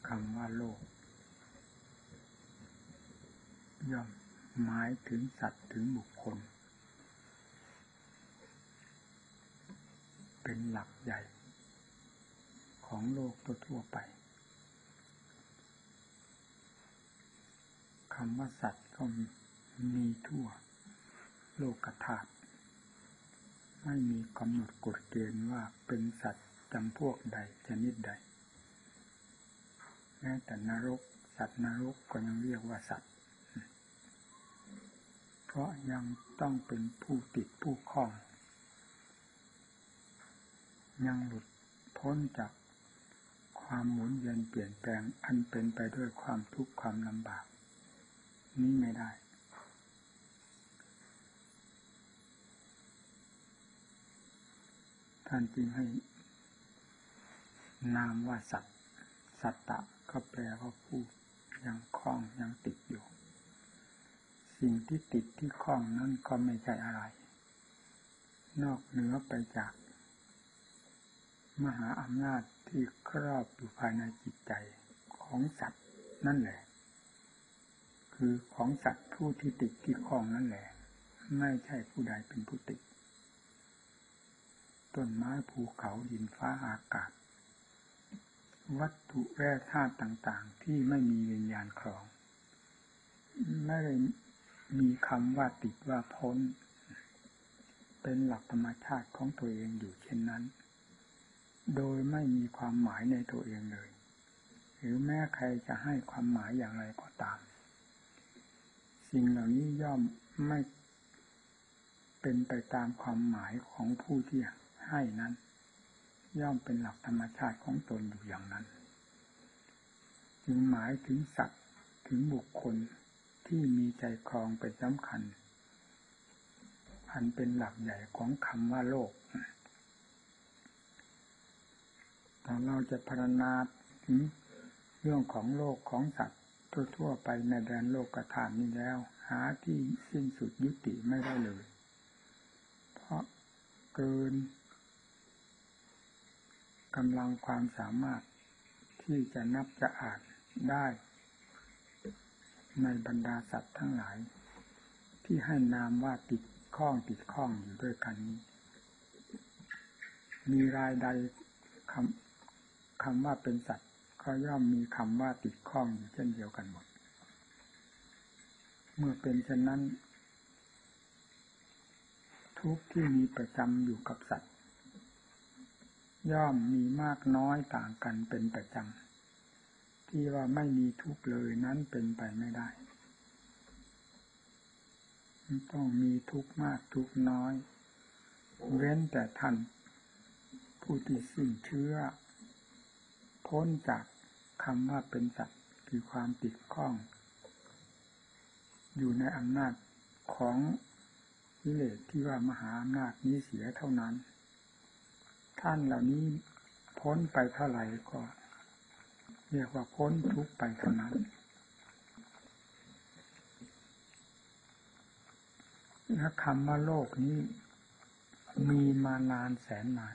คำว่าโลกย่อมหมายถึงสัตว์ถึงบุคคลเป็นหลักใหญ่ของโลกทั่วไปคำว่าสัตว์ก็มีทั่วโลกธาตุไม่มีกำหนดกฎเกณฑ์ว่าเป็นสัตว์จำพวกใดชนิดใดแม้แต่นรกสัตว์นรกก็ยังเรียกว่าสัตว์เพราะยังต้องเป็นผู้ติดผู้คล้องยังหลุดพ้นจากความหมุนเวียนเปลี่ยนแปลงอันเป็นไปด้วยความทุกข์ความลำบากนี้ไม่ได้ท่านจึงให้นามว่าสัตว์สัตตะก็แปลว่าผู้ยังคล้องยังติดอยู่สิ่งที่ติดที่คล้องนั้นก็ไม่ใช่อะไรนอกเหนือไปจากมหาอำนาจที่ครอบอยู่ภายในจิตใจของสัตว์นั่นแหละคือของสัตว์ผู้ที่ติดที่คล้องนั่นแหละไม่ใช่ผู้ใดเป็นผู้ติดต้นไม้ภูเขาดินฟ้าอากาศวัตถุแร่ธาตุต่างๆที่ไม่มีวิญญาณครองไม่ได้มีคำว่าติดว่าพ้นเป็นหลักธรรมชาติของตัวเองอยู่เช่นนั้นโดยไม่มีความหมายในตัวเองเลยหรือแม้ใครจะให้ความหมายอย่างไรก็ตามสิ่งเหล่านี้ย่อมไม่เป็นไปตามความหมายของผู้ที่ให้นั้นย่อมเป็นหลักธรรมชาติของตนอยู่อย่างนั้นจึงหมายถึงสัตว์ถึงบุคคลที่มีใจครองเป็นสำคัญอันเป็นหลักใหญ่ของคำว่าโลกถ้าเราจะพรรณนาถึงเรื่องของโลกของสัตว์ทั่วๆไปในแดนโลกธาตุนี้แล้วหาที่สิ้นสุดยุติไม่ได้เลยเพราะเกินกำลังความสามารถที่จะนับจะอ่านได้ในบรรดาสัตว์ทั้งหลายที่ให้นามว่าติดข้องอยู่ด้วยกันนี้มีรายใดคำว่าเป็นสัตว์ก็ย่อมมีคำว่าติดข้องอยู่เช่นเดียวกันหมดเมื่อเป็นเช่นนั้นทุกข์ที่มีประจำอยู่กับสัตว์ย่อมมีมากน้อยต่างกันเป็นประจำที่ว่าไม่มีทุกข์เลยนั้นเป็นไปไม่ได้ต้องมีทุกข์มากทุกข์น้อยเว้นแต่ท่านผู้ที่สิ้นเชื้อพ้นจากคำว่าเป็นสัตว์คือความติดข้องอยู่ในอำนาจของกิเลสที่ว่ามหาอำนาจนี้เสียเท่านั้นท่านเหล่านี้พ้นไปเท่าไหร่ก็เรียกว่าพ้นทุกข์ไปเท่านั้นและคำว่าโลกนี้มีมานานแสนนาน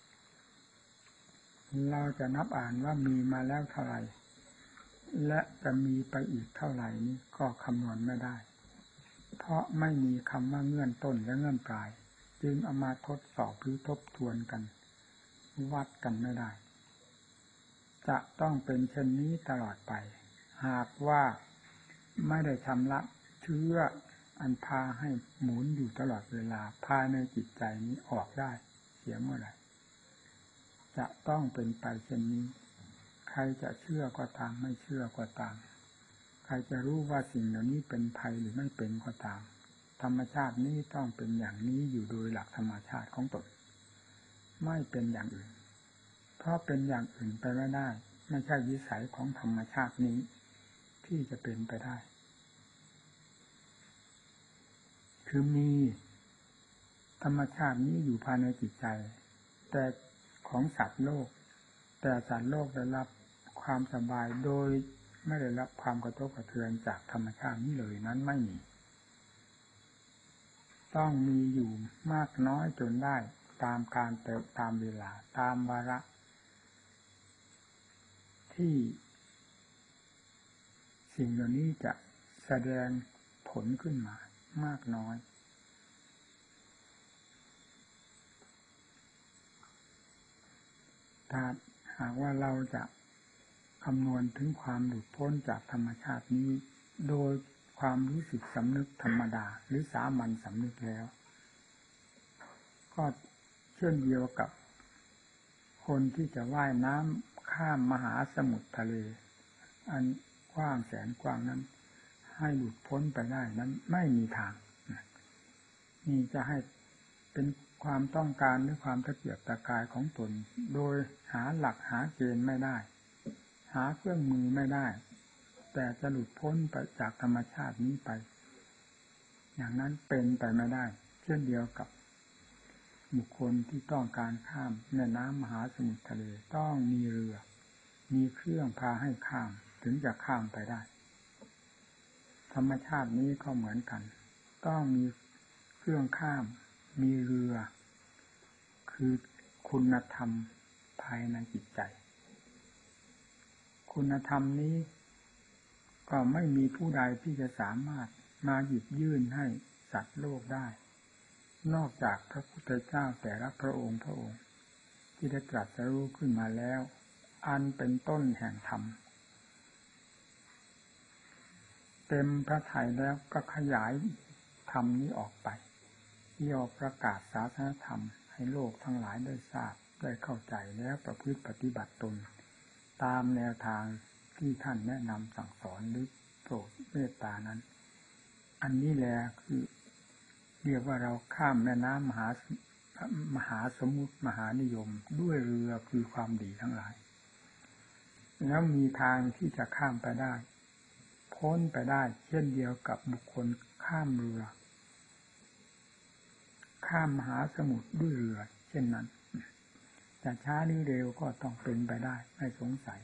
เราจะนับอ่านว่ามีมาแล้วเท่าไหร่และจะมีไปอีกเท่าไหร่นี้ก็คำนวณไม่ได้เพราะไม่มีคำว่าเงื่อนต้นและเงื่อนปลายจึงเอามาทดสอบหรือทบทวนกันวัดกันไม่ได้จะต้องเป็นเช่นนี้ตลอดไปหากว่าไม่ได้ชำระเชื้ออันพาให้หมุนอยู่ตลอดเวลาภายในจิตใจนี้ออกได้เสียเมื่อไหร่จะต้องเป็นไปเช่นนี้ใครจะเชื่อก็ตามไม่เชื่อก็ตามใครจะรู้ว่าสิ่งเหล่านี้เป็นภัยหรือไม่เป็นก็ตามธรรมชาตินี้ต้องเป็นอย่างนี้อยู่โดยหลักธรรมชาติของตนไม่เป็นอย่างอื่นเพราะเป็นอย่างอื่นไปไม่ได้ไม่ใช่วิสัยของธรรมชาตินี้ที่จะเป็นไปได้คือมีธรรมชาตินี้อยู่ภายในจิตใจแต่ของสัตว์โลกแต่สัตว์โลกได้รับความสบายโดยไม่ได้รับความกระทบกระเทือนจากธรรมชาตินี้เลยนั้นไม่มีต้องมีอยู่มากน้อยจนได้ตามการตามเวลาตามวาระที่สิ่งเหล่านี้จะแสดงผลขึ้นมามากน้อยถ้าหากว่าเราจะคำนวณถึงความหลุดพ้นจากธรรมชาตินี้โดยความรู้สึกสำนึกธรรมดาหรือสามัญสำนึกแล้วก็เช่นเดียวกับคนที่จะว่ายน้ำข้ามมหาสมุทรทะเลอันกว้างแสนกว้างนั้นให้หลุดพ้นไปได้นั้นไม่มีทางนี่จะให้เป็นความต้องการหรือความตะเกียกตะกายของตนโดยหาหลักหาเกณฑ์ไม่ได้หาเครื่องมือไม่ได้แต่จะหลุดพ้นไปจากธรรมชาตินี้ไปอย่างนั้นเป็นไปไม่ได้เช่นเดียวกับบุคคลที่ต้องการข้ามแม่น้ำมหาสมุทรทะเลต้องมีเรือมีเครื่องพาให้ข้ามถึงจะข้ามไปได้ธรรมชาตินี้ก็เหมือนกันต้องมีเครื่องข้ามมีเรือคือคุณธรรมภายในจิตใจคุณธรรมนี้ก็ไม่มีผู้ใดที่จะสามารถมาหยิบยื่นให้สัตว์โลกได้นอกจากพระพุทธเจ้าแต่ละพระองค์ที่ได้ตรัสรู้ขึ้นมาแล้วอันเป็นต้นแห่งธรรมเต็มพระทัยแล้วก็ขยายธรรมนี้ออกไปที่ออกประกาศศาสนธรรมให้โลกทั้งหลายได้ทราบได้เข้าใจแล้วประพฤติปฏิบัติตนตามแนวทางที่ท่านแนะนำสั่งสอนหรือโปรดเมตตานั้นอันนี้แหละคือเรียกว่าเราข้ามแม่น้ำมหาสมุทรมหานิยมด้วยเรือคือความดีทั้งหลายแล้วมีทางที่จะข้ามไปได้พ้นไปได้เช่นเดียวกับบุคคลข้ามเรือข้ามมหาสมุทรด้วยเรือเช่นนั้นจะช้าหรือเร็วก็ต้องเป็นไปได้ไม่สงสัย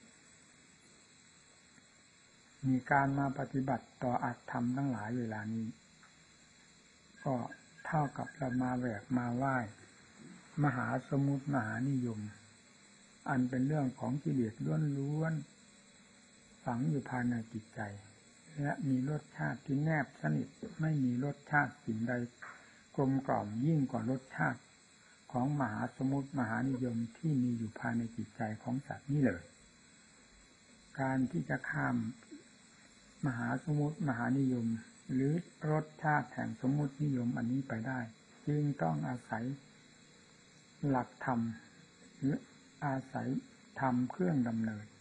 มีการมาปฏิบัติต่ออัตธรรมทั้งหลายเวลานี้ก็เท่ากับเรามาแหวกมาว่ายมหาสมุทรมหานิยมอันเป็นเรื่องของกิเลสล้วนๆฝังอยู่ภายในจิตใจและมีรสชาติที่แนบสนิทไม่มีรสชาติสิ่งใดกลมกล่อมยิ่งกว่ารสชาติของมหาสมุทรมหานิยมที่มีอยู่ภายในจิตใจของสัตว์นี้เลยการที่จะข้ามมหาสมุทรมหานิยมหรือรสชาติแห่งสมมุตินิยมอันนี้ไปได้จึงต้องอาศัยหลักธรรมหรืออาศัยธรรมเครื่องดำเนิน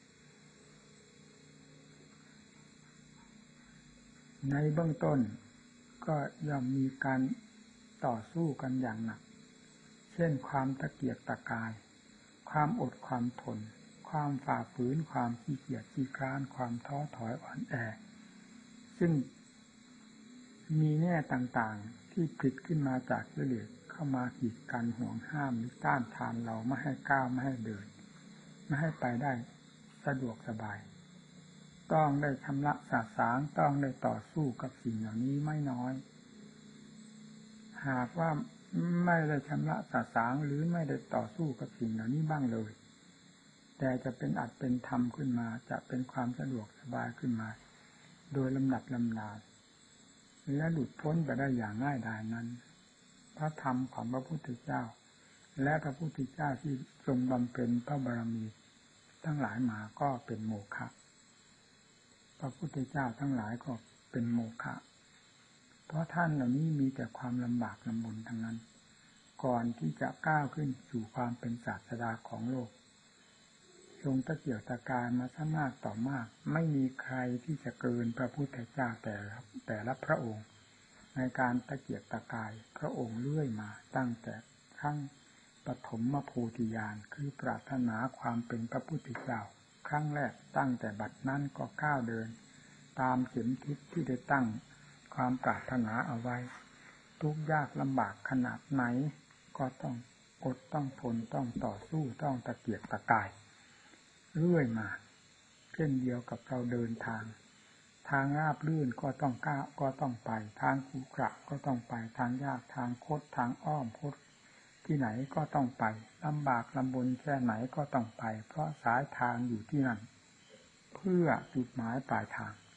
ในเบื้องต้นก็ย่อมมีการต่อสู้กันอย่างหนักเช่นความตะเกียกตะกายความอดความทนความฝ่าฝืนความขี้เกียจขี้คร้านความท้อถอยอ่อนแอซึ่งมีแง่ต่างๆที่ผลิตขึ้นมาจากกิเลสเข้ามากีดกันห่วงห้ามหรือต้านทานเราไม่ให้ก้าวไม่ให้เดินไม่ให้ไปได้สะดวกสบายต้องได้ชำระสาสางต้องได้ต่อสู้กับสิ่งเหล่านี้ไม่น้อยหากว่าไม่ได้ชำระสาสางหรือไม่ได้ต่อสู้กับสิ่งเหล่านี้บ้างเลยแต่จะเป็นอัตเป็นธรรมขึ้นมาจะเป็นความสะดวกสบายขึ้นมาโดยลำดับลำดาและหลุดพ้นไปได้อย่างง่ายดายนั้นพระธรรมของพระพุทธเจ้าและพระพุทธเจ้าที่ทรงบำเพ็ญพระบารมีทั้งหลายมาก็เป็นโมฆะพระพุทธเจ้าทั้งหลายก็เป็นโมฆะเพราะท่านเหล่านี้มีแต่ความลำบากลำบนทั้งนั้นก่อนที่จะก้าวขึ้นสู่ความเป็นศาสดาของโลกทรงตะเกียกตะกายมาซะมากต่อมากไม่มีใครที่จะเกินพระพุทธเจ้าแต่ละพระองค์ในการตะเกียกตะกายพระองค์เรื่อยมาตั้งแต่ครั้งปฐมโพธิญาณคือปรารถนาความเป็นพระพุทธเจ้าครั้งแรกตั้งแต่บัดนั้นก็ก้าวเดินตามเข็มทิศที่ได้ตั้งความปรารถนาเอาไว้ทุกข์ยากลำบากขนาดไหนก็ต้องอดต้องทนต้องต่อสู้ต้องตะเกียกตะกายเรื่อยมาเช่นเดียวกับเราเดินทางราบลื่นก็ต้องก้าวก็ต้องไปทางขรุขระก็ต้องไปทางยากทางคดทางอ้อมคดที่ไหนก็ต้องไปลำบากลำบนแค่ไหนก็ต้องไปเพราะสายทางอยู่ที่นั่นเพื่อจุดหมายปลายทาง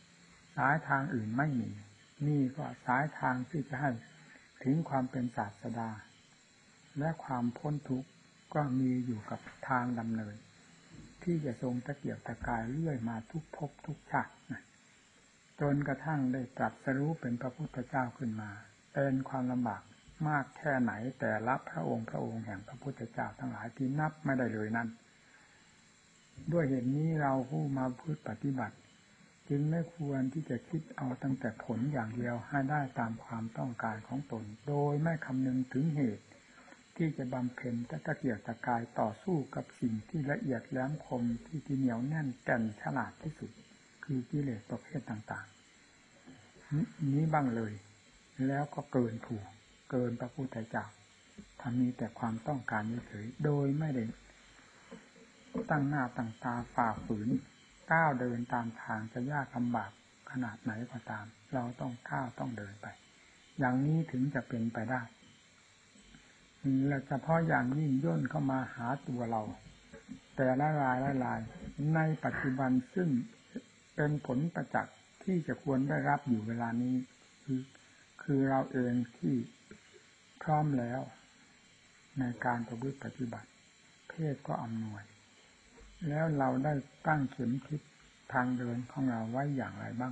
สายทางอื่นไม่มีนี่ก็สายทางที่จะให้ถึงความเป็นศาสดาและความพ้นทุกข์ก็มีอยู่กับทางดำเนินที่จะทรงตะเกียบตะกายเรื่อยมาทุกภพทุกชาติจนกระทั่งได้ตรัสรู้เป็นพระพุทธเจ้าขึ้นมาเป็นความลำบากมากแค่ไหนแต่ละพระองค์แห่งพระพุทธเจ้าทั้งหลายที่นับไม่ได้เลยนั้นด้วยเหตุนี้เราผู้มาพึ่งปฏิบัติจึงไม่ควรที่จะคิดเอาตั้งแต่ผลอย่างเดียวให้ได้ตามความต้องการของตนโดยไม่คำนึงถึงเหตุที่จะบำเพ็ญตะเกียกตะกายต่อสู้กับสิ่งที่ละเอียดแหลมคมที่เหนียวแน่นแก่นฉลาดที่สุดคือกิเลสประเภทต่างๆนี้บ้างเลยแล้วก็เกินถูกเกินพระพุทธเจ้าทำมีแต่ความต้องการเฉยๆโดยไม่ได้ตั้งหน้าตั้งตาฝ่าฝืนก้าวเดินตามทางจะยากลำบากขนาดไหนก็ตามเราต้องก้าวต้องเดินไปอย่างนี้ถึงจะเป็นไปได้และเฉพาะอย่างยิ่งย่นเข้ามาหาตัวเราแต่ละรายในปัจจุบันซึ่งเป็นผลประจักษ์ที่จะควรได้รับอยู่เวลานี้คือเราเองที่พร้อมแล้วในการประพฤติปฏิบัติเพศก็อำนวยแล้วเราได้ตั้งเข็มทิศทางเดินของเราไว้อย่างไรบ้าง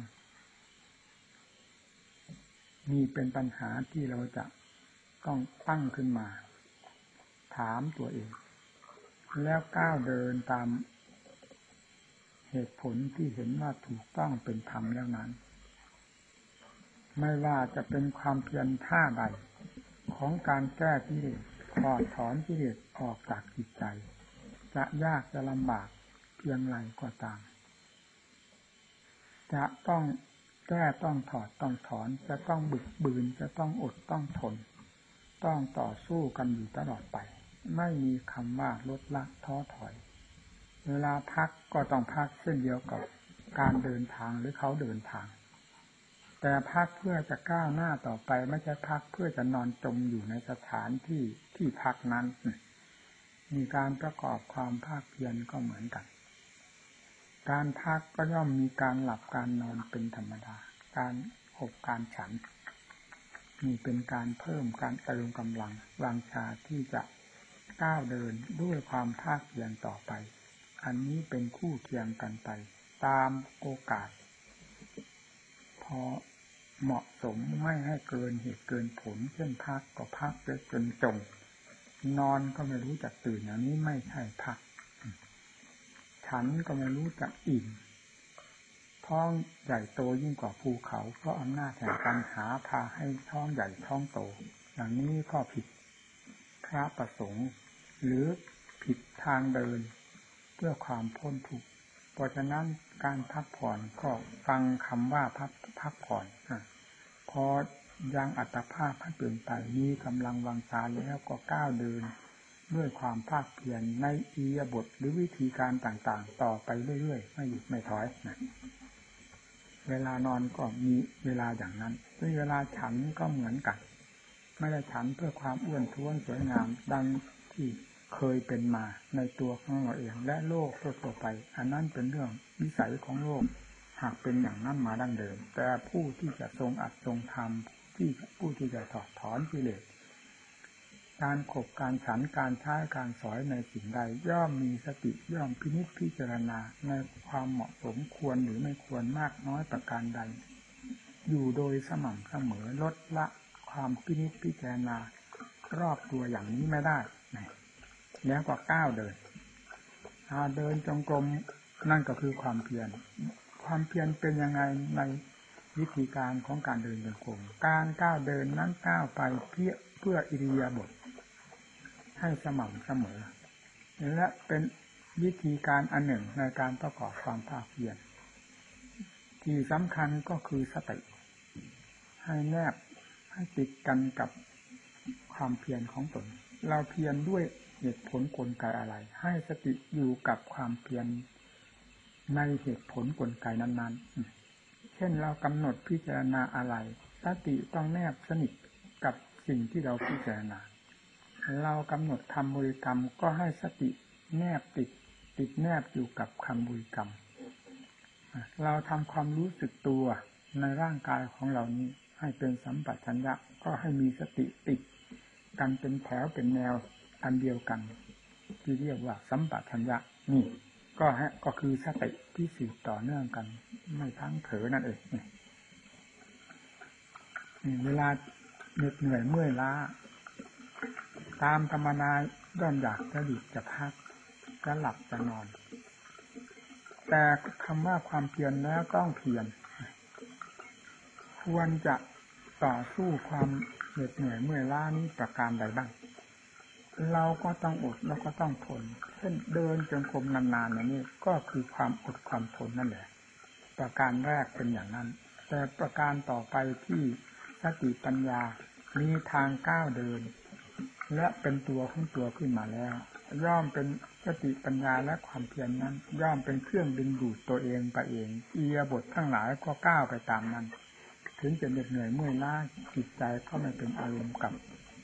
มีเป็นปัญหาที่เราจะต้องตั้งขึ้นมาถามตัวเองแล้วก้าวเดินตามเหตุผลที่เห็นว่าถูกต้องเป็นธรรมแล้วนั้นไม่ว่าจะเป็นความเพียรท่าใดของการแก้กิเลสถอดถอนกิเลสออกจากจิตใจจะยากจะลำบากเพียงไรก็ตามจะต้องแก้ต้องถอดต้องถอนจะต้องบึกบืนจะต้องอดต้องทนต้องต่อสู้กันอยู่ตลอดไปไม่มีคำว่าลดละท้อถอยเวลาพักก็ต้องพักเช่นเดียวกับการเดินทางหรือเขาเดินทางแต่พักเพื่อจะก้าวหน้าต่อไปไม่ใช่พักเพื่อจะนอนจมอยู่ในสถานที่พักนั้นมีการประกอบความภาคเพียรก็เหมือนกันการพักก็ย่อมมีการหลับการนอนเป็นธรรมดาการขบการฉันนี่เป็นการเพิ่มการเติมกำลังวังชาที่จะก้าวเดินด้วยความภาคเพียรต่อไปอันนี้เป็นคู่เคียงกันไปตามโอกาสพอเหมาะสมไม่ให้เกินเหตุเกินผลเช่นพักก็พักจนจมนอนก็ไม่รู้จักตื่นอย่างนี้ไม่ใช่พักฉันก็ไม่รู้จักอิ่มท้องใหญ่โตยิ่งกว่าภูเขาเพราะอำนาจแห่งปัญหาพาให้ท้องใหญ่ท้องโตอย่างนี้ก็ผิดพระประสงค์หรือผิดทางเดินเพื่อความพ้นทุกข์เพราะฉะนั้นการพักผ่อนก็ฟังคำว่าพักผ่อนพอยังอัตภาพให้เปลี่ยนไปมีกำลังวังชาแล้วก็ก้าวเดินด้วยความภาคเพียรในอิริยาบถหรือวิธีการต่างๆต่อไปเรื่อยๆไม่หยุดไม่ถอยนะเวลานอนก็มีเวลาอย่างนั้นเวลาฉันก็เหมือนกันไม่ได้ฉันเพื่อความอ้วนท้วนสวยงามดังที่เคยเป็นมาในตัวของเราเองและโลกทั่วไปอันนั้นเป็นเรื่องวิสัยของโลกหากเป็นอย่างนั้นมาดั้งเดิมแต่ผู้ที่จะทรงอัดทรงธรรมผู้ที่จะถอดถอนกิเลสการขบการฉันการใช้การสอยในสิ่งใดย่อมมีสติย่อมพินิจพิจารณาในความเหมาะสมควรหรือไม่ควรมากน้อยประการใดอยู่โดยสม่ำเสมอลดละความพินิจพิจารณารอบตัวอย่างนี้ไม่ได้แล้วก็ก้าวเดินเดินจงกรมนั่นก็คือความเพียรเป็นยังไงในวิธีการของการเดินจงกรมการก้าวเดินนั้นก้าวไปเพื่ออิริยาบถให้สม่ำเสมอและเป็นวิธีการอันหนึ่งในการประกอบความภาคเพียรที่สำคัญก็คือสติให้แนบให้ติดกันกับความเพียรของตนเราเพียรด้วยเหตุผลกลไกอะไรให้สติอยู่กับความเพียรในเหตุผลกลไกนั้นๆเช่นเรากำหนดพิจารณาอะไรสติต้องแนบสนิทกับสิ่งที่เราพิจารณาเรากำหนดคำบริกรรมก็ให้สติแนบติดแนบอยู่กับคำบริกรรมเราทำความรู้สึกตัวในร่างกายของเรานี้ให้เป็นสัมปชัญญะก็ให้มีสติติดกันเป็นแถวเป็นแนวอันเดียวกันที่เรียกว่าสัมปชัญญะนี่ก็คือสติที่สืบต่อเนื่องกันไม่พังเผลอนั่นเองเวลาเหน็ดเหนื่อยเมื่อยล้าตามธรรมดาย่อมอยากจะหยุดจะพักจะหลับจะนอนแต่คำว่าความเพียรแล้วต้องเพียรควรจะต่อสู้ความเหน็ดเหนื่อยเมื่อยล้านี้ประการใดบ้างเราก็ต้องอดแล้วก็ต้องทนเช่นเดินจงกรมนานๆอย่างนี้ก็คือความอดความทนนั่นแหละประการแรกเป็นอย่างนั้นแต่ประการต่อไปที่สติปัญญามีทางก้าวเดินและเป็นตัวของตัวขึ้นมาแล้วย่อมเป็นสติปัญญาและความเพียรนั้นย่อมเป็นเครื่องดึงดูดตัวเองไปเองอิริยาบถทั้งหลายก็ก้าวไปตามนั้นถึงจะเหน็ดเหนื่อยเมื่อยล้าจิตใจก็ไม่เป็นอารมณ์กับ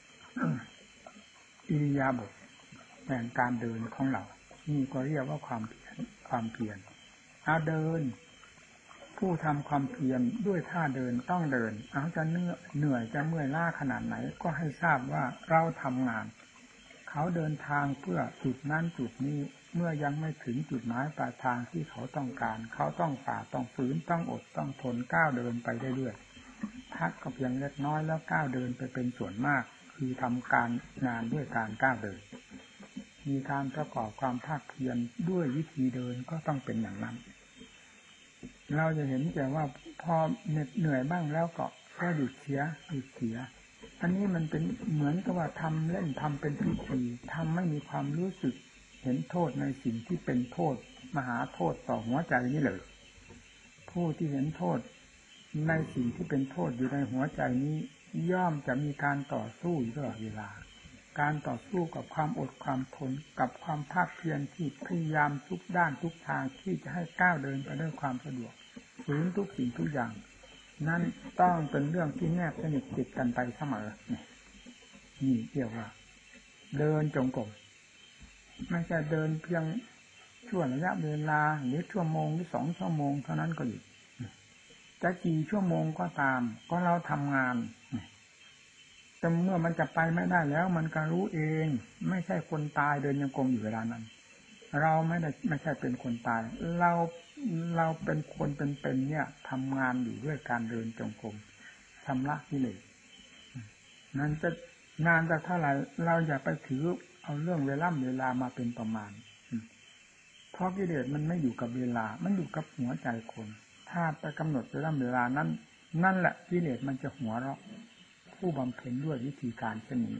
อิริยาบถแห่งการเดินของเรานี่ก็เรียกว่าความเพียรเอาเดินผู้ทำความเพียรด้วยท่าเดินต้องเดินเอาจะเหนื่อยจะเมื่อยล้าขนาดไหนก็ให้ทราบว่าเราทำงานเขาเดินทางเพื่อจุดนั้นจุดนี้เมื่อยังไม่ถึงจุดหมายปลายทางที่เขาต้องการเขาต้องฝ่าต้องฝืนต้องอดต้องทนก้าวเดินไปเรื่อยๆพักก็เพียงเล็กน้อยแล้วก้าวเดินไปเป็นส่วนมากคือทำการงานด้วยการก้าวเดินมีการประกอบความภาคเพียรด้วยวิธีเดินก็ต้องเป็นอย่างนั้นเราจะเห็นแต่ว่าพอเหนื่อยบ้างแล้วก็หยุดเสียอันนี้มันเป็นเหมือนกับว่าทำเล่นทำเป็นพิธีทำไม่มีความรู้สึกเห็นโทษในสิ่งที่เป็นโทษมหาโทษต่อหัวใจนี่เลยผู้ที่เห็นโทษในสิ่งที่เป็นโทษอยู่ในหัวใจนี้ย่อมจะมีการต่อสู้อยู่ตลอดเวลาการต่อสู้กับความอดความทนกับความภาคเพียรที่พยายามทุกด้านทุกทางที่จะให้ก้าวเดินไปด้วยความสะดวกฝืนทุกสิ่งทุกอย่างนั่นต้องเป็นเรื่องที่แนบสนิทติดกันไปเสมอนี่เรียกว่าเดินจงกรมไม่ใช่เดินเพียงช่วงระยะเวลาหรือชั่วโมงหรือ2 ชั่วโมงเท่านั้นก็หยุดจะกี่ชั่วโมงก็ตามก็เราทำงานแต่เมื่อมันจะไปไม่ได้แล้วมันก็รู้เองไม่ใช่คนตายเดินจงกรมอยู่เวลานั้นเราไม่ใช่เป็นคนตายเราเป็นคนเป็นเนี่ยทำงานอยู่ด้วยการเดินจงกรมชำระกิเลสนั้นจะนานจะเท่าไหร่เราอย่าไปถือเอาเรื่องเวลามาเป็นประมาณเพราะกิเลสมันไม่อยู่กับเวลามันอยู่กับหัวใจคนถ้าไปกำหนดเวลานั้นนั่นแหละกิเลสมันจะหัวเราะผู้บำเพ็ญด้วยวิธีการเช่นนี้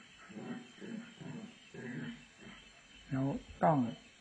เราต้อง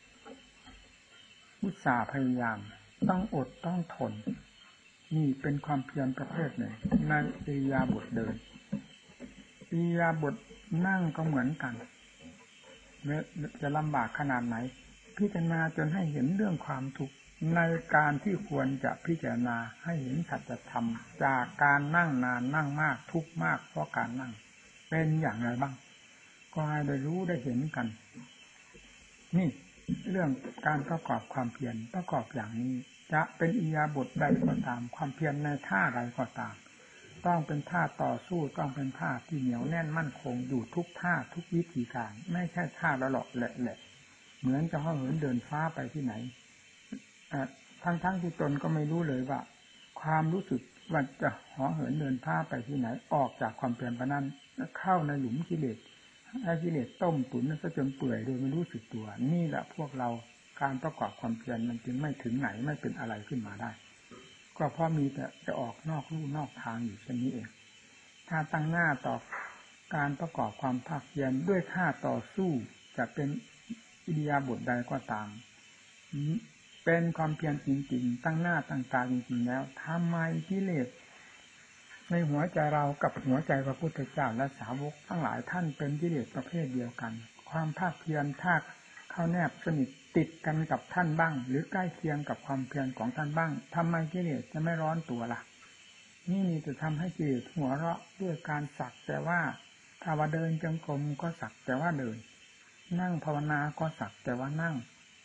อุตสาห์พยายามต้องอดต้องทนนี่เป็นความเพียรประเภทหนึ่งในอิริยาบถเดินอิริยาบถนั่งก็เหมือนกันจะลำบากขนาดไหนพิจารณาจนให้เห็นเรื่องความทุกข์ในการที่ควรจะพิจารณาให้เห็นสัจธรรมจากการนั่งนานนั่งมากทุกข์มากเพราะการนั่งเป็นอย่างไรบ้างก็ให้ได้รู้ได้เห็นกันนี่เรื่องการประกอบความเพียรประกอบอย่างนี้จะเป็นอิริยาบถใดก็ตามความเพียรในท่าใดก็ตามต้องเป็นท่าต่อสู้ต้องเป็นท่าที่เหนียวแน่นมั่นคงอยู่ทุกท่าทุกวิธีการไม่ใช่ท่าละหลอกแหละเหมือนจะเหินเดินฟ้าไปที่ไหนทั้งที่ตนก็ไม่รู้เลยว่าความรู้สึกว่าจะเหินเดินฟ้าไปที่ไหนออกจากความเปลี่ยนไปนั้นเข้าในหลุมกิเลสให้กิเลสต้มตุ๋นซะจนเปื่อยโดยไม่รู้สึกตัวนี่แหละพวกเราการประกอบความเพียรมันจึงไม่ถึงไหนไม่เป็นอะไรขึ้นมาได้ก็เพราะมีแต่จะออกนอกลู่นอกทางอยู่เช่นนี้เองถ้าตั้งหน้าต่อการประกอบความภาคเพียรด้วยท่าต่อสู้จะเป็นอิริยาบถใดก็ตามเป็นความเพียรจริงๆตั้งหน้าตั้งตาจริงๆแล้วทำไมกิเลสในหัวใจเรากับหัวใจพระพุทธเจ้าและสาวกทั้งหลายท่านเป็นกิเลสประเภทเดียวกันความภาคเพียรท่าเข้าแนบสนิทติดกันกับท่านบ้างหรือใกล้เคียงกับความเพียรของท่านบ้างทำไมกิเลสจะไม่ร้อนตัวล่ะนี่จะทำให้กิเลสหัวเราะด้วยการสักแต่ว่าถ้าว่าเดินจงกรมก็สักแต่ว่าเดินนั่งภาวนาก็สักแต่ว่านั่ง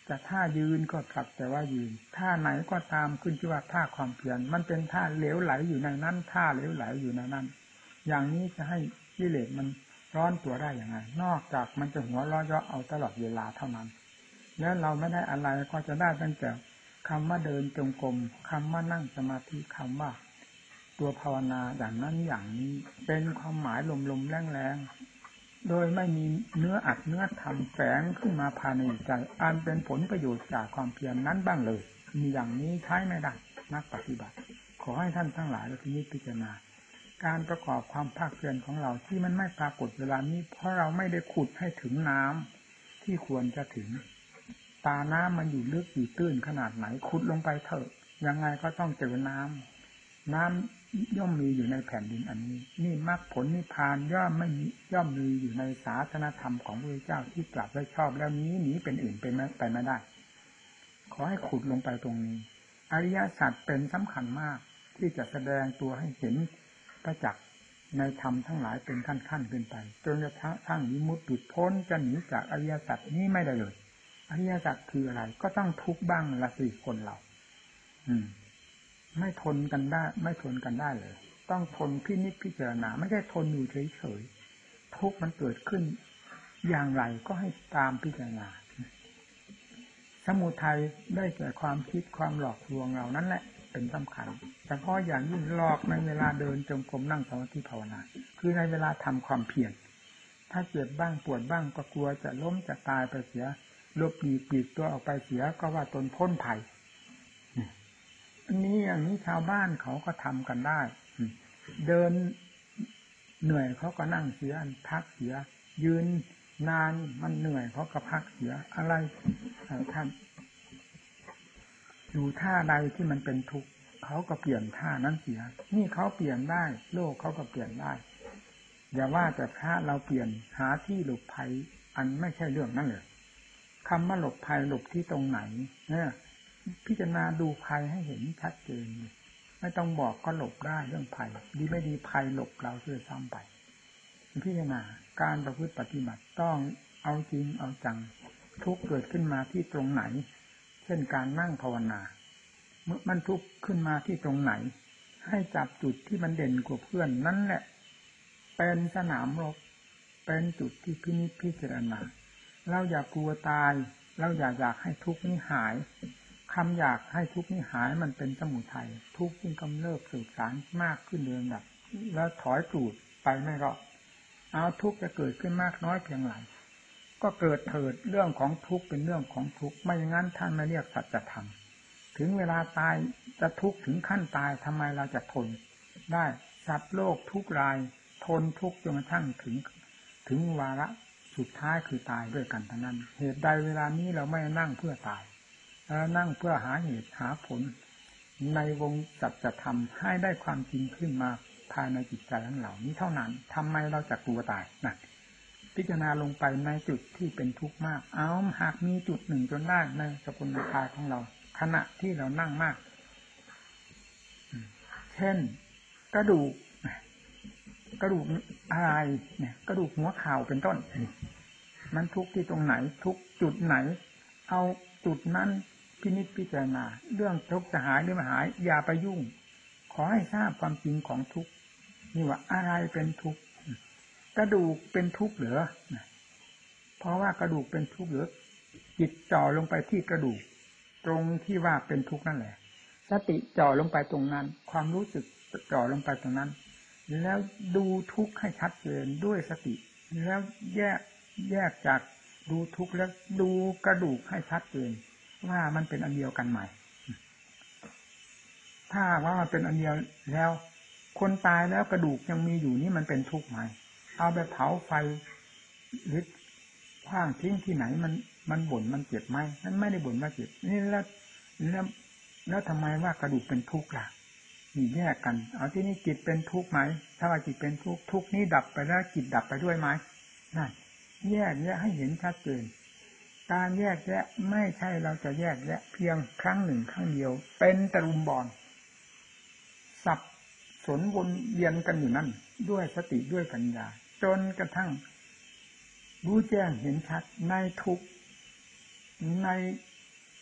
จะท่ายืนก็สักแต่ว่ายืนท่าไหนก็ตามขึ้นชื่อว่าท่าความเพียรมันเป็นท่าเหลวไหลอยู่ในนั้นท่าเหลวไหลอยู่ในนั้นอย่างนี้จะให้กิเลสมันร้อนตัวได้อย่างไรนอกจากมันจะหัวเราะเยาะเอาตลอดเวลาเท่านั้นแล้วเราไม่ได้อะไรก็จะได้ตั้งแต่คำว่าเดินจงกรมคำว่านั่งสมาธิคำว่าตัวภาวนาอย่างนั้นอย่างนี้เป็นความหมายลมๆแรงๆโดยไม่มีเนื้ออัดเนื้อทำแฝงขึ้นมาภายในใจอันเป็นผลประโยชน์จากความเพียรนั้นบ้างเลยมีอย่างนี้ใช้ไม่ได้นักปฏิบัติขอให้ท่านทั้งหลายพิจารณาการประกอบความภาคเพียรของเราที่มันไม่ปรากฏเวลานี้เพราะเราไม่ได้ขุดให้ถึงน้ำที่ควรจะถึงตาน้ำมันอยู่ลึกอยู่ตื้นขนาดไหนขุดลงไปเถอะยังไงก็ต้องเจอน้ำย่อมมีอยู่ในแผ่นดินอันนี้นี่มรรคผลนิพพานย่อมมีอยู่ในศาสนธรรมของพระพุทธเจ้าที่ตรัสไว้ชอบแล้วนี้หนีเป็นอื่นไปไม่ได้ขอให้ขุดลงไปตรงนี้อริยสัจเป็นสำคัญมากที่จะแสดงตัวให้เห็นประจักษ์ในธรรมทั้งหลายเป็นขั้นขึ้นไปจนกระทั่งวิมุตติหลุดพ้นจะหนีจากอริยสัจนี้ไม่ได้เลยอริยสัจคืออะไรก็ต้องทุกข์บ้างละสิคนเราไม่ทนกันได้เลยต้องทนพินิจพิจารณาไม่ใช่ทนอยู่เฉยๆทุกข์มันเกิดขึ้นอย่างไรก็ให้ตามพิจารณาสมุทัยได้แก่ความคิดความหลอกลวงเรานั่นแหละเป็นสำคัญเฉพาะอย่างยิ่งหลอกในเวลาเดินจงกรมนั่งสมาธิภาวนาคือในเวลาทำความเพียรถ้าเจ็บบ้างปวดบ้างก็กลัวจะล้มจะตายไปเสียลบหลีกปีกตัวออกไปเสียก็ว่าตนพ้นภัยอันนี้อย่างนี้ชาวบ้านเขาก็ทำกันได้เดินเหนื่อยเขาก็นั่งเสียพักเสียยืนนานมันเหนื่อยเขาก็พักเสียอะไรท่านอยู่ท่าใดที่มันเป็นทุกข์เขาก็เปลี่ยนท่านั้นเสียนี่เขาเปลี่ยนได้โลกเขาก็เปลี่ยนได้อย่าว่าแต่พระเราเปลี่ยนหาที่หลบภัยอันไม่ใช่เรื่องนั่นเลยคำว่าหลบภัยหลบที่ตรงไหนเนี่ยพิจารณาดูภัยให้เห็นชัดเจนไม่ต้องบอกก็หลบได้เรื่องภัยดีไม่ดีภัยหลบเราเสื่อซ้ำไปพิจารณาการประพฤติปฏิบัติต้องเอาจริงเอาจังทุกเกิดขึ้นมาที่ตรงไหนเช่นการนั่งภาวนาเมื่อมันทุกขึ้นมาที่ตรงไหนให้จับจุดที่มันเด่นกว่าเพื่อนนั่นแหละเป็นสนามรบเป็นจุดที่พินิจพิจารณาเราอย่ากลัวตายเราอยากให้ทุกข์นี้หายคำอยากให้ทุกข์นี้หายมันเป็นสมุทัยทุกข์ยิ่งกำเริบสืบสานมากขึ้นเรื่อยๆแล้วถอยจูดไปไม่รอดเอาทุกข์จะเกิดขึ้นมากน้อยเพียงไรก็เกิดเถิดเรื่องของทุกข์เป็นเรื่องของทุกข์ไม่อย่างนั้นท่านไม่เรียกสัจธรรมถึงเวลาตายจะทุกข์ถึงขั้นตายทำไมเราจะทนได้สัตว์โลกทุกรายทนทุกข์จนกระทั่งถึงวาระสุดท้ายคือตายด้วยกันทั้งนั้นเหตุใดเวลานี้เราไม่นั่งเพื่อตายนั่งเพื่อหาเหตุหาผลในวงสัจธรรมให้ได้ความจริงขึ้นมาภายในจิตใจของเรานี้เท่านั้นทำไมเราจะกลัวตายนะพิจารณาลงไปในจุดที่เป็นทุกข์มากเอาหากมีจุดหนึ่งจนได้ในสกุลกายของเราขณะที่เรานั่งมากเช่นกระดูกอะไรเนี่ยกระดูกหัวเข่าเป็นต้นมันทุกข์ที่ตรงไหนทุกจุดไหนเอาจุดนั้นพินิจพิจารณาเรื่องทุกข์จะหายหรือไม่หายอย่าไปยุ่งขอให้ทราบความจริงของทุกข์นี่ว่าอะไรเป็นทุกข์กระดูกเป็นทุกข์เหรอเพราะว่ากระดูกเป็นทุกข์หรือจิตจ่อลงไปที่กระดูกตรงที่ว่าเป็นทุกข์นั่นแหละสติจ่อลงไปตรงนั้นความรู้สึกจ่อลงไปตรงนั้นแล้วดูทุกข์ให้ชัดเจนด้วยสติแล้วแยกจากดูทุกข์แล้วดูกระดูกให้ชัดเจนว่ามันเป็นอันเดียวกันไหมถ้าว่ามันเป็นอันเดียวแล้วคนตายแล้วกระดูกยังมีอยู่นี่มันเป็นทุกข์ไหมเอาไปเผาไฟหรือขว้างทิ้งที่ไหนมันบ่นมันเจ็บไหมนั่นไม่ได้บ่นว่าเจ็บนี่แล้วทำไมว่ากระดูกเป็นทุกข์ล่ะมีแยกกันเอาที่นี่จิตเป็นทุกข์ไหมถ้าว่าจิตเป็นทุกข์ทุกข์นี้ดับไปแล้วจิตดับไปด้วยไหมนั่นแยกแยะให้เห็นชัดเจนการแยกแยะไม่ใช่เราจะแยกแยะเพียงครั้งหนึ่งครั้งเดียวเป็นตะลุมบอลสับสนวนเวียนกันอยู่นั่นด้วยสติด้วยปัญญาจนกระทั่งรู้แจ้งเห็นชัดในทุกข์ใน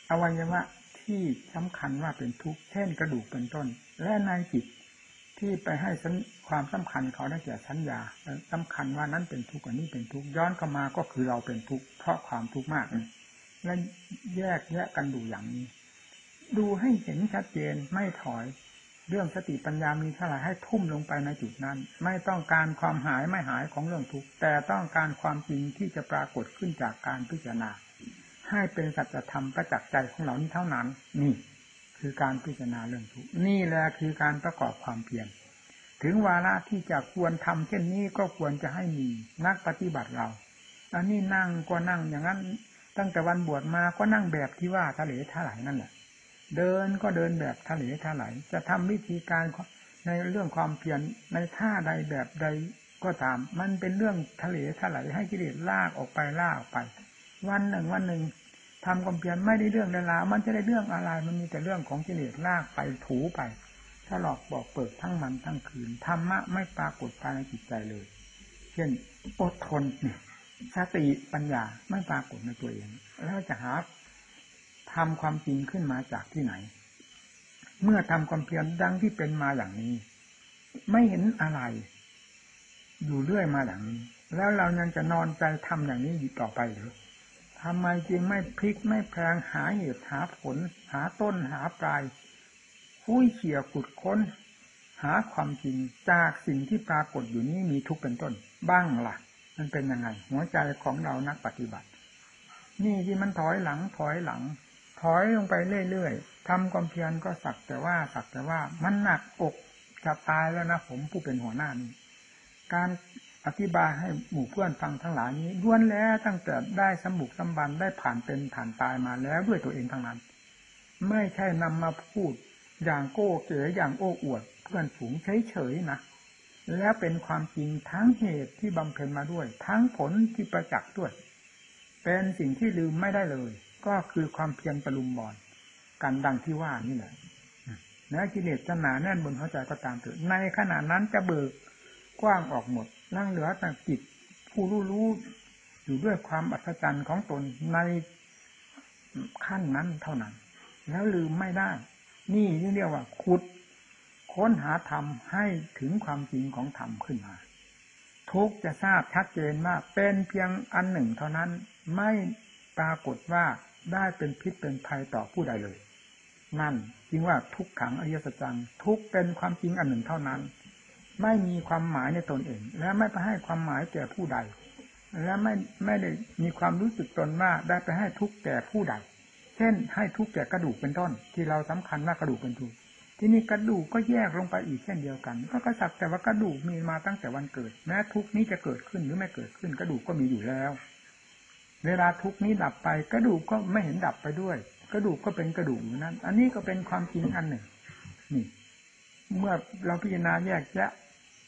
อวัยวะที่สำคัญว่าเป็นทุกข์เช่นกระดูกเป็นต้นและในจิตที่ไปให้ความสำคัญเขาได้แก่สัญญาสำคัญว่านั้นเป็นทุกข์อันนี้เป็นทุกข์ย้อนเข้ามาก็คือเราเป็นทุกข์เพราะความทุกข์มากนี่และแยกแยะกันดูอย่างนี้ดูให้เห็นชัดเจนไม่ถอยเรื่องสติปัญญามีเท่าไหร่ให้ทุ่มลงไปในจุดนั้นไม่ต้องการความหายไม่หายของเรื่องทุกข์แต่ต้องการความจริงที่จะปรากฏขึ้นจากการพิจารณาให้เป็นสัจธรรมประจักษ์ใจของเรานี้เท่านั้นนี่คือการพิจารณาเรื่องทุกข์นี่แหละคือการประกอบความเพียรถึงวาระที่จะควรทำเช่นนี้ก็ควรจะให้มีนักปฏิบัติเราอันนี้นั่งก็นั่งอย่างนั้นตั้งแต่วันบวชมาก็นั่งแบบที่ว่าทะเลทลายนั่นแหละเดินก็เดินแบบทะเลทลายจะทำวิธีการในเรื่องความเพียรในท่าใดแบบใดก็ตามมันเป็นเรื่องทะเลทลายให้กิเลสลากออกไปวันหนึ่งทำความเพียรไม่ได้เรื่องได้ราวมันจะได้เรื่องอะไรมันมีแต่เรื่องของกิเลสลากไปถูไปถ้าหลอกบอกเปิดทั้งวันทั้งคืนธรรมะไม่ปรากฏภายในจิตใจเลยเช่นอดทนเนี่ยสติปัญญาไม่ปรากฏในตัวเองแล้วจะหาทำความจริงขึ้นมาจากที่ไหนเมื่อทำความเพียรดังที่เป็นมาอย่างนี้ไม่เห็นอะไรอยู่เรื่อยมาอย่างนี้แล้วเรายังจะนอนใจทำอย่างนี้อยู่ต่อไปหรือทำไมจึงไม่พลิกไม่แพลงหาเหตุหาผลหาต้นหาปลายคุ้ยเขี่ยขุดค้นหาความจริงจากสิ่งที่ปรากฏอยู่นี้มีทุกข์เป็นต้นบ้างล่ะมันเป็นยังไงหัวใจของเรานักปฏิบัตินี่ที่มันถอยหลังถอยลงไปเรื่อยๆทำความเพียรก็สักแต่ว่ามันหนักอกจะตายแล้วนะผมผู้เป็นหัวหน้านี่การอธิบายให้หมู่เพื่อนฟังทั้งหลายนี้ล้วนแล้วตั้งแต่ได้สมบุกสมบันได้ผ่านเป็นผ่านตายมาแล้วด้วยตัวเองทั้งนั้นไม่ใช่นำมาพูดอย่างโก้เก๋อย่างโอ้อวดเพื่อนฝูงเฉยๆนะแล้วเป็นความจริงทั้งเหตุที่บำเพ็ญมาด้วยทั้งผลที่ประจักษ์ด้วยเป็นสิ่งที่ลืมไม่ได้เลยก็คือความเพียรตะลุมบอลกันดังที่ว่านี่แหละแม้กิเลสจะหนาแน่นบนหัวใจก็ตามเถิดในขณะนั้นจะเบิกกว้างออกหมดนั่งเหลือแต่จิตผู้รู้อยู่ด้วยความอัศจรรย์ของตนในขั้นนั้นเท่านั้นแล้วลืมไม่ได้นี่เรียกว่าขุดค้นหาธรรมให้ถึงความจริงของธรรมขึ้นมาทุกจะทราบชัดเจนว่าเป็นเพียงอันหนึ่งเท่านั้นไม่ปรากฏว่าได้เป็นพิษเป็นภัยต่อผู้ใดเลยนั่นจึงว่าทุกขังอริยสัจจังทุกเป็นความจริงอันหนึ่งเท่านั้นไม่มีความหมายในตนเองและไม่ไปให้ความหมายแก่ผู้ใดและไม่ได้มีความรู้สึกตนว่าได้ไปให้ทุกข์แก่ผู้ใดเช่นให้ทุกข์แก่กระดูกเป็นต้นที่เราสำคัญว่ากระดูกเป็นทุกข์ที่นี่กระดูกก็แยกลงไปอีกเช่นเดียวกันก็สักแต่ว่ากระดูกมีมาตั้งแต่วันเกิดแม้ทุกข์นี้จะเกิดขึ้นหรือไม่เกิดขึ้นกระดูกก็มีอยู่แล้วเวลาทุกข์นี้ดับไปกระดูกก็ไม่เห็นดับไปด้วยกระดูกก็เป็นกระดูกอยู่นั้นอันนี้ก็เป็นความจริงอันหนึ่งนี่เมื่อเราพิจารณาแยกแยะ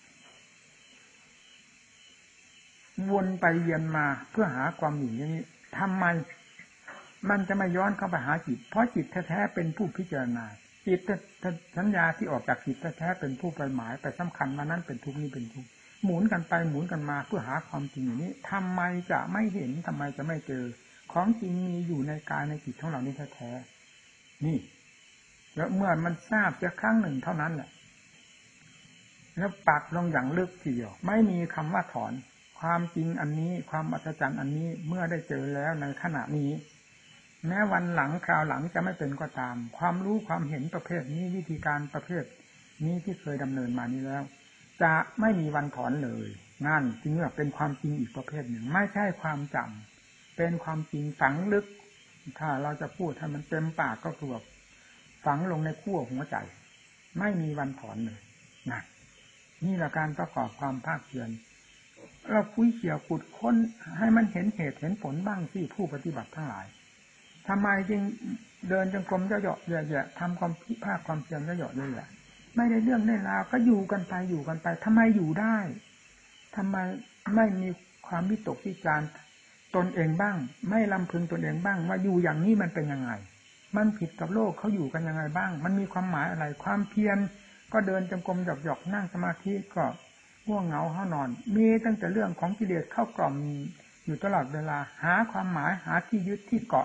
วนไปเวียนมาเพื่อหาความอยู่อย่างนี้ทำไมมันจะไม่ย้อนเข้าไปหาจิตเพราะจิตแท้ๆเป็นผู้พิจารณาจิตสัญญาที่ออกจากจิตแท้ๆเป็นผู้ไปหมายไปสำคัญมานั้นเป็นทุกข์นี้เป็นทุกข์หมุนกันไปหมุนกันมาเพื่อหาความจริงอย่างนี้ทำไมจะไม่เห็นทำไมจะไม่เจอของจริงมีอยู่ในกายในจิตของเรานี้แท้ๆนี่แล้วเมื่อมันทราบจะครั้งหนึ่งเท่านั้นแหละแล้วปักลงอย่างลึกทีเดียวไม่มีคำว่าถอนความจริงอันนี้ความอัศจรรย์อันนี้เมื่อได้เจอแล้วในขณะนี้แม้วันหลังคราวหลังจะไม่เป็นก็ตามความรู้ความเห็นประเภทนี้วิธีการประเภทนี้ที่เคยดำเนินมานี้แล้วจะไม่มีวันถอนเลยนั่นจึงว่าเป็นความจริงอีกประเภทหนึ่งไม่ใช่ความจำเป็นความจริงฝังลึกถ้าเราจะพูดให้มันเต็มปากก็คือแบบฝังลงในขั้วหัวใจไม่มีวันถอนเลยนั่นนี่แหละการประกอบความภาคเพียรเราคุยเขี่ยขุดค้นให้มันเห็นเหตุเห็นผลบ้างที่ผู้ปฏิบัติทั้งหลายทำไมจึงเดินจงกรมเหยาะๆทำความพิพากความเพียรเหยาะๆไม่ได้เรื่องได้ราวก็อยู่กันไปทำไมอยู่ได้ทำไมไม่มีความวิตกวิจารณ์ตนเองบ้างไม่ลำพึงตนเองบ้างว่าอยู่อย่างนี้มันเป็นยังไงมันผิดกับโลกเขาอยู่กันยังไงบ้างมันมีความหมายอะไรความเพียรก็เดินจงกรมหยอกๆนั่งสมาธิก็ง่วงเหงาห้านอนมีตั้งแต่เรื่องของกิเลสเข้ากล่อมอยู่ตลอดเวลาหาความหมายหาที่ยึดที่เกาะ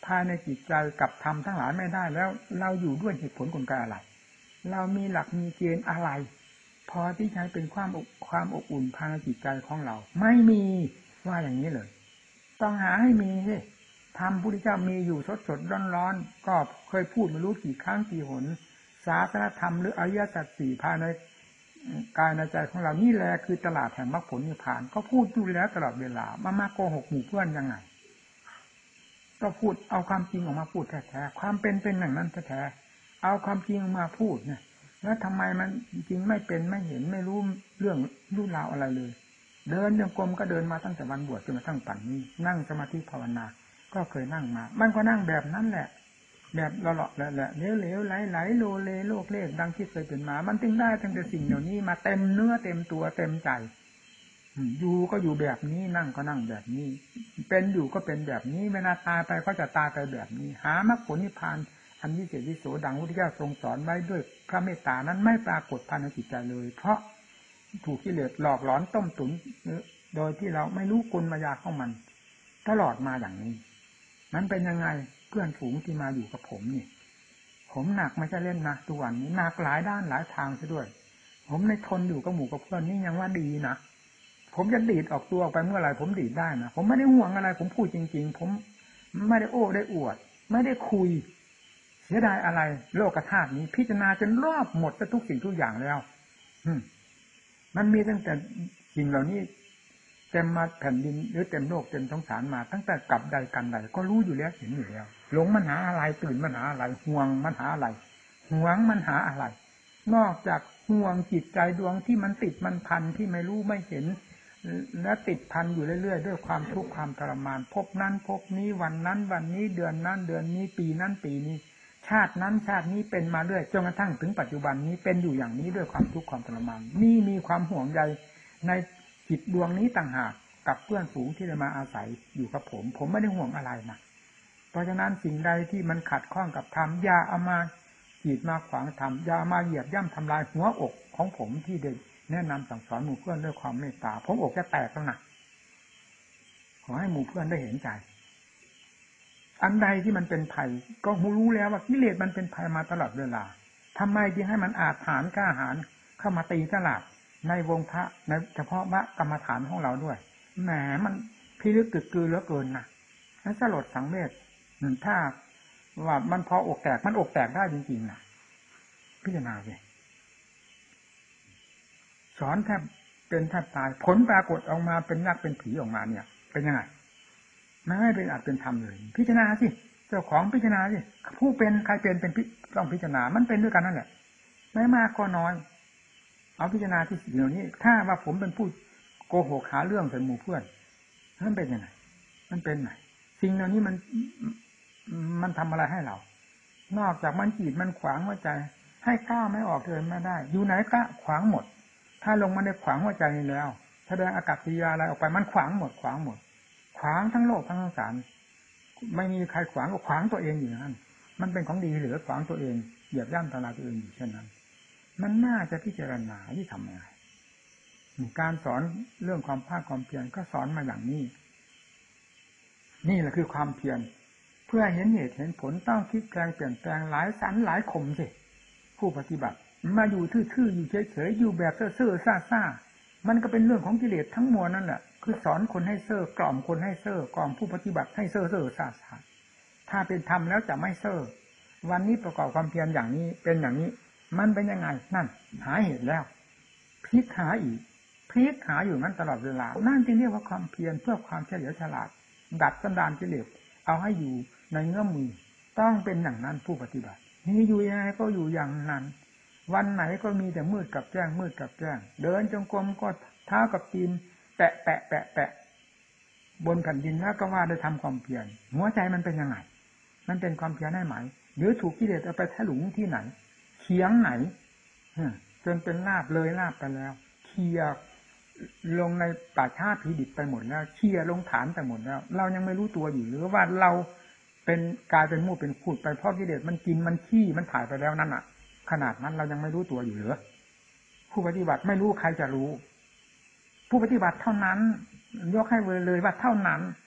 ภายในจิตใจกับธรรมทั้งหลายไม่ได้แล้วเราอยู่ด้วยเหตุผลกลไกอะไรเรามีหลักมีเกณฑ์อะไรพอที่จะเป็นความอบอุ่นภายในจิตใจของเราไม่มีว่าอย่างนี้เลยต้องหาให้มีสิธรรมพุทธเจ้ามีอยู่สดๆร้อนๆก็เคยพูดไม่รู้กี่ครั้งกี่หนศาสนธรรมหรืออริยสัจสี่ภายในกายในใจของเรานี่แหละคือตลาดแห่งมรรคผลนิพพานก็พูดอยู่แล้วตลอดเวลามาโกหกหมู่เพื่อนยังไงก็พูดเอาความจริงออกมาพูดแท้ๆความเป็นอย่างนั้นแท้ๆเอาความจริงออกมาพูดเนี่ยแล้วทำไมมันจริงไม่เป็นไม่เห็นไม่รู้เรื่องรู้ราวอะไรเลยเดินจงกรมก็เดินมาตั้งแต่วันบวชจนกระทั่งปัจจุบันนี้นั่งสมาธิภาวนาก็เคยนั่งมามันก็นั่งแบบนั้นแหละแบบเลาะๆแหละเหลวๆไหลๆโลเลโลกเลขดังที่เคยเป็นมามันจึงได้ตั้งแต่สิ่งเหล่านี้มาเต็มเนื้อเต็มตัวเต็มใจอยู่ก็อยู่แบบนี้นั่งก็นั่งแบบนี้เป็นอยู่ก็เป็นแบบนี้เวลาตายไปก็จะตายไปแบบนี้หามรรคผลนิพพานอันวิเศษวิโสดังพุทธเจ้าทรงสอนไว้ด้วยพระเมตตานั้นไม่ปรากฏภายในจิตใจเลยเพราะถูกกิเลสหลอกหลอนต้มตุ๋นโดยที่เราไม่รู้กลมายาของมันตลอดมาอย่างนี้นั้นเป็นยังไงเพื่อนฝูงที่มาอยู่กับผมนี่ผมหนักไม่ใช่เล่นนะทุกวันนี้หนักหลายด้านหลายทางซะด้วยผมในทนอยู่กับหมู่กับเพื่อนนี่ยังว่าดีนะผมจะดีดออกตัวออกไปเมื่อไหร่ผมดีดได้นะผมไม่ได้ห่วงอะไรผมพูดจริงๆผมไม่ได้โอ้ได้อวดไม่ได้คุยเสียดายอะไรโลกธาตุนี้พิจารณาจนรอบหมดทุกสิ่งทุกอย่างแล้วมันมีตั้งแต่สิ่งเหล่านี้เต็มมาแผ่นดินหรือเต็มโลกเต็มสงสารมาตั้งแต่กับใดกันใดก็รู้อยู่แล้วเห็นอยู่แล้วหลงมันหาอะไรตื่นมันหาอะไรห่วงมันหาอะไรหวงมันหาอะไรนอกจากห่วงจิตใจดวงที่มันติดมันพันที่ไม่รู้ไม่เห็นและติดพันอยู่เรื่อยๆด้วยความทุกข์ความทรมานพบนั้นพบนี้วันนั้นวันนี้เดือนนั้นเดือนนี้ปีนั้นปีนี้ชาตินั้นชาตินี้เป็นมาเรื่อยจนกระทั่งถึงปัจจุบันนี้เป็นอยู่อย่างนี้ด้วยความทุกข์ความทรมานนี่มีความห่วงใยในจิตดวงนี้ต่างหากกับเพื่อนฝูงที่จะมาอาศัยอยู่กับผมไม่ได้ห่วงอะไรนะเพราะฉะนั้นสิ่งใดที่มันขัดข้องกับธรรมอย่าเอามากีดมาขวางธรรมอย่ามาเหยียบย่ำทำลายหัวอกของผมที่ได้แนะนำสั่งสอนหมู่เพื่อนด้วยความเมตตาผมอกจะแตกแล้วนะขอให้หมู่เพื่อนได้เห็นใจอันใดที่มันเป็นภัยก็รู้แล้วว่ากิเลสมันเป็นภัยมาตลอดเวลาทำไมจึงให้มันอาจหารกล้าหาญเข้ามาตีตลาดในวงพระในเฉพาะพระกรรมฐานของเราด้วยแหมมันพิลึกกึกกือเหลือเกินนะแล้วสลดสังเวชถ้าว่ามันพออกแตกมันอกแตกได้จริงๆนะพิจารณาสิสอนแทบเป็นแทบตายผลปรากฏออกมาเป็นยักษ์เป็นผีออกมาเนี่ยเป็นยังไงไม่เป็นอาจเป็นธรรมเลยพิจารณาสิเจ้าของพิจารณาสิผู้เป็นใครเป็นต้องพิจารณามันเป็นด้วยกันนั่นแหละไม่มากก็น้อยเอาพิจารณาที่สิ่งเหล่านี้ถ้าว่าผมเป็นผู้โกหกหาเรื่องใส่หมู่เพื่อนนั่นเป็นยังไงมันเป็นไหนสิ่งเหล่านี้มันทำอะไรให้เรานอกจากมันกีดมันขวางหัวใจให้ก้าวไม่ออกเดินไม่ได้อยู่ไหนก็ขวางหมดถ้าลงมาในขวางหัวใจนี้แล้วแสดงอากัปกิริยาอะไรออกไปมันขวางหมดขวางทั้งโลกทั้งสงสารไม่มีใครขวางก็ขวางตัวเองอยู่นั่นมันเป็นของดีเหลือขวางตัวเองเหยียบย่ำทำลายตัวเองอยู่เช่นนั้นมันน่าจะพิจารณาที่ทำยังไงการสอนเรื่องความภาคความเพียรก็สอนมาอย่างนี้นี่แหละคือความเพียรเพื่อเห็นเหตุเห็นผลต้องคิดแปลงเปลี่ยนแปลงหลายสันหลายคมสิผู้ปฏิบัติมาอยู่ทื่อๆอยู่เฉยๆอยู่แบบเซ่อๆซ่าๆมันก็เป็นเรื่องของกิเลสทั้งมวลนั่นแหละคือสอนคนให้เซ่อกล่อมคนให้เซ่อกล่อมผู้ปฏิบัติให้เซ่อๆซ่าๆถ้าเป็นธรรมแล้วจะไม่เซ่อวันนี้ประกอบความเพียรอย่างนี้เป็นอย่างนี้มันเป็นยังไงนั่นหาเหตุแล้วพลิกหาอีกพลิกหาอยู่นั้นตลอดเวลานั่นจึงเรียกว่าความเพียรเพื่อความเฉลียวฉลาดดัดสันดานกิเลสเอาให้อยู่ในเงื้อมมือต้องเป็นอย่างนั้นผู้ปฏิบัตินี่อยู่ยังไงก็อยู่อย่างนั้นวันไหนก็มีแต่มืดกับแจ้งมืดกับแจ้งเดินจงกรมก็เท้ากับตีนแปะแปะแปะแปะบนแผ่นดินแล้วก็ว่าได้ทำความเพียรหัวใจมันเป็นยังไงมันเป็นความเพียรได้ไหมหรือถูกกิเลสเอาไปถลุงที่ไหนเคียงไหนจนเป็นลาบเลยลาบไปแล้วเคลียลงในป่าช้าผีดิบไปหมดแล้วเคลียลงฐานไปหมดแล้วเรายังไม่รู้ตัวอยู่หรือว่าเราเป็นกลายเป็นมูดเป็นขุดไปเพราะกิเลสมันกินมันขี้มันถ่ายไปแล้วนั่นน่ะขนาดนั้นเรายังไม่รู้ตัวอยู่หรือผู้ปฏิบัติไม่รู้ใครจะรู้ผู้ปฏิบัติเท่านั้นยกให้เลยว่าเท่านั้น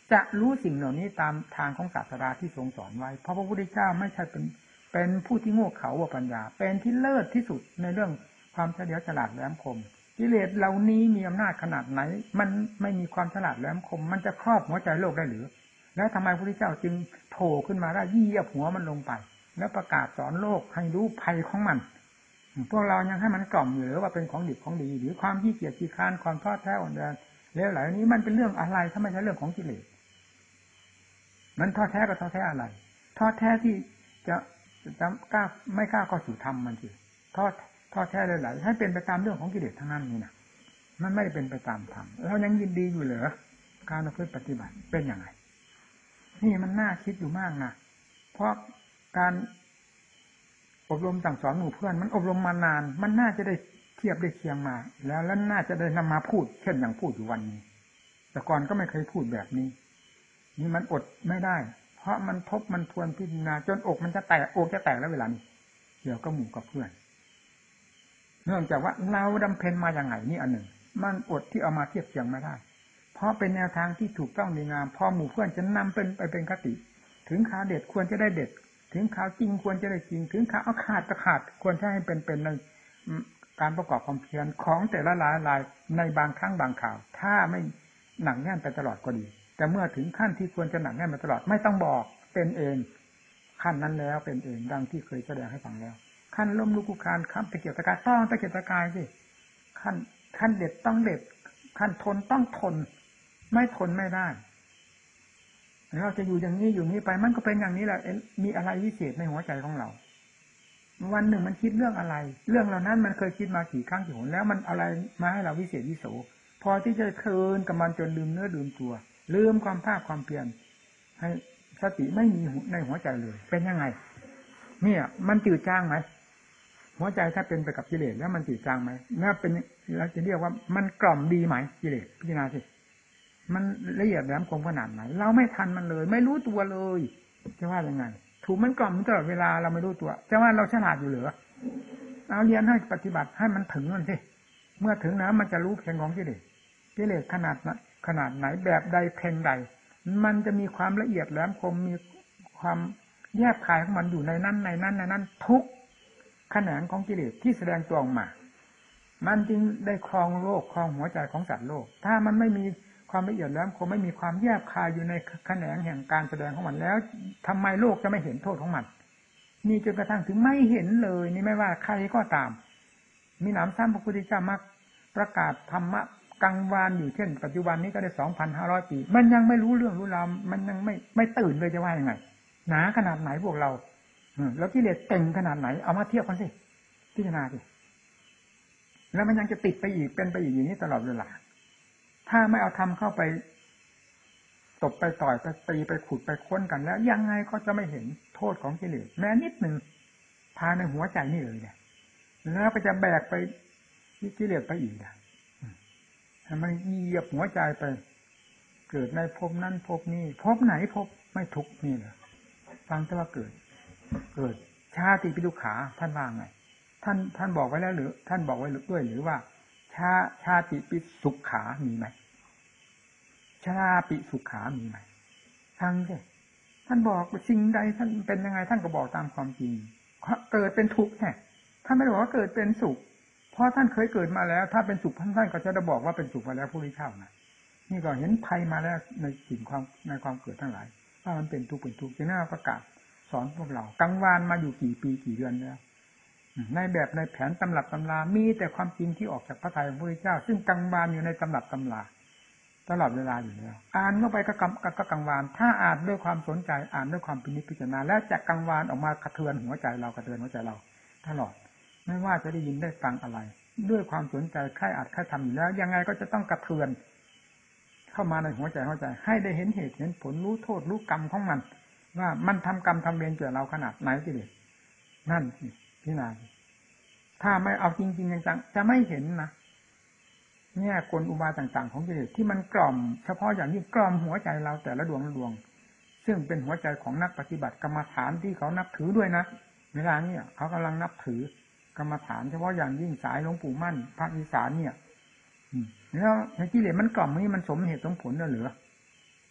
จะรู้สิ่งเหล่านี้ตามทางของศาสดาที่ทรงสอนไว้เพราะพระพุทธเจ้าไม่ใช่เป็นผู้ที่โง่เขลาว่าปัญญาเป็นที่เลิศที่สุดในเรื่องความเฉลียวฉลาดแหลมคมกิเลสเหล่านี้มีอำนาจขนาดไหนมันไม่มีความฉลาดแหลมคมมันจะครอบหัวใจโลกได้หรือแล้วทำไมพระพุทธเจ้าจึงโผล่ขึ้นมาได้เหยียบหัวมันลงไปแล้วประกาศสอนโลกให้รู้ภัยของมันพวกเรายังให้มันกล่อมอยู่หรือว่าเป็นของดีของดีหรือความขี้เกียจขี้คร้านความท้อแท้อ่อนแรงเลวไหลนี้มันเป็นเรื่องอะไรถ้าไม่ใช่เรื่องของกิเลสมันท้อแท้ก็ท้อแท้อะไรท้อแท้ที่จะกล้าไม่กล้าเข้าสู่ธรรมมันสิท้อแท้เลวไหลให้เป็นไปตามเรื่องของกิเลสทั้งนั้นนี่นะมันไม่ได้เป็นไปตามธรรมเรายังยินดีอยู่เหรอการประพฤติปฏิบัติเป็นยังไงนี่มันน่าคิดอยู่มากนะเพราะการอบรมสั่งสอนหมู่เพื่อนมันอบรมมานานมันน่าจะได้เทียบได้เคียงมาแล้วน่าจะได้นำมาพูดเช่นอย่างพูดอยู่วันนี้แต่ก่อนก็ไม่เคยพูดแบบนี้นี่มันอดไม่ได้เพราะมันทบมันทวนพิจารณาจนอกมันจะแตกอกจะแตกแล้วเวลานี้เดี๋ยวก็หมู่กับเพื่อนเนื่องจากว่าเราดำเพ็ญมาอย่างไงนี่อันหนึ่งมันอดที่เอามาเทียบเคียงไม่ได้เพราะเป็นแนวทางที่ถูกต้องดีงามพอหมู่เพื่อนจะนำเป็นคติถึงข่าวเด็ดควรจะได้เด็ดถึงข่าวจริงควรจะได้จริงถึงข่าวเอาขาดก็ขาดควรจะให้เป็นในการประกอบความเพียรของแต่ละรายในบางครั้งบางข่าวถ้าไม่หนักแน่นไปตลอดก็ดีแต่เมื่อถึงขั้นที่ควรจะหนักแน่นไปตลอดไม่ต้องบอกเป็นเองขั้นนั้นแล้วเป็นเองดังที่เคยแสดงให้ฟังแล้วขั้นล้มลุกคลุกคลานขั้นตะเกียกตะกายต้องตะเกียกตะกายสิขั้นเด็ดต้องเด็ดขั้นทนต้องทนไม่ทนไม่ได้เราจะอยู่อย่างนี้อยู่นี้ไปมันก็เป็นอย่างนี้แหละมีอะไรวิเศษในหัวใจของเราวันหนึ่งมันคิดเรื่องอะไรเรื่องเหล่านั้นมันเคยคิดมากี่ครั้งกี่หนแล้วมันอะไรมาให้เราวิเศษวิโสพอที่จะเทินกับมันจนลืมเนื้อลืมตัวลืมความภาคความเพียรให้สติไม่มีในหัวใจเลยเป็นยังไงเนี่ยมันจืดจางไหมหัวใจถ้าเป็นไปกับกิเลสแล้วมันจืดจางไหมน่าเป็นเราจะเรียกว่ามันกล่อมดีไหมกิเลสพิจารณาสิมันละเอียดแหลมคมขนาดไหนเราไม่ทันมันเลยไม่รู้ตัวเลยจะว่ายังไงถูกมันกล่อมตลอดเวลาเราไม่รู้ตัวจะว่าเราฉลาดอยู่เหรอเอาเรียนให้ปฏิบัติให้มันถึงมันสิเมื่อถึงนะมันจะรู้เพียงของกิเลสขนาดไหนแบบใดเพียงใดมันจะมีความละเอียดแหลมคมมีความแยบคายของมันอยู่ในนั้นทุกแขนงของกิเลสที่แสดงตัวออกมามันจึงได้ครองโลกครองหัวใจของสัตว์โลกถ้ามันไม่มีความละเอียดแล้วคงไม่มีความแยบคายอยู่ในแขนงแห่งการแสดงของมันแล้วทำไมโลกจะไม่เห็นโทษของมันนี่จนกระทั่งถึงไม่เห็นเลยนี่ไม่ว่าใครก็ตามมีหนำซ้ำพระพุทธเจ้ามาประกาศธรรมะกังวานอยู่เช่นปัจจุบันนี้ก็ได้ 2,500 ปีมันยังไม่รู้เรื่องรู้ราวมันยังไม่ตื่นเลยจะว่ายังไงหนาขนาดไหนพวกเราแล้วกิเลสเต็งขนาดไหนเอามาเทียบกันสิพิจารณาสิแล้วมันยังจะติดไปอีกเป็นไปอีกอย่างนี้ตลอดเวลาถ้าไม่เอาทำเข้าไปตบไปต่อยไปตีไปขุดไปค้นกันแล้วยังไงก็จะไม่เห็นโทษของกิเลสแม้นิดหนึ่งภายในหัวใจนี่เลยเนี่ยแล้วก็จะแบกไปกิเลสไปอีกมันเหยียบหัวใจไปเกิดในภพนั้นภพนี้ภพไหนภพไม่ทุกนี่เลยฟังแต่ว่าเกิดชาติปิทุกขาท่านว่าไงท่านบอกไว้แล้วหรือท่านบอกไว้ด้วยหรือว่าชาติปิสุขขามีไหมชาปิสุขขามีไหมฟังสิท่านบอกสิ่งใดท่านเป็นยังไงท่านก็บอกตามความจริงเกิดเป็นทุกข์แน่ท่านไม่ได้บอกว่าเกิดเป็นสุขเพราะท่านเคยเกิดมาแล้วถ้าเป็นสุขท่านก็จะได้บอกว่าเป็นสุขมาแล้วผู้ริเช่านะนี่ก็เห็นภัยมาแล้วในสิ่งในความเกิดทั้งหลายว่ามันเป็นทุกข์จึงน่าประกาศสอนพวกเรากังวานมาอยู่กี่ปีกี่เดือนแล้วในแบบในแผนตำรับตำรามีแต่ความจริงที่ออกจากพระทัยของพระพุทธเจ้าซึ่งกังวานอยู่ในตำรับตำราตลอดเวลาอยู่แล้วอ่านเข้าไปก็กังวานถ้าอ่านด้วยความสนใจอ่านด้วยความพิจารณาแล้วจะกังวานออกมากระเทือนหัวใจเราตลอดไม่ว่าจะได้ยินได้ฟังอะไรด้วยความสนใจใคร่อ่านใคร่ทำอยู่แล้วยังไงก็จะต้องกระเทือนเข้ามาในหัวใจให้ได้เห็นเหตุเห็นผลรู้โทษรู้กรรมของมันว่ามันทำกรรมทำเวรแก่เราขนาดไหนทีเดียวนั่นสิพี่นาถ้าไม่เอาจริงๆจังๆจะไม่เห็นนะเนี่ยกลอุบายต่างๆของกิเลสที่มันกล่อมเฉพาะอย่างยิ่งกล่อมหัวใจเราแต่ละดวงซึ่งเป็นหัวใจของนักปฏิบัติกรรมฐานที่เขานับถือด้วยนะเวลานี้เขากำลังนับถือกรรมฐานเฉพาะอย่างยิ่งสายหลวงปู่มั่นภาคอีสานเนี่ยแล้วในกิเลสมันกล่อมนี้มันสมเหตุสมผลหรือ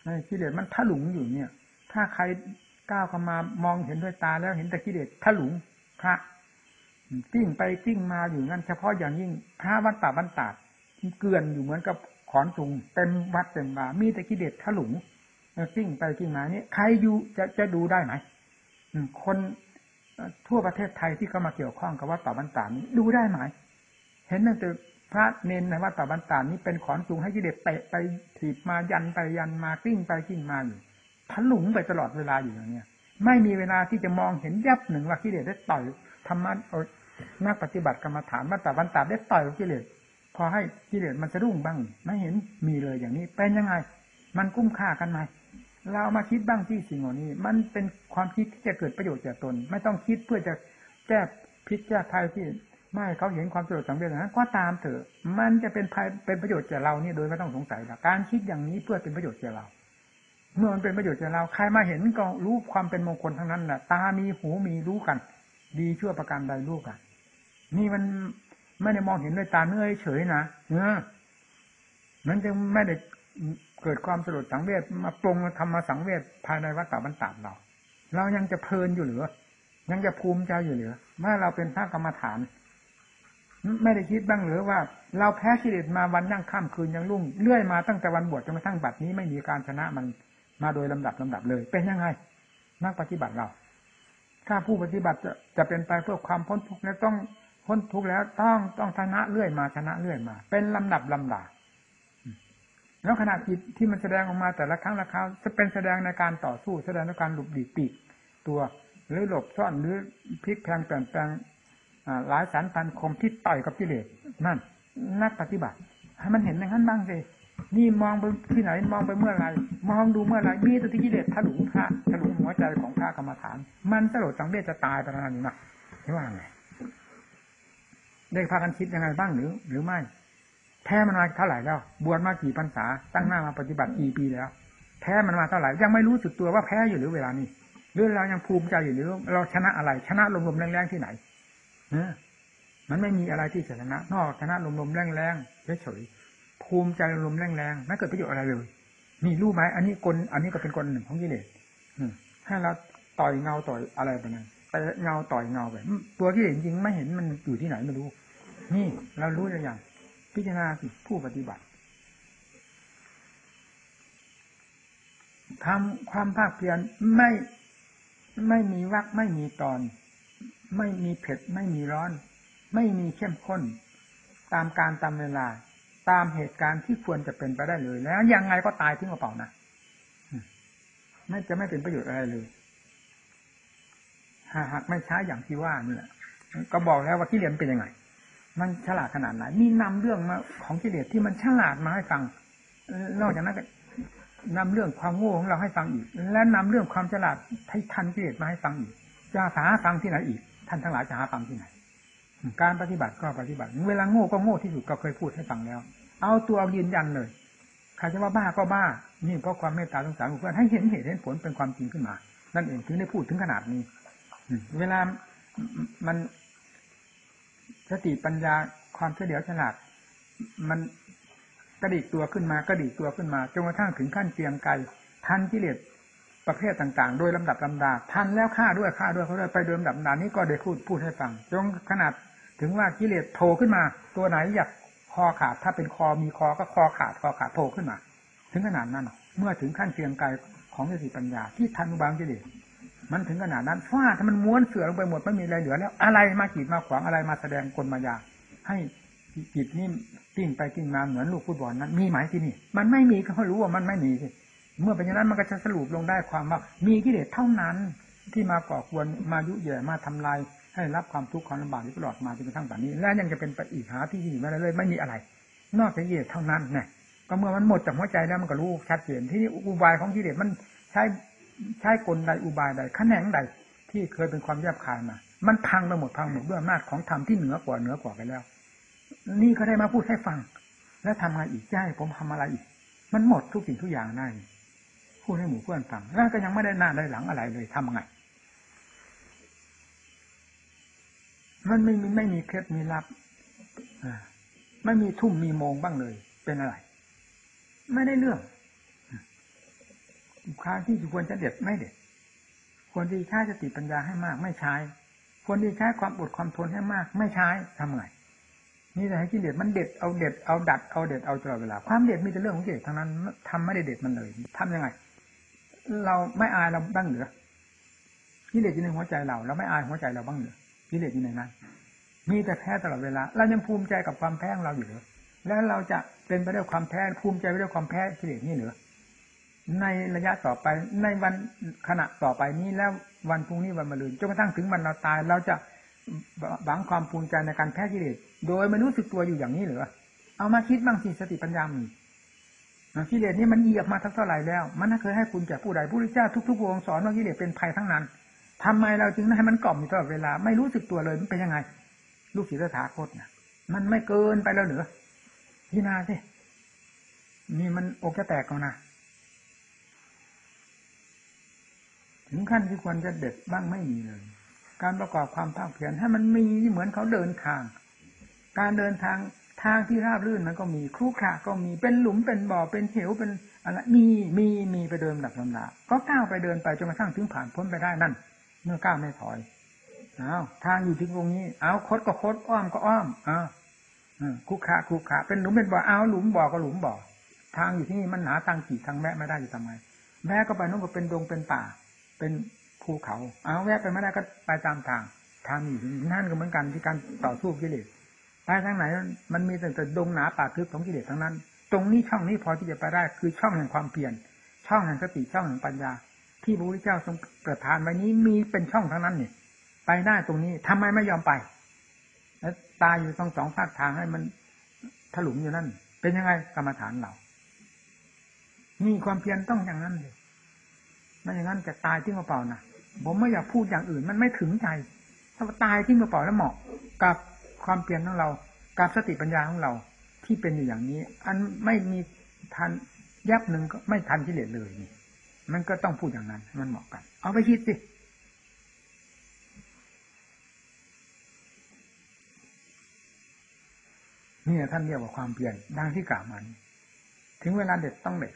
กิเลสมันถลุงอยู่เนี่ย ถ้าใครก้าวเข้ามามองเห็นด้วยตาแล้วเห็นแต่กิเลสถลุงพระกิ้งไปกิ้งมาอยู่งั้นเฉพาะอย่างยิ่งพระวัดป่าบ้านตาดเกลื่อนอยู่เหมือนกับขอนตุงเต็มวัดเต็มบามีแต่กิเลสถลุงกิ้งไปกิ้งมานี่ใครอยู่จะดูได้ไหมคนทั่วประเทศไทยที่เข้ามาเกี่ยวข้องกับวัดป่าบ้านตาดนี้ดูได้ไหมเห็นนั่นแต่พระเนนในวัดป่าบ้านตาดนี้เป็นขอนตุงให้กิเลสเตะไปถีบมายันไปยันมากิ้งไปกิ้งมาอยู่ถลุงไปตลอดเวลาอยู่อย่างนี้ไม่มีเวลาที่จะมองเห็นยับหนึ่งว่ากิเลสได้ต่อยธรรมะนักปฏิบัติกรรมฐานวัดป่าบ้านตาดได้ต่อยกิเลสพอให้กิเลสมันสะดุ้งบ้างไม่เห็นมีเลยอย่างนี้เป็นยังไงมันคุ้มค่ากันไหมเรามาคิดบ้างที่สิ่งเหล่านี้มันเป็นความคิดที่จะเกิดประโยชน์แก่ตนไม่ต้องคิดเพื่อจะแก้พิษแก้ภัยที่ไม่เขาเห็นความสะดวกสังเวชนั้นก็ตามเถอะมันจะเป็นภัยเป็นประโยชน์แก่เรานี่โดยไม่ต้องสงสัยละการคิดอย่างนี้เพื่อเป็นประโยชน์แก่เราเมื่อมันเป็นประโยชน์แก่เราใครมาเห็นก็รู้ความเป็นมงคลทั้งนั้นแหละตามีหูมีรู้กันดีชั่วประการใดรู้กันนี่มันไม่ได้มองเห็นด้วยตาเนื้อเฉยนะมันจึงไม่ได้เกิดความสลดสังเวชมาปรงธรรมสังเวชภายในวัฏฏะบรรดาเรายังจะเพลินอยู่หรือยังจะภูมิใจอยู่หรือว่าเราเป็นพระกรรมฐานไม่ได้คิดบ้างหรือว่าเราแพ้กิเลสมาวันยั่งค่ำคืนยังรุ่งเรื่อยมาตั้งแต่วันบวชจนกระทั่งบัดนี้ไม่มีการชนะมันมาโดยลำดับเลยเป็นยังไงนักปฏิบัติเราถ้าผู้ปฏิบัติจะเป็นไปเพื่อความพ้นทุกข์แล้วต้องพ้นทุกข์แล้วต้องชนะเรื่อยมาชนะเรื่อยมาเป็นลำดับลำดาแล้วขณะจิตที่มันแสดงออกมาแต่ละครั้งละคราวจะเป็นแสดงในการต่อสู้แสดงในการหลบหลีกปีกตัวหรือหลบซ่อนหรือพลิกแพลงเปลี่ยนแปลงหลายสารพันคมที่ต่อยกับกิเลสนั่นนักปฏิบัติให้มันเห็นอย่างนั้นบ้างสินี่มองไปที่ไหนมองไปเมื่อไรมองดูเมื่อไรมีแต่กิเลสถลุงพระถลุงหัวใจของพระกรรมฐานมันสลดสังเวชจะตายไปขนาดนี้นะที่ว่าไงได้พากันคิดยังไงบ้างหรือไม่แท้มันมาเท่าไหร่แล้วบวชมากี่พรรษาตั้งหน้ามาปฏิบัติกี่ปีแล้วแท้มันมาเท่าไหร่ยังไม่รู้สึกตัวว่าแพ้อยู่หรือเวลานี้หรือเรายังภูมิใจอยู่หรือเราชนะอะไรชนะลมๆแรงๆที่ไหนมันไม่มีอะไรที่ชนะนอกชนะลมๆแรงๆเฉยๆภูมิใจลมๆแรงๆไม่เกิดประโยชน์อะไรเลยนี่รู้ไหมอันนี้ก็เป็นกลหนึ่งของกิเลสให้เราต่อยเงาต่อยอะไรไปนั่นแต่เงาต่อยเงาไปตัวกิเลสจริงไม่เห็นมันอยู่ที่ไหนไม่รู้นี่เรารู้หรือยังพิจารณาสิผู้ปฏิบัติทำความภาคเพียรไม่มีวรรคไม่มีตอนไม่มีเผ็ดไม่มีร้อนไม่มีเข้มข้นตามการตามเวลาตามเหตุการณ์ที่ควรจะเป็นไปได้เลยแล้วยังไงก็ตายทิ้งกระเป๋านะไม่เป็นประโยชน์อะไรเลยหากไม่ใช้อย่างที่ว่าเนี่ยก็บอกแล้วว่ากิเลสเป็นยังไงมันฉลาดขนาดไหนมีนำเรื่องมาของกิเลสที่มันฉลาดมาให้ฟังนอกจากนั้นก็นำเรื่องความโง่ของเราให้ฟังอีกและนำเรื่องความฉลาดให้ทันกิเลสมาให้ฟังอีกจะหาฟังที่ไหนอีกท่านทั้งหลายจะหาฟังที่ไหนการปฏิบัติก็ปฏิบัติเวลาโง่ก็โง่ที่สุดก็เคยพูดให้ฟังแล้วเอาตัวยืนยันเลยใครจะว่าบ้าก็บ้านี่เพราะความเมตตาสงสารของเพื่อนให้เห็นเหตุเห็นผลเป็นความจริงขึ้นมานั่นเองถึงได้พูดถึงขนาดนี้เวลามันสติปัญญาความเฉลียวฉลาดมันกระดิกตัวขึ้นมาจนกระทั่งถึงขั้นเกรียงไกรทันกิเลสประเภทต่างๆโดยลำดับลำดาทันแล้วฆ่าด้วยเขาด้วยไปโดยลำดับลำดานี้ก็ได้พูดให้ฟังจนขนาดถึงว่ากิเลสโผล่ขึ้นมาตัวไหนอยากคอขาดถ้าเป็นคอมีคอก็คอขาดโผล่ขึ้นมาถึงขนาดนั้นเมื่อถึงขั้นเกรียงไกรของสติปัญญาที่ทันอุบายกิเลสมันถึงขนาดนั้นฟาดถ้ามันม้วนเสือลงไปหมดไม่มีอะไรเหลือแล้วอะไรมากีดมาขวางอะไรมาแสดงกลมายาให้จิตนี่กิ้งไปกิ้งมาเหมือนลูกฟุตบอลนั้นมีไหมที่นี่มันไม่มีก็รู้ว่ามันไม่มีสิเมื่อเป็นอย่างนั้นมันก็จะสรุปลงได้ความว่ามีกิเลสเท่านั้นที่มาก่อกวนมายุแย่มาทำลายให้รับความทุกข์ความลำบากที่ตลอดมาจนกระทั่งแบบนี้และยังจะเป็นไปอีกหาที่อยู่ไม่ได้เลยไม่มีอะไรนอกจากกิเลสเท่านั้นเนี่ยก็เมื่อมันหมดจากหัวใจแล้วมันก็รู้ชัดเจนที่อุบายของกิเลสมันใช้กลใดอุบายใดแขนงใดที่เคยเป็นความแยบคายมามันพังไปหมดด้วยอำนาจของธรรมที่เหนือกว่าไปแล้วนี่ก็ได้มาพูดให้ฟังแล้วทำไงอีกจะให้ผมทำอะไรอีกมันหมดทุกสิ่งทุกอย่างได้พูดให้หมู่เพื่อนฟังแล้วก็ยังไม่ได้หน้าได้หลังอะไรเลยทำไงมันไม่มีเคล็ดมีลับไม่มีทุ่มมีโมงบ้างเลยเป็นอะไรไม่ได้เรื่องครั้งที่ควรจะเด็ดไม่เด็ดควรที่ใช้สติปัญญาให้มากไม่ใช้ควรที่ใช้ความอดความทนให้มากไม่ใช้ทำไงนี่แต่ให้กิเลสมันเด็ดเอาดัดเอาเด็ดเอาตลอดเวลาความเด็ดมีแต่เรื่องของกิเลสทั้งนั้นทำไม่ได้เด็ดมันเลยทำยังไงเราไม่อายเราบ้างเหรือกิเลสอยู่ในหัวใจเราไม่อายหัวใจเราบ้างเหรือกิเลสอยู่ในนั้นมีแต่แพ้ตลอดเวลาเรายังภูมิใจกับความแพ้ของเราอยู่เหรอแล้วเราจะเป็นไปด้วยความแพ้ภูมิใจไปด้วยความแพ้กิเลสนี่เหรอในระยะต่อไปในวันขณะต่อไปนี้แล้ววันพรุ่งนี้วันมะรืนจนกระทั่งถึงวันเราตายเราจะหวังความภูมิใจในการแพ้กิเลสโดยไม่รู้สึกตัวอยู่อย่างนี้เหรอเอามาคิดบ้างสิสติปัญญามีกิเลสนี่มันเหยียบมาเท่าไหร่แล้วมันเคยให้คุณแก่ผู้ใดผู้ริเจ้าทุกๆองค์สอนว่ากิเลสเป็นภัยทั้งนั้นทำไมเราจึงให้มันกล่อมอยู่ตลอดเวลาไม่รู้สึกตัวเลยมันเป็นยังไงลูกศิษย์ตถาคตนะมันไม่เกินไปแล้วเหรอพี่นาสินี่มันอกจะแตกแล้วนะถึงขั้นที่ควรจะเด็ดบ้างไม่มีเลยการประกอบความภาคเพียรให้มันมีเหมือนเขาเดินทางการเดินทางที่ราบรื่นมันก็มีครุขระก็มีเป็นหลุมเป็นบ่อเป็นเหวเป็นอะไรมีไปเดินแบบลำดับก็ก้าวไปเดินไปจนกระทั่งถึงผ่านพ้นไปได้นั่นเมื่อก้าวไม่ถอยทางอยู่ที่ตรงนี้คดก็คดอ้อมก็อ้อมครุขระเป็นหลุมเป็นบ่อหลุมบ่อก็หลุมบ่อทางอยู่ที่นี่มันหนาตั้งกี่ทางแวะไม่ได้อยู่ทำไมแวะก็ไปนู่นก็เป็นดงเป็นป่าเป็นภูเขาแวะไปไม่ได้ก็ไปตามทางอยู่นั่นก็เหมือนกันที่การต่อสู้กิเลสไปทางไหนมันมีแต่ดงหนาป่าทึบของกิเลสทั้งนั้นตรงนี้ช่องนี้พอที่จะไปได้คือช่องแห่งความเพียรช่องแห่งสติช่องแห่งปัญญาที่พระพุทธเจ้าทรงประทานไว้นี้มีเป็นช่องทั้งนั้นนี่ไปได้ตรงนี้ทำไมไม่ยอมไปแล้วตายอยู่สองภาคทางให้มันถลุงอยู่นั่นเป็นยังไงกรรมฐานเรานี่ความเพียรต้องอย่างนั้นเลยไม่อย่างนั้นจะตายทิ้งเปล่านะผมไม่อยากพูดอย่างอื่นมันไม่ถึงใจถ้าตายทิ้งเปล่าแล้วเหมาะกับความเพียรของเรากับสติปัญญาของเราที่เป็นอยู่อย่างนี้อันไม่มีทันยับหนึ่งก็ไม่ทันกิเลสเลยนี่มันก็ต้องพูดอย่างนั้นมันเหมาะกันเอาไปคิดสินี่ท่านเรียกว่าความเพียรดังที่กล่าวมาถึงเวลาเด็ดต้องเด็ด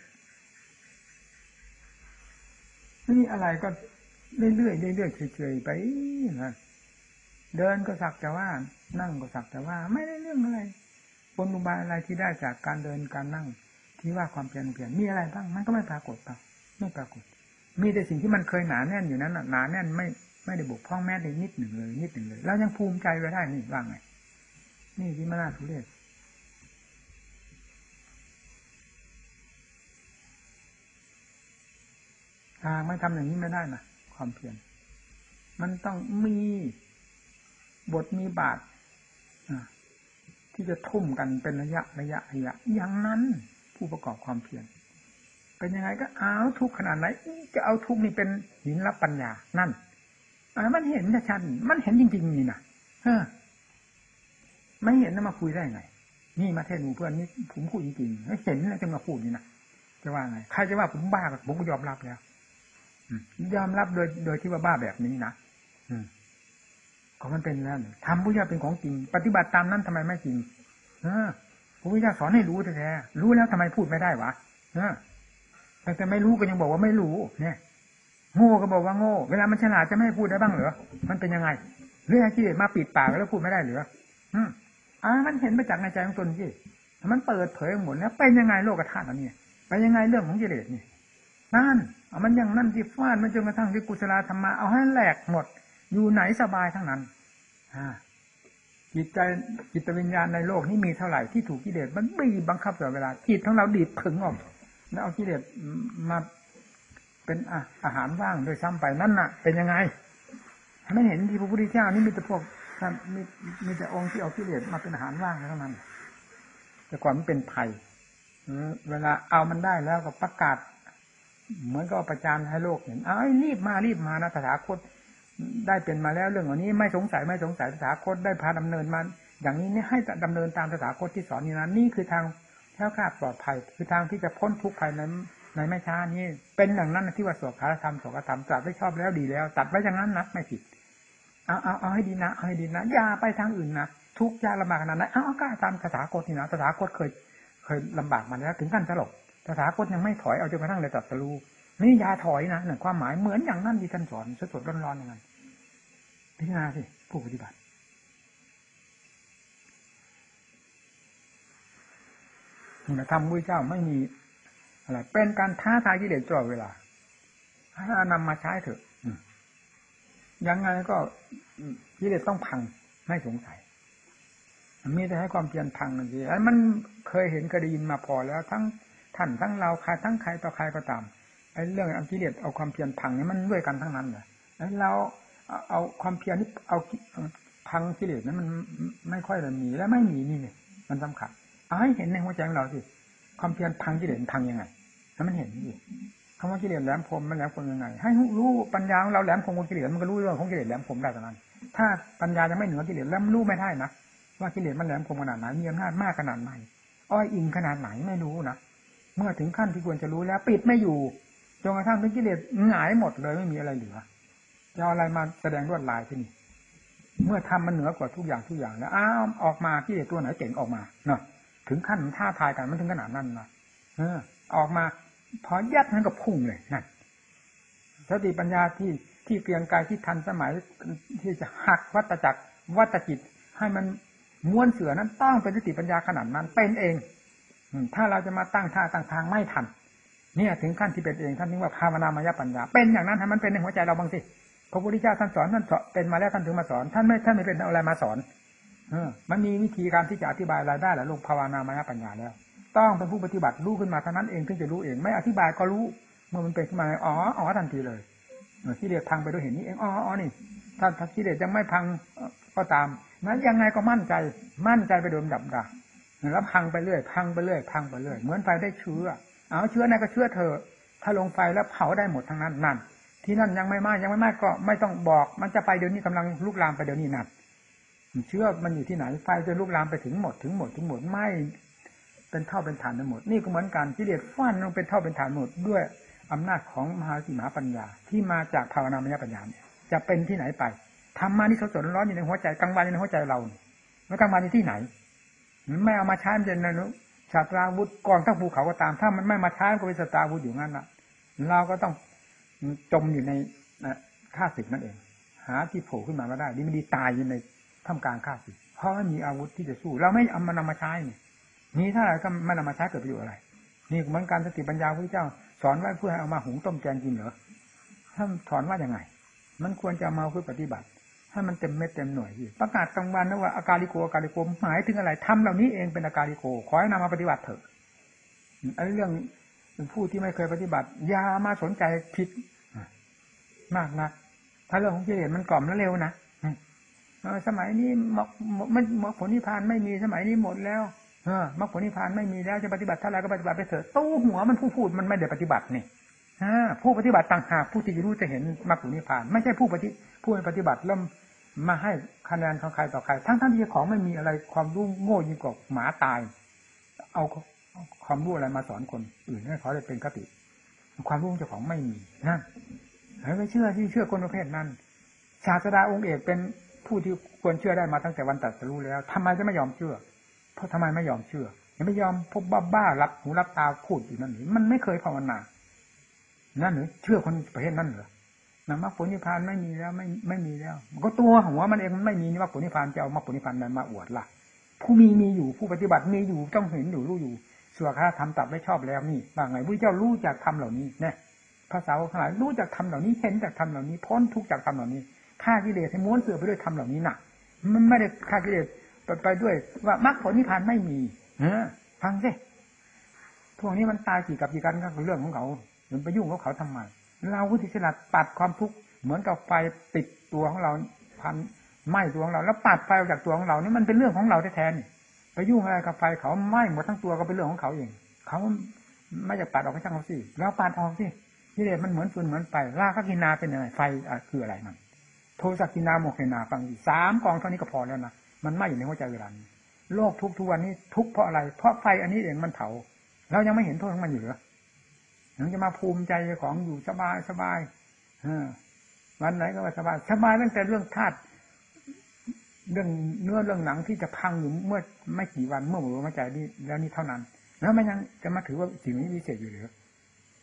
นี่อะไรก็เรื่อยๆเฉยๆไปนะเดินก็สักแต่ว่านั่งก็สักแต่ว่าไม่ได้เรื่องอะไรผลอุบายอะไรที่ได้จากการเดินการนั่งที่ว่าความเพียรมีอะไรบ้างมันก็ไม่ปรากฏไม่ปรากฏมีแต่สิ่งที่มันเคยหนาแน่นอยู่นั้นหนาแน่นไม่ได้บกพร่องแม้แต่นิดหนึ่งเลยแล้วยังภูมิใจไว้ได้นี่ว่าไงนี่ที่มาน่าทุเรศไม่ทำอย่างนี้ไม่ได้นะความเพียรมันต้องมีบทมีบาทที่จะทุ่มกันเป็นระยะอย่างนั้นผู้ประกอบความเพียรเป็นยังไงก็เอาทุกขนาดไหนจะเอาทุกนี่เป็นหินรับปัญญานั่นมันเห็นชัดมันเห็นจริงๆนี่นะไม่เห็นแล้วมาคุยได้ไงนี่มาเทศหมู่เพื่อนนี่ผมพูดจริงๆไม่เห็นแล้วจะมาพูดนี่นะจะว่าไงใครจะว่าผมบ้าผมก็ยอมรับแล้วยอมรับโดยที่ว่าบ้าแบบนี้นะก็มันเป็นแล้วทำพุทธเจ้าเป็นของจริงปฏิบัติตามนั้นทำไมไม่จริงพระพุทธเจ้าสอนให้รู้แท้ๆรู้แล้วทำไมพูดไม่ได้วะแต่ไม่รู้ก็ยังบอกว่าไม่รู้เนี่ยโง่ก็บอกว่าโง่เวลามันฉลาดจะไม่ให้พูดได้บ้างเหรอมันเป็นยังไงเรื่องกิเลสมาปิดปากแล้วพูดไม่ได้เหรอมันเห็นมาจากในใจของตนที่มันเปิดเผยหมดแล้วเป็นยังไงโลกธาตุอันนี้เป็นยังไงเรื่องของกิเลสนี่นั่นมันอย่างนั่นที่ฟาดมันจนกระทั่งที่กุศลธรรมะเอาให้แหลกหมดอยู่ไหนสบายทั้งนั้นจิตวิญญาณในโลกนี้มีเท่าไหร่ที่ถูกกิเลสมันบีบบังคับตลอดเวลาจิตของเราดีดผึ่งออกแล้วเอากิเลสมาเป็นอาหารว่างโดยซ้ำไปนั่นน่ะเป็นยังไงไม่เห็นที่พระพุทธเจ้านี่มีแต่พวกมีแต่องค์ที่เอากิเลสมาเป็นอาหารว่างเท่านั้นแต่ก่อนมันเป็นภัยเวลาเอามันได้แล้วก็ประกาศเหมือนก็ประจานให้โลกเห็นรีบมานะตถาคตได้เป็นมาแล้วเรื่องเหล่านี้ไม่สงสัยตถาคตได้พาดำเนินมาอย่างนี้ให้ดำเนินตามตถาคตที่สอนนี่นะนี่คือทางแคล้วคลาดปลอดภัยคือทางที่จะพ้นทุกข์ภายในไม่ช้านี้เป็นอย่างนั้นที่ว่าสวขาธรรมตัดไว้ชอบแล้วดีแล้วตัดไว้อย่างนั้นนะไม่ผิดเอาให้ดีนะอย่าไปทางอื่นนะทุกข์ยากลำบากขนาดไหนก็ตามตถาคตนี่นะตถาคตเคยลำบากมาแล้วถึงขั้นสลบตถาคตยังไม่ถอยเอาจนกระทั่งเลยตรัสรู้นี่ยาถอยนะความหมายเหมือนอย่างนั้นที่ท่านสอนสดๆร้อนๆอย่างนั้นพิจารณาสิผู้ปฏิบัติคุณธรรมพุทธเจ้าไม่มีอะไรเป็นการท้าทายกิเลสตลอดเวลาถ้านำมาใช้เถอะยังไงก็กิเลสต้องพังไม่สงสัยมีแต่ให้ความเพียรพังนั่นเองมันเคยเห็นเคยได้ยินมาพอแล้วทั้งท่านทั้งเราใครทั้งใครต่อใครก็ตามไอ้เรื่องกิเลสเอาความเพียรพังนี่มันด้วยกันทั้งนั้นเลยเราเอาความเพียรนี่เอาพังกิเลสนั้นมันไม่ค่อยจะมีและไม่มีนี่เนี่ยมันสำคัญเอาให้เห็นในหัวใจของเราสิความเพียรพังกิเลสพังยังไงให้มันเห็นอยู่คำว่ากิเลสแหลมคมมันแหลมคมยังไงให้รู้ปัญญาของเราแหลมคมของกิเลสมันก็รู้เรื่องของกิเลสแหลมคมได้เท่านั้นถ้าปัญญายังไม่เหนือกิเลสแล้วรู้ไม่ได้นะว่ากิเลสมันแหลมคมขนาดไหนมีอำนาจมากขนาดไหนอ้อยอิงขนาดไหนไม่รู้นะเมื่อถึงขั้นที่ควรจะรู้แล้วปิดไม่อยู่จนกระทั่งถึงกิเลสหงายหมดเลยไม่มีอะไรเหลือจะเอาอะไรมาแสดงลวดลายที่นี่เมื่อทำมันเหนือกว่าทุกอย่างแล้วอ้าวออกมากิเลสตัวไหนเก่งออกมาเนาะถึงขั้นท้าทายกันมันถึงขนาดนั้นนะออกมาพอยัดนั้นก็พุ่งเลยนั่นสติปัญญาที่เกรียงกายที่ทันสมัยที่จะหักวัฏจักรวัฏจิตให้มันม้วนเสือนั้นต้องเป็นสติปัญญาขนาดนั้นเป็นเองถ้าเราจะมาตั้งท่าตั้งทางไม่ทันเนี่ยถึงขั้นที่เป็นเองท่านนึกว่าภาวนามยปัญญาเป็นอย่างนั้นให้มันเป็นในหัวใจเราบ้างสิพระพุทธเจ้าท่านสอนท่านเป็นมาแล้วท่านถึงมาสอนท่านไม่เป็นอะไรมาสอนมันมีวิธีการที่จะอธิบายรายได้หรือลงภาวนามยปัญญาแล้วต้องเป็นผู้ปฏิบัติรู้ขึ้นมาเท่านั้นเองถึงจะรู้เองไม่อธิบายก็รู้เมื่อมันเป็นขึ้นมาอ๋อทันทีเลยกิเลสพังไปด้วยเห็นนี้เองอ๋อนี่ถ้ากิเลสยังไม่พังก็ตามนั้นยังไงก็มั่นใจไปโดยลำดับแล้วพังไปเรื่อยเหมือนไฟได้เชื้อเอาเชื้อไหนก็เชื้อเธอถ้าลงไฟแล้วเผาได้หมดทั้งนั้นนั่นที่นั่นยังไม่ไหม้ก็ไม่ต้องบอกมันจะไปเดี๋ยวนี้กำลังลุกลามไปเดี๋ยวนี้นั่นเชื้อมันอยู่ที่ไหนไฟจะลุกลามไปถึงหมดไหม้เป็นเท่าเป็นฐานไปหมดนี่ก็เหมือนกันกิเลสฟันลงเป็นเท่าเป็นฐานหมดด้วยอำนาจของมหาสีมหาปัญญาที่มาจากภาวนามยปัญญาเนี่ยจะเป็นที่ไหนไปธรรมะนี่สดๆร้อนๆอยู่ในหัวใจกลางวันอยู่ในหัวใจเราแล้วกลางวันอยู่ที่ไหนไม่เอามาใช้มันจะนะนุชาตราวุธกองทั้งภูเขาก็ตามถ้ามันไม่มาใช้ก็เป็นสตราวุธอยู่งั้นละเราก็ต้องจมอยู่ในข้าศึกนั่นเองหาที่โผล่ขึ้นมาไม่ได้ดีไม่ดีตายอยู่ในท่ามกลางข้าศึกเพราะไม่มีอาวุธที่จะสู้เราไม่เอามันนำมาใช้นี่ถ้าอะไรก็ไม่นำมาใช้เกิดประโยชน์อะไรนี่เหมือนการสติปัญญาพระเจ้าสอนไว้เพื่อให้เอามาหุงต้มแกงกินเหรอท่านสอนว่าอย่างไงมันควรจะมาเพื่อปฏิบัติให้มันเต็มเม็ดเต็มหน่วยประกาศกลางวันนะว่าอากาลิโกหมายถึงอะไรทำเหล่านี้เองเป็นอากาลิโกขอให้นำมาปฏิบัติเถอะไอ้เรื่องผู้ที่ไม่เคยปฏิบัติอย่ามาสนใจผิดมากนักถ้าเรื่องของกิเลสมันกล่อมแล้วเร็วนะสมัยนี้มรรคผลนิพพานไม่มีสมัยนี้หมดแล้วมรรคผลนิพพานไม่มีแล้วจะปฏิบัติเท่าไรก็ปฏิบัติไปเถอะตู้หัวมันผู้พูดมันไม่ได้ปฏิบัตินี่ผู้ปฏิบัติต่างหากผู้ที่จะรู้จะเห็นมรรคผลนิพพานไม่ใช่ผู้ปฏิบัติแล้วมาให้คะแนนของใครต่อใครทั้งที่ของไม่มีอะไรความรู้โง่ยิ่งกว่าหมาตายเอาความรู้อะไรมาสอนคนอื่นให้เขาได้เป็นคติความรู้เจ้าของไม่มีนั่นไม่เชื่อคนประเภทนั้นศาสดาองค์เอกเป็นผู้ที่ควรเชื่อได้มาตั้งแต่วันตรัสรู้แล้วทำไมจะไม่ยอมเชื่อเพราะทำไมไม่ยอมเชื่อยังไม่ยอมพบบ้ารับหูรับตาพูดอยู่นั่นหรือมันไม่เคยภาวนานั่นหรือเชื่อคนประเภทนั้นเหรอมรรคผลนิพพานไม่มีแล้วไม่มีแล้วมันก็ตัวหัวมันเองมันไม่มีมรรคผลนิพพานจะเอามรรคผลนิพพานนั้นมาอวดล่ะผู้มีอยู่ผู้ปฏิบัติมีอยู่ต้องเห็นอยู่รู้อยู่ส่วนข้าทำตัดไม่ชอบแล้วนี่บางไงพระเจ้ารู้จักทำเหล่านี้เนี่ยภาษาทั้งหลายรู้จักทำเหล่านี้เห็นจากทำเหล่านี้พ้นทุกจากทำเหล่านี้ฆ่ากิเลสให้ม้วนเสือไปด้วยทำเหล่านี้น่ะมันไม่ได้ฆ่ากิเลสไปด้วยว่ามรรคผลนิพพานไม่มีฟังสิพวกนี้มันตายกี่กับกี่กันก็เรื่องของเขามันไปยุ่งกับเขาทำไมเราวุฒิฉลาดปัดความทุกข์เหมือนกับไฟติดตัวของเราพันไหม้ตัวของเราแล้วปัดไฟออกจากตัวของเรานี่มันเป็นเรื่องของเราแท้ๆนี่ไปยุ่งอะไรกับไฟเขาไหม้หมดทั้งตัวก็เป็นเรื่องของเขาเองเขาไม่อยากปัดออกให้ช่างเขาสิแล้วปัดออกสิกิเลสมันเหมือนฟืนเหมือนไฟราคะกินาเป็นอะไรไฟคืออะไรมันโทสะกินาโมกขินาฟังดิ3กองเท่านี้ก็พอแล้วนะมันไหม้อยู่ในหัวใจเวลานี้โลกทุกวันนี้ทุกเพราะอะไรเพราะไฟอันนี้เองมันเผาเรายังไม่เห็นโทษของมันอยู่เหรอยังจะมาภูมิใจของอยู่สบายวันไหนก็ว่าสบายตั้งแต่เรื่องธาตุเรื่องเนื้อเรื่องหนังที่จะพังอยู่เมื่อไม่กี่วันเมื่อหมดลมหายใจนี่แล้วนี่เท่านั้นแล้วมันยังจะมาถือว่าสิ่งนี้วิเศษอยู่หรือ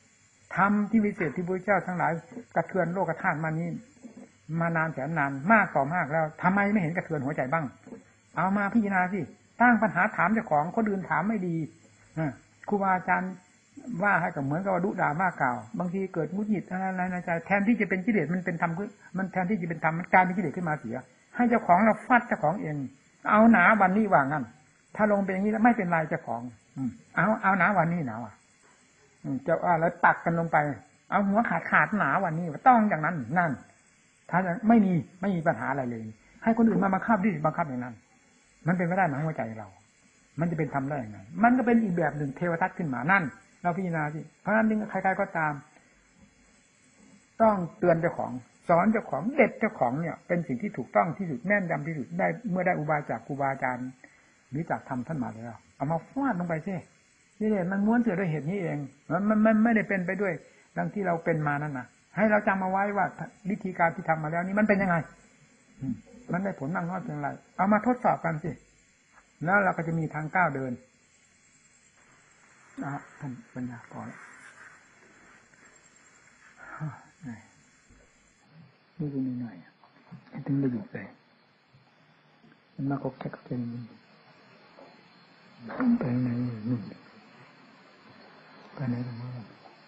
ธรรมที่วิเศษที่พระเจ้าทั้งหลายกระเทือนโลกธาตุมานี้มานานแสนนานมากต่อมากแล้วทำไมไม่เห็นกระเทือนหัวใจบ้างเอามาพิจารณาสิตั้งปัญหาถามเจ้าของคนอื่นถามไม่ดีครูบาอาจารย์ว่าให้กับเหมือนกับดุด่าว่ากล่าวบางทีเกิดมุดหงิดอะไรในใจแทนที่จะเป็นกิเลสมันเป็นธรรมขึ้นมันแทนที่จะเป็นธรรมมันกลายเป็นกิเลสขึ้นมาเสียให้เจ้าของเราฟาดเจ้าของเองเอาหนาวันนี้ว่างั้นถ้าลงเป็นอย่างนี้แล้วไม่เป็นไรเจ้าของเอาหนาวันนี้หนาว่ะจะแล้วตักกันลงไปเอาหัวขาดหนาวันนี้ต้องอย่างนั้นนั่นถ้าไม่มีปัญหาอะไรเลยให้คนอื่นมาบังคับที่บังคับอย่างนั้นมันเป็นไม่ได้หมายหัวใจเรามันจะเป็นธรรมได้ยังไงมันก็เป็นอีกแบบหนึ่งเทวทัศน์ขึ้นมานั่นเราพิจารณาสิเพราะฉะนั้นใครๆก็ตามต้องเตือนเจ้าของสอนเจ้าของเด็ดเจ้าของเนี่ยเป็นสิ่งที่ถูกต้องที่สุดแม่นยำที่สุดได้เมื่อได้อุบายจากครูบาอาจารย์หรือจากธรรมท่านมาแล้วเอามาฟาดลงไปสินี่เนี่ยมันม้วนเสือด้วยเหตุนี้เองมันไม่ได้เป็นไปด้วยดังที่เราเป็นมานั่นนะให้เราจำเอาไว้ว่าวิธีการที่ทำมาแล้วนี่มันเป็นยังไงมันได้ผลมากน้อยเพียงไรเอามาทดสอบกันสิแล้วเราก็จะมีทางก้าวเดินท่านปัญญาพอแล้วนี่คือหน่อยๆถึงได้หยุดเลยมันมาก็แค่เก่งไปไหนนู่นไปไหนกันบ้าง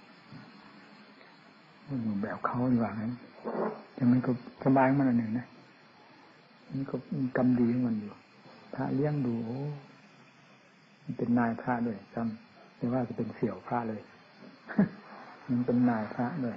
อยู่แบบเขาอยู่ว่างั้นจะมันก็สบายมันอันหนึ่งนะนี่ก็กรรมดีของมันอยู่พระเลี้ยงดูโอ้มันเป็นนายพระด้วยจำไม่ว่าจะเป็นเสี่ยวพระเลยมันเป็นนายพระด้วย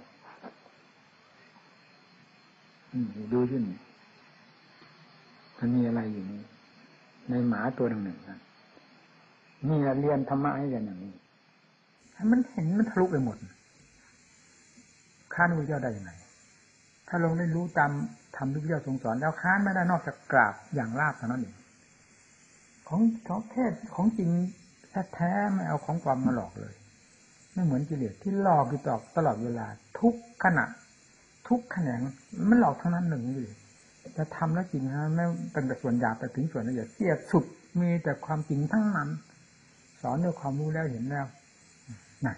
ดูขึ้นมันมีอะไรอยู่นี่ในหมาตัวหนึ่งนะนี่เรียนธรรมะให้เรียนอย่างนี้มันเห็นมันทะลุไปหมดค้านพระเจ้าได้ยังไงถ้าลงได้รู้ตามธรรมที่พระเจ้าทรงสอนแล้วค้านไม่ได้นอกจากกราบอย่างราบเท่านั้นเองของเทศของจริงแท้ๆไม่เอาของปลอมมาหลอกเลยไม่เหมือนกิเลสที่หลอกอยู่ตลอดเวลาทุกขณะทุกแขนงมันหลอกทั้งนั้นหนึ่งเลยจะทำแล้วจริงนะไม่เป็นแต่ส่วนหยาบไปถึงส่วนละเอียดเสียดสุดมีแต่ความจริงทั้งนั้นสอนด้วยความรู้แล้วเห็นแล้วนั่น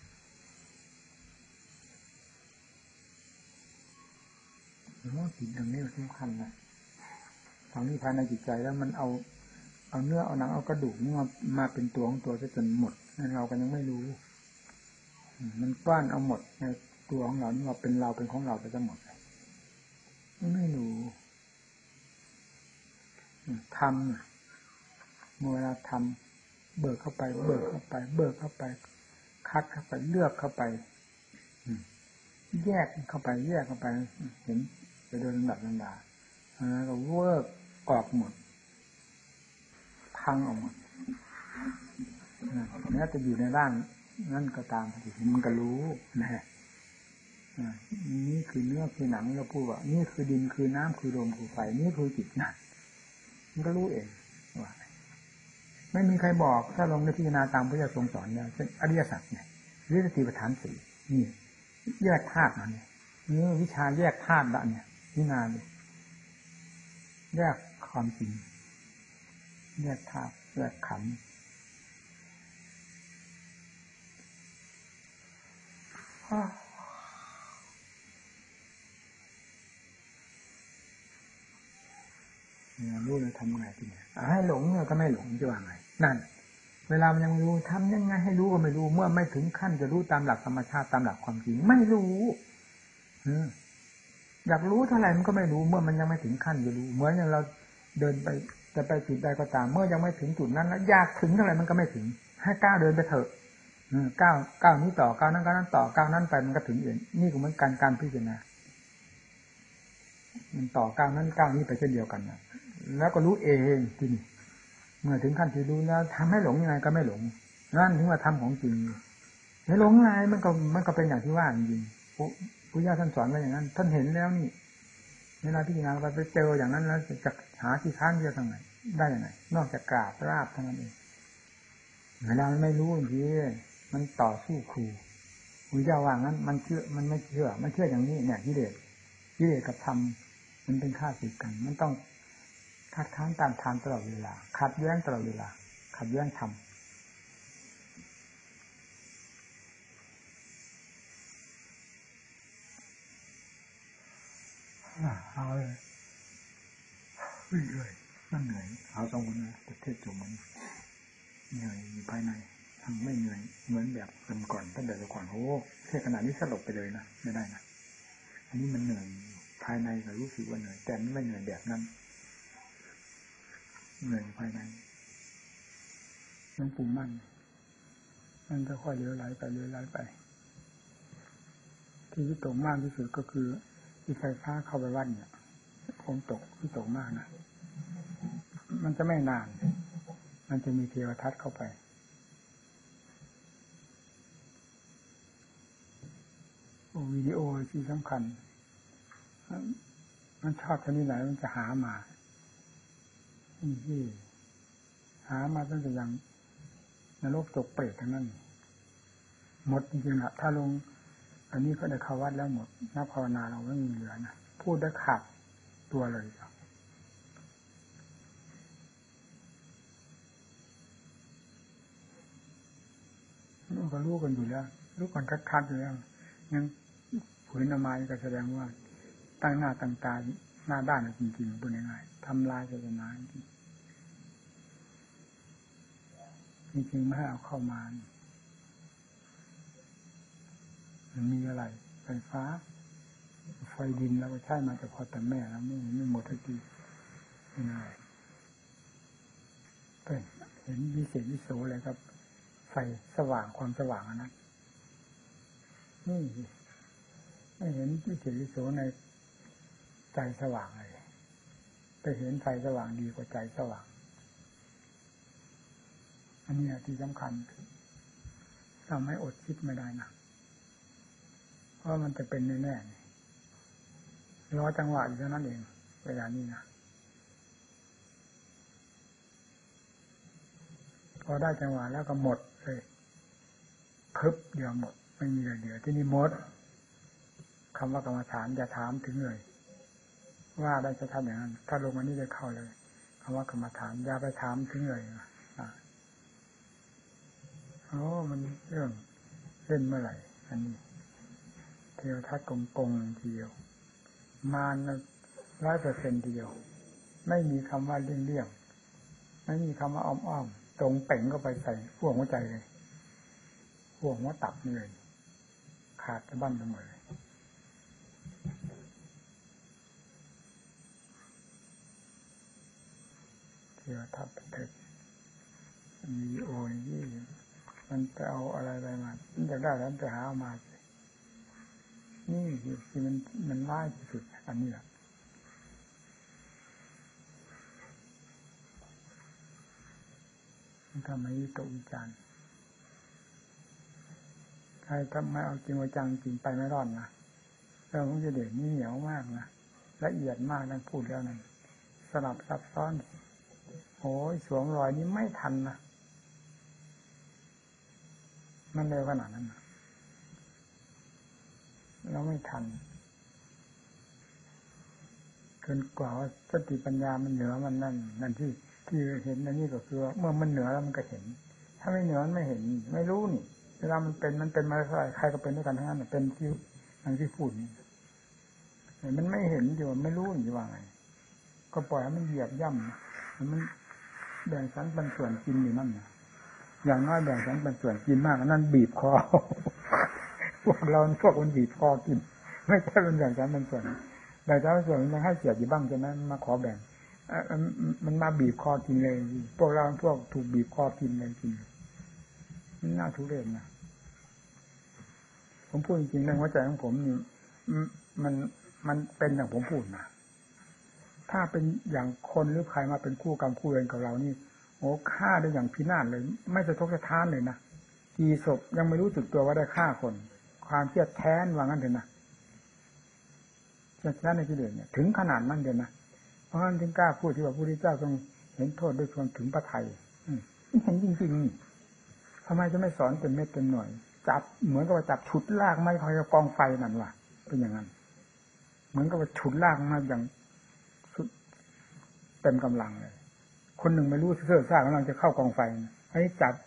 ว่าสิ่งตรงนี้สำคัญนะทางนี้ภายในจิตใจแล้วมันเอาเนื้อเอาหนังเอากระดูกนี่มาเป็นตัวของตัวจนหมดเราก็ยังไม่รู้มันป้อนเอาหมดในตัวของเรานี่ว่าเป็นเราเป็นของเราไปทั้งหมดไม่รู้ทำเมื่อเวลาทำเบิกเข้าไปเบิกเข้าไปเบิกเข้าไปคัดเข้าไปเลือกเข้าไปแยกเข้าไปแยกเข้าไปเห็นไปโดยลำดับก็เวิร์กออกหมดพังออกหมดแม้จะอยู่ในร่างนั่นก็ตามมันก็รู้นะนี่คือเนื้อคือหนังเราพูดว่านี่คือดินคือน้ำคือลมคือไฟนี่คือจิตนั่นมันก็รู้เองว่าไม่มีใครบอกถ้าลงในพิจารณาตามพระเจ้าทรงสอนเนี่ยเป็นอริยสัจเนี่ยหรือสติปัฏฐานสี่นี่แยกธาตุนี่นี่วิชาแยกธาตุละเนี่ยพิจารณาเลยแยกความจริงแยกธาตุแยกขันธ์รู้เลยทำไงทีนี้ให้หลงเนี่ยก็ไม่หลงจะว่าไงนั่นเวลามันยังรู้ทำยังไงให้รู้ก็ไม่รู้เมื่อไม่ถึงขั้นจะรู้ตามหลักธรรมชาติตามหลักความจริงไม่รู้อยากรู้เท่าไหร่มันก็ไม่รู้เมื่อมันยังไม่ถึงขั้นจะรู้เหมือนอย่างเราเดินไปจะไปจุดใดก็ตามเมื่อยังไม่ถึงจุดนั้นแล้วอยากถึงเท่าไหร่มันก็ไม่ถึงให้ก้าวเดินไปเถอะก้าวนี้ต่อก้าวนั้นก้าวนั้นต่อก้าวนั้นไปมันก็ถึงเองนี่ก็เหมือนการพิจารณามันต่อก้าวนั้นก้าวนี้ไปเช่นเดียวกันนะแล้วก็รู้เองทีนี้เมื่อถึงขั้นที่รู้แล้วทำให้หลงยังไงก็ไม่หลงนั่นถึงว่าทำของจริงไม่หลงไงมันก็เป็นอย่างที่ว่าจริงพุทธเจ้าท่านสอนไว้อย่างนั้นท่านเห็นแล้วนี่เวลาพิจารณาไปเจออย่างนั้นแล้วจะหาที่ค้านเยอะทางไหนได้ยังไงนอกจากกราบราบเท่านั้นเองเวลามันไม่รู้บางทีมันต่อสู้ครูพุทธเจ้าว่างั้นมันเชื่อมันไม่เชื่อมันเชื่ออย่างนี้เนี่ยกิเลสกับธรรมมันเป็นข้าศึกกันมันต้องคัดค้านตามทางตลอดเวลาขัดแย้งตลอดเวลาขัดแย้งธรรมเอาเลยเรื่อยๆนั่นเหนื่อยเอาสองคนนะประเทศจมมันเหนื่อยอยู่ภายในทำไม่เหนื่อยเหมือนแบบเริ่มก่อนตั้งแต่ก่อนโอ้แค่ขนาดนี้สลบไปเลยนะไม่ได้นะอันนี้มันเหนื่อยภายในก็รู้สึกว่าเหนื่อยแต่ไม่เหนื่อยแบบนั้นเหนื่อยภายในมันปุ่มมันจะค่อยเลี้ยวไหลไปที่วิตกมากที่สุดก็คือที่ไฟฟ้าเข้าไปวัดเนี่ยคงตกวิตกมากนะมันจะไม่นานมันจะมีเทวทัศน์เข้าไปวิดีโอที่สำคัญมันชอบชนิดไหนมันจะหามาที่หามาตั้งแต่ยังนรกตกเปรตทั้งนั้นหมดจริงๆนะถ้าลงอันนี้ก็ได้เข้าวัดแล้วหมดนักภาวนาเราไม่มีเหลือนะพูดได้ขาดตัวเลยมันก็รู้กันอยู่แล้วรู้กันคัดๆอยู่แล้วยังผืนอามายก็แสดงว่าตั้งหน้าตั้งตาหน้าด้านจริงๆพูดง่ายๆทำลายศาสนาจริงๆไม่ให้เอาเข้ามามันมีอะไรไฟฟ้าไฟดินเราก็ใช้มาแต่พอแต่แม่แล้วไม่หมดทันทีไม่ง่ายเห็นวิเศษวิโสอะไรครับไฟสว่างความสว่างนะนี่ไม่เห็นวิเศษวิโสในใจสว่างเลยไปเห็นไฟสว่างดีกว่าใจสว่างอันนี้ที่สำคัญทำให้อดคิดไม่ได้นะเพราะมันจะเป็นแน่ๆรอจังหวะอยู่เท่านั้นเองเวลานี้นะพอได้จังหวะแล้วก็หมดเลยพึบเดียวหมดไม่มีอะไรเหลือที่นี่หมดคำว่ากรรมฐานอย่าถามถึงเลยว่าได้จะทำอย่างนั้นถ้าลงมานี่จะเข้าเลยคำว่ากรรมฐานอย่าไปถามถึงเลยมันเรื่องเล่นเมื่อไหร่อันนี้เทวทัศน์กงทีเดียวมาร100%ทีเดียวไม่มีคำว่าเลี่ยงไม่มีคำว่าอ้อมตรงเป่งเข้าไปใส่ขั้วหัวใจเลยขั้วหัวตับนี่เลยขาดจะบั้นไปหมดเลยเทวทัศน์เทศมีโอ้ยมันไปเอาอะไรไปมามันจะได้แล้วจะหาเอามานี่ที่มันร้ายที่สุดอันนี้แหละมันทำให้วิตกวิจารณ์ใครทำไม่เอาจริงเอาจังจริงไปไม่รอดนะเรื่องของเด็กนี่เหนียวมากนะละเอียดมากนั่นพูดแล้วนั่นสลับซับซ้อนโอ้ยสวมรอยนี้ไม่ทันนะมันเร็วขนาดนั้นนะเราไม่ทันเกินกว่าว่าสติปัญญามันเหนือมันนั่นที่เห็นนั่นนี่ก็คือเมื่อมันเหนือแล้วมันก็เห็นถ้าไม่เหนือมันไม่เห็นไม่รู้นี่เวลามันเป็นมาเท่าไหร่ใครก็เป็นด้วยกันทั้งนั้นเป็นที่อันที่พูดนี่มันไม่เห็นอยู่ไม่รู้อยู่ว่าไงก็ปล่อยให้มันเหยียบย่ำมันแบ่งชั้นเป็นส่วนกินอยู่นั่นนะอย่างน้อยแบ่งชั้นเป็นส่วนกินมากนั่นบีบคอพวกมันบีบคอกินไม่ใช่เป็นอย่างชั้นเป็นส่วนแต่เจ้าส่วนมันยังให้เสียอยู่บ้างใช่ไหมมาขอแบ่งมันมาบีบคอกินเลยพวกถูกบีบคอกินเลยกินมันน่าทุเรศนะผมพูดจริงๆเรื่องหัวใจของผมนี่มันเป็นอย่างผมพูดนะถ้าเป็นอย่างคนหรือใครมาเป็นคู่กรรมคู่เวรกับเรานี่โอ้ฆ่าได้อย่างพินาศเลยไม่สะทกสะท้านเลยนะกี่ศพยังไม่รู้สึกตัวว่าได้ฆ่าคนความเครียดแค้นว่างั้นเถอะนะเครียดแค้นในกิเลสเนี่ยถึงขนาดนั้นเดียวนะเพราะฉะนั้นถึงกล้าพูดที่ว่าพระพุทธเจ้าทรงเห็นโทษด้วยความถึงพระทัยเห็นจริงๆทำไมจะไม่สอนเป็นเม็ดเป็นหน่วยจับเหมือนกับว่าจับฉุดลากไม้คอยกองไฟนั่นว่ะเป็นอย่างนั้นเหมือนกับว่าฉุดลากมาอย่างเต็มกำลังเลยคนหนึ่งไม่รู้เสื่อซ่ากำลังจะเข้ากองไฟให้จับ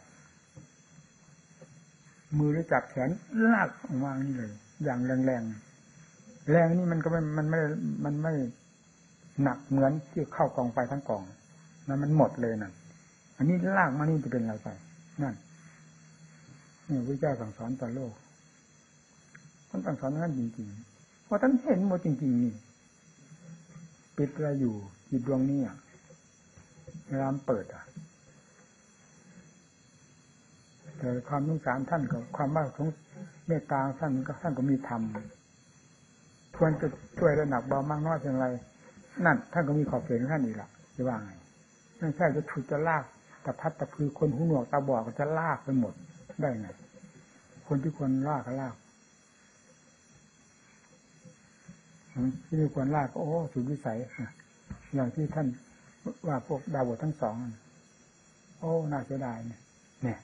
มือหรือจับแขนลากออกมานี่เลยอย่างแรงแรงนี่มันก็มันไม่หนักเหมือนที่เข้ากองไฟทั้งกองนั้นมันหมดเลยนั่นอันนี้ลากมานี่จะเป็นอะไรไปนั่นนี่พระเจ้าสั่งสอนต่อโลกท่านสั่งสอนท่านจริงๆเพราะท่านเห็นหมดจริงๆนี่ปิดอะไรอยู่จิตดวงนี้เวลาเปิดแต่ความสงสารท่านกับความมากของเมตตาท่านก็มีธรรมควรจะช่วยระดับเบามากน้อยเพียงไรนั่นท่านก็มีขอบเขตของท่านอีกละจะว่าไงไม่ใช่จะฉุดจะลากแต่พัดแต่คือคนหูหนวกตาบอดก็จะลากไปหมดได้ไงคนที่ควรลากก็ลากที่ไม่ควรลากก็โอ้สุดวิสัยอย่างที่ท่านว่าพวกดาวบททั้งสองโอ้น่าเสียดายเนี่ย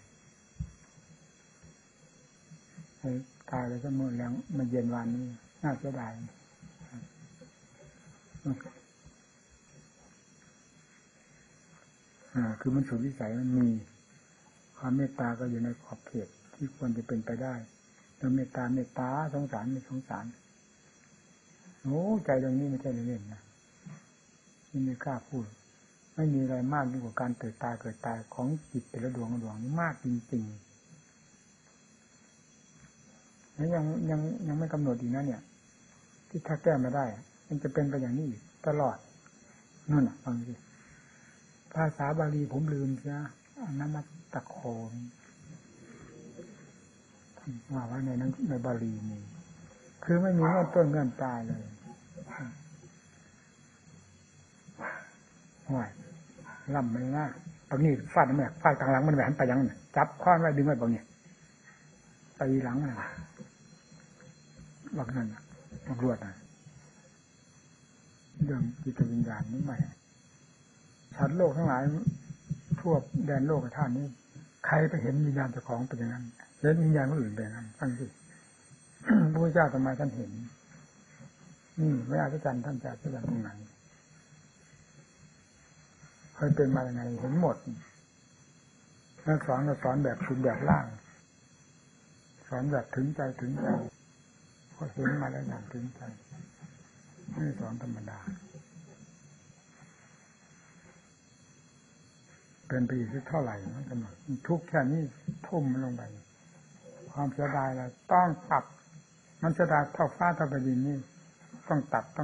ตายไปซะเมื่อแล้วมันเย็นวันนี้น่าเสียดายคือมันสุดวิสัยมันมีความเมตตาก็อยู่ในขอบเขตที่ควรจะเป็นไปได้แล้วเมตตาสงสารไม่สงสารโอ้ใจตรงนี้ไม่ใช่เล่นๆนะนี่ไม่กล้าพูดไม่มีอะไรมากยิ่งกว่าการเกิดตายของจิตแต่ละดวงนี่มากจริงๆแล้วยังไม่กำหนดอีกนะเนี่ยที่ถ้าแก้ไม่ได้มันจะเป็นไปอย่างนี้ตลอดนั่นฟังสิภาษาบาลีผมลืมใช่ไหมอนัตตโคว่าไว้ในบาลีนี่คือไม่มีเงื่อนต้นเงื่อนปลายเลยห่วยล่ำเลยนะบางนี่ฟาดแม่ฟาดกลางหลังมันแหวนไปยังจับข้อนไว้ดึงไว้บางนี่ตีหลังน่ะบักนั่นบักรวดน่ะเรื่องจิตวิญญาณนี่ใหม่สัตว์โลกทั้งหลายทั่วแดนโลกท่านนี้ใครไปเห็นวิญญาณเจ้าของเป็นอย่างนั้นเห็นวิญญาณคนอื่นเป็นอย่างนั้นฟังสิพระพุทธเจ้าทำไมท่านเห็นไม่อาจารย์ท่านจะตรงไหนเคยเป็นมาอย่างไรเห็นหมดแล้วสอนแบบคุณแบบล่างสอนแบบถึงใจก็เห็นมาแล้วอย่างถึงใจไม่สอนธรรมดาเป็นไปอีกเท่าไหร่มันกันทุกแค่นี้ทุ่มมันลงไปความเสียดายเราต้องตัดมันเสียดายเท่าฟ้าเท่าแผ่นดินนี่ต้องตัด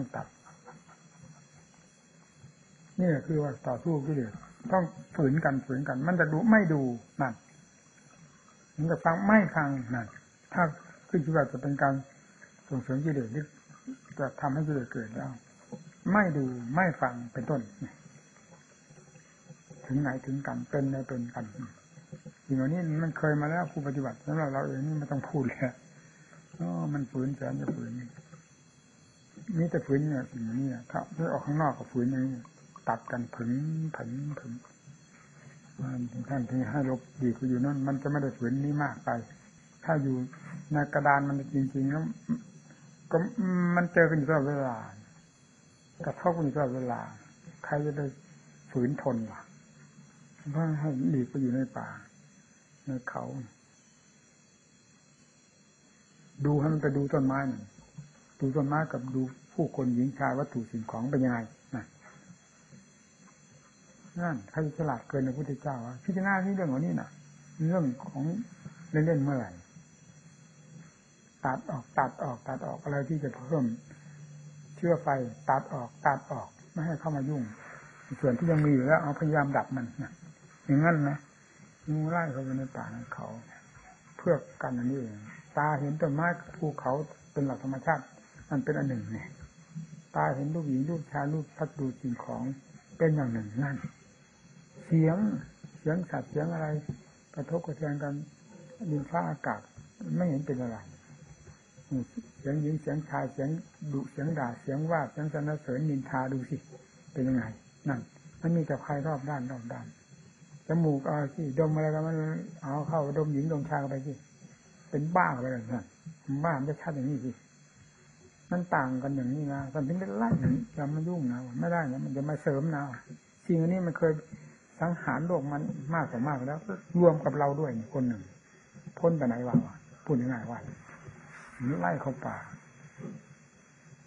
นี่คือว่าต่อสู้กิเลสต้องฝืนกันมันจะดูไม่ดูนั่นมันจะฟังไม่ฟังนั่นถ้าขึ้นชื่อว่าจะเป็นการส่งเสริมกิเลสที่จะทำให้กิเลสเกิดแล้วไม่ดูไม่ฟังเป็นต้นถึงไหนถึงกันเป็นในเป็นกันสิ่งเหล่านี้มันเคยมาแล้วครูปฏิบัติสำหรับเราเองนี่ไม่ต้องพูดเลยมันฝืนแสนจะฝืนนี่แต่ฝืนเนี่ยสิ่งนี้ถ้าออกข้างนอกก็ฝืนอย่างนี้ตัดกันผึ่งท่านที่ให้ลบดีกูอยู่นั่นมันจะไม่ได้ฝืนนี้มากไปถ้าอยู่ในกระดานมันจริงๆแล้วก็มันเจอกันอยู่ตลอดเวลากระทบกันอยู่ตลอดเวลาใครจะได้ฝืนทนล่ะเพราะให้หลีกไปอยู่ในป่าในเขาดูให้มันไปดูต้นไม้ดูต้นไม้กับดูผู้คนหญิงชายวัตถุสิ่งของเป็นยังไงนั่นใครฉลาดเกินพระพุทธเจ้าพิจารณาที่เรื่องของนี้น่ะเรื่องของเล่นๆเมื่อไหร่ตัดออกอะไรที่จะเพิ่มเชื้อไฟตัดออกไม่ให้เข้ามายุ่งส่วนที่ยังมีอยู่แล้วเอาพยายามดับมันนะอย่างนั้นนะงูไล่เข้าไปในป่าในเขาเพื่อกันอันนี้เองตาเห็นต้นไม้ภูเขาเป็นหลักธรรมชาติมันเป็นอันหนึ่งเนี่ยตาเห็นรูปหญิงรูปชายรูปพัดดูสิ่งของเป็นอย่างหนึ่งนั่นเสียงสัตว์เสียงอะไรกระทบกระเทือนกันดินฟ้าอากาศไม่เห็นเป็นอะไรเสียงหญิงเสียงชายเสียงดุเสียงด่าเสียงว่าเสียงสรรเสริญนินทาดูสิเป็นยังไงนั่นมันมีแต่ใครรอบด้านจมูกเอาสิดมอะไรกันมันเอาเข้าดมหญิงดมชายไปสิเป็นบ้าไปเลยนั่นบ้ามันจะชัดอย่างนี้สิมันต่างกันอย่างนี้นะตอนถึงได้ไล่จะมายุ่งนะไม่ได้นะมันจะมาเสริมนะสิ่งนี้มันเคยสังหารโลกมันมากต่อมากแล้วรวมกับเราด้วยคนหนึ่งพ้นไปไหนวะพูดง่ายๆว่าไล่เข้าป่า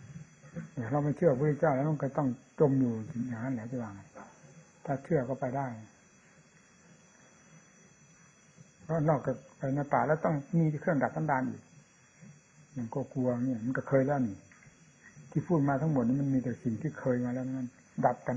เราไม่เชื่อพระพุทธเจ้าแล้วมันก็ต้องจมอยู่อย่างนั้นแหละจะว่าไงถ้าเชื่อก็ไปได้เพราะนอกจากไปในป่าแล้วต้องมีเครื่องดับสันดานอีกมันก็กลัวเนี่ยมันก็เคยแล้วนี่ที่พูดมาทั้งหมดนี้มันมีแต่สิ่งที่เคยมาแล้วนั่นดับกัน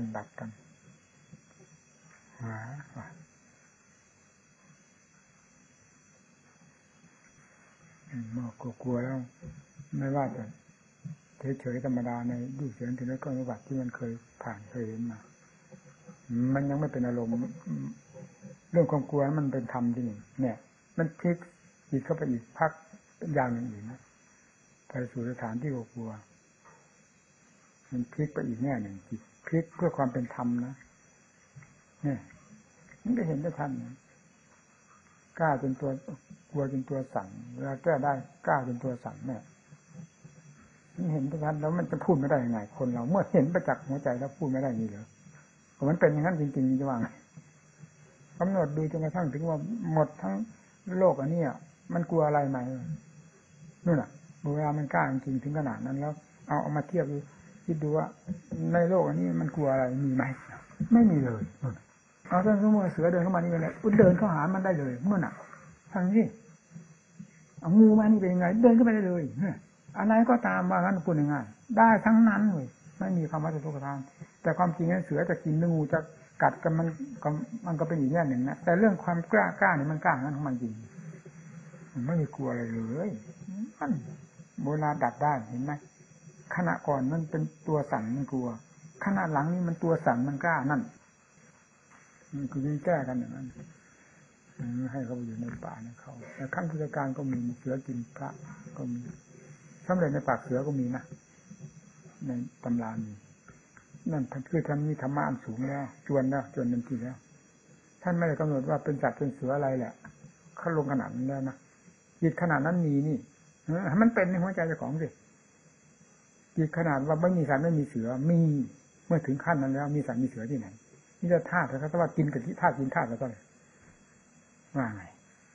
มากกลัวแล้วไม่ว่าแต่เฉยๆธรรมดาในรูปเสียงถึงแล้วก็ประวัติที่มันเคยผ่านเคยเห็นมามันยังไม่เป็นอารมณ์เรื่องความกลัวมันเป็นธรรมจริงเนี่ยมันพลิกจิตเข้าไปอีกพักอย่างหนึ่งอีกนะไปสู่สถานที่กลัวมันพลิกไปอีกแง่หนึ่งจิตพลิกเพื่อความเป็นธรรมนะเนี่ยมันก็เห็นได้ทันกล้าจนตัวกลัวจนตัวสั่นเวลาแก้ได้กล้าจนตัวสั่นเนี่ยมันเห็นได้ทันแล้วมันจะพูดไม่ได้ยังไงคนเราเมื่อเห็นประจักษ์หัวใจแล้วพูดไม่ได้นี่เหรอมันเป็นอย่างนั้นจริงๆจะว่าไงกำหนดดูจนกระทั่งถึงว่าหมดทั้งโลกอันนี้มันกลัวอะไรไหมนู่นน่ะเวลามันกล้าจริงๆถึงขนาดนั้นแล้วเอามาเทียบดูคิดดูว่าในโลกอันนี้มันกลัวอะไรมีไหมไม่มีเลยเอาถ้าสมมติเสือเดินเข้ามานี่เป็นไงเดินเข้าหามันได้เลยเมื่อน่ะทางนี้เอางูมานี่เป็นยังไงเดินเข้าไปได้เลยอะไรก็ตามว่างั้นพูดง่ายๆได้ทั้งนั้นเลยไม่มีคำว่าจะทุกข์ทางแต่ความจริงนั้นเสือจะกินงูจะกัดกันมันก็เป็นอีกแง่หนึ่งนะแต่เรื่องความกล้าเนี่ยมันกล้างั้นของมันจริงมันไม่มีกลัวอะไรเลยมันโบราณดัดได้เห็นไหมขณะก่อนมันเป็นตัวสั่นมันกลัวขณะหลังนี่มันตัวสั่นมันกล้านั่นมันคือแก้กันอย่างนั้นให้เขาไปอยู่ในป่าในเขาแต่ขั้นพุทธการก็มีเสือกินพระก็มีสำเร็จในปากเสือก็มีนะในตำรามีนั่นคือท่านมีธรรมะอันสูงแล้วจวนเต็มที่แล้วท่านไม่ได้กำหนดว่าเป็นสัตว์เป็นเสืออะไรแหละเขาลงขนาดนั้นแล้วนะจิตขนาดนั้นมีนี่มันเป็นในหัวใจเจ้าของสิจิตขนาดว่าไม่มีสัตว์ไม่มีเสือมีเมื่อถึงขั้นนั้นแล้วมีสัตว์มีเสือที่ไหนนี่จะธาตุแต่เขาว่ากินกับที่ธาตุกินธาตุแล้วก็เลยว่าไง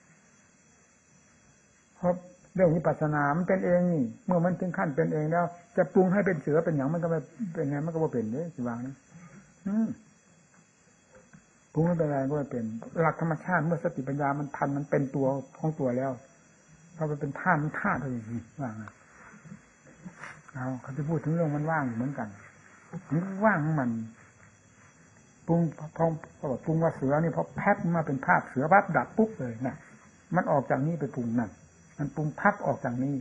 เพราะเรื่องวิปัสสนามันเป็นเองนี่เมื่อมันถึงขั้นเป็นเองแล้วจะปรุงให้เป็นเสือเป็นอย่างมันก็ไม่เป็นไงมันก็ไม่เป็นเลยสิวางนะปรุงไม่เป็นอะไรก็ไม่เป็นหลักธรรมชาติเมื่อสติปัญญามันทันมันเป็นตัวของตัวแล้วพอมันเป็นธาตุมันธาตุอะไรอย่างนี้ว่าไงเขาจะพูดถึงเรื่องมันว่างอยู่เหมือนกันมันว่างของมันปรุงพอปรุงว่าเสือนี่พอแพบมาเป็นภาพเสือปั๊บดับปุ๊บเลยนะมันออกจากนี้ไปปรุงนั่นมันปรุงพับออกจากนี้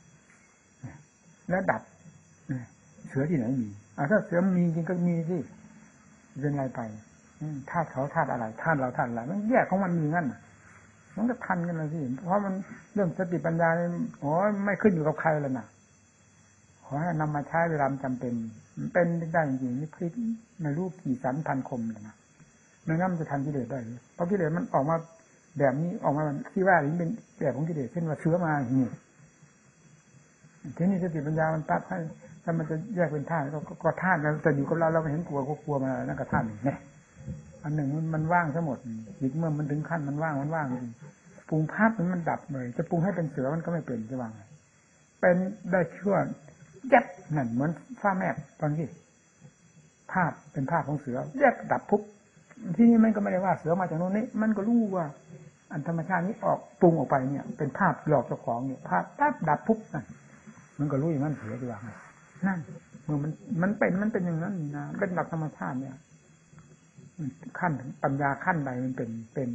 แล้วดับเสือที่ไหนมีถ้าเสือมีจริงก็มีสิเป็นไรไปธาตุเขาธาตุอะไรธาตุเราธาตุอะไรมันแยกของมันมีงั้นมันก็ทันกันเลยสิเพราะมันเรื่องสติปัญญาเนี่ยโอ้ไม่ขึ้นอยู่กับใครแล้วนะขอให้นำมาใช้เวลาจำเป็นมันเป็นได้จริงนี่พลิกไม่รู้กี่สันพันคมเลยนะไม่งั้นมันจะทันกิเลสได้เพราะกิเลสมันออกมาแบบนี้ออกมาที่ว่านี้เป็นแบบของกิเลสเช่นว่าเชื้อมาอย่างนี้ทีนี้สติปัญญามันตัดให้ถ้ามันจะแยกเป็นธาตุก็ธาตุแล้วแต่อยู่กับเราก็เห็นกลัวมันนั่นก็ธาตุหนึ่งเนี่ยอันหนึ่งมันว่างทั้งหมดจิตเมื่อมันถึงขั้นมันว่างปรุงภาพมันดับเลยจะปรุงให้เป็นเสือมันก็ไม่เป็นจะว่าไงเป็นได้ชั่วยับนั่นเหมือนฟ้าแมบตอนที่ภาพเป็นภาพของเสือแยกดับปุ๊บที่นี่มันก็ไม่ได้ว่าเสือมาจากโน่นนี่มันก็รู้ว่าอันธรรมชาตินี้ออกปรุงออกไปเนี่ยเป็นภาพหลอกเจ้าของเนี่ยภาพปั๊บดับปุ๊บนั่นมันก็รู้อย่างนั้นเสือจะว่าไงนั่นเมื่อมันเป็นอย่างนั้นนะเป็นหลักธรรมชาติเนี่ยขั้นปัญญาขั้นใดมันเป็น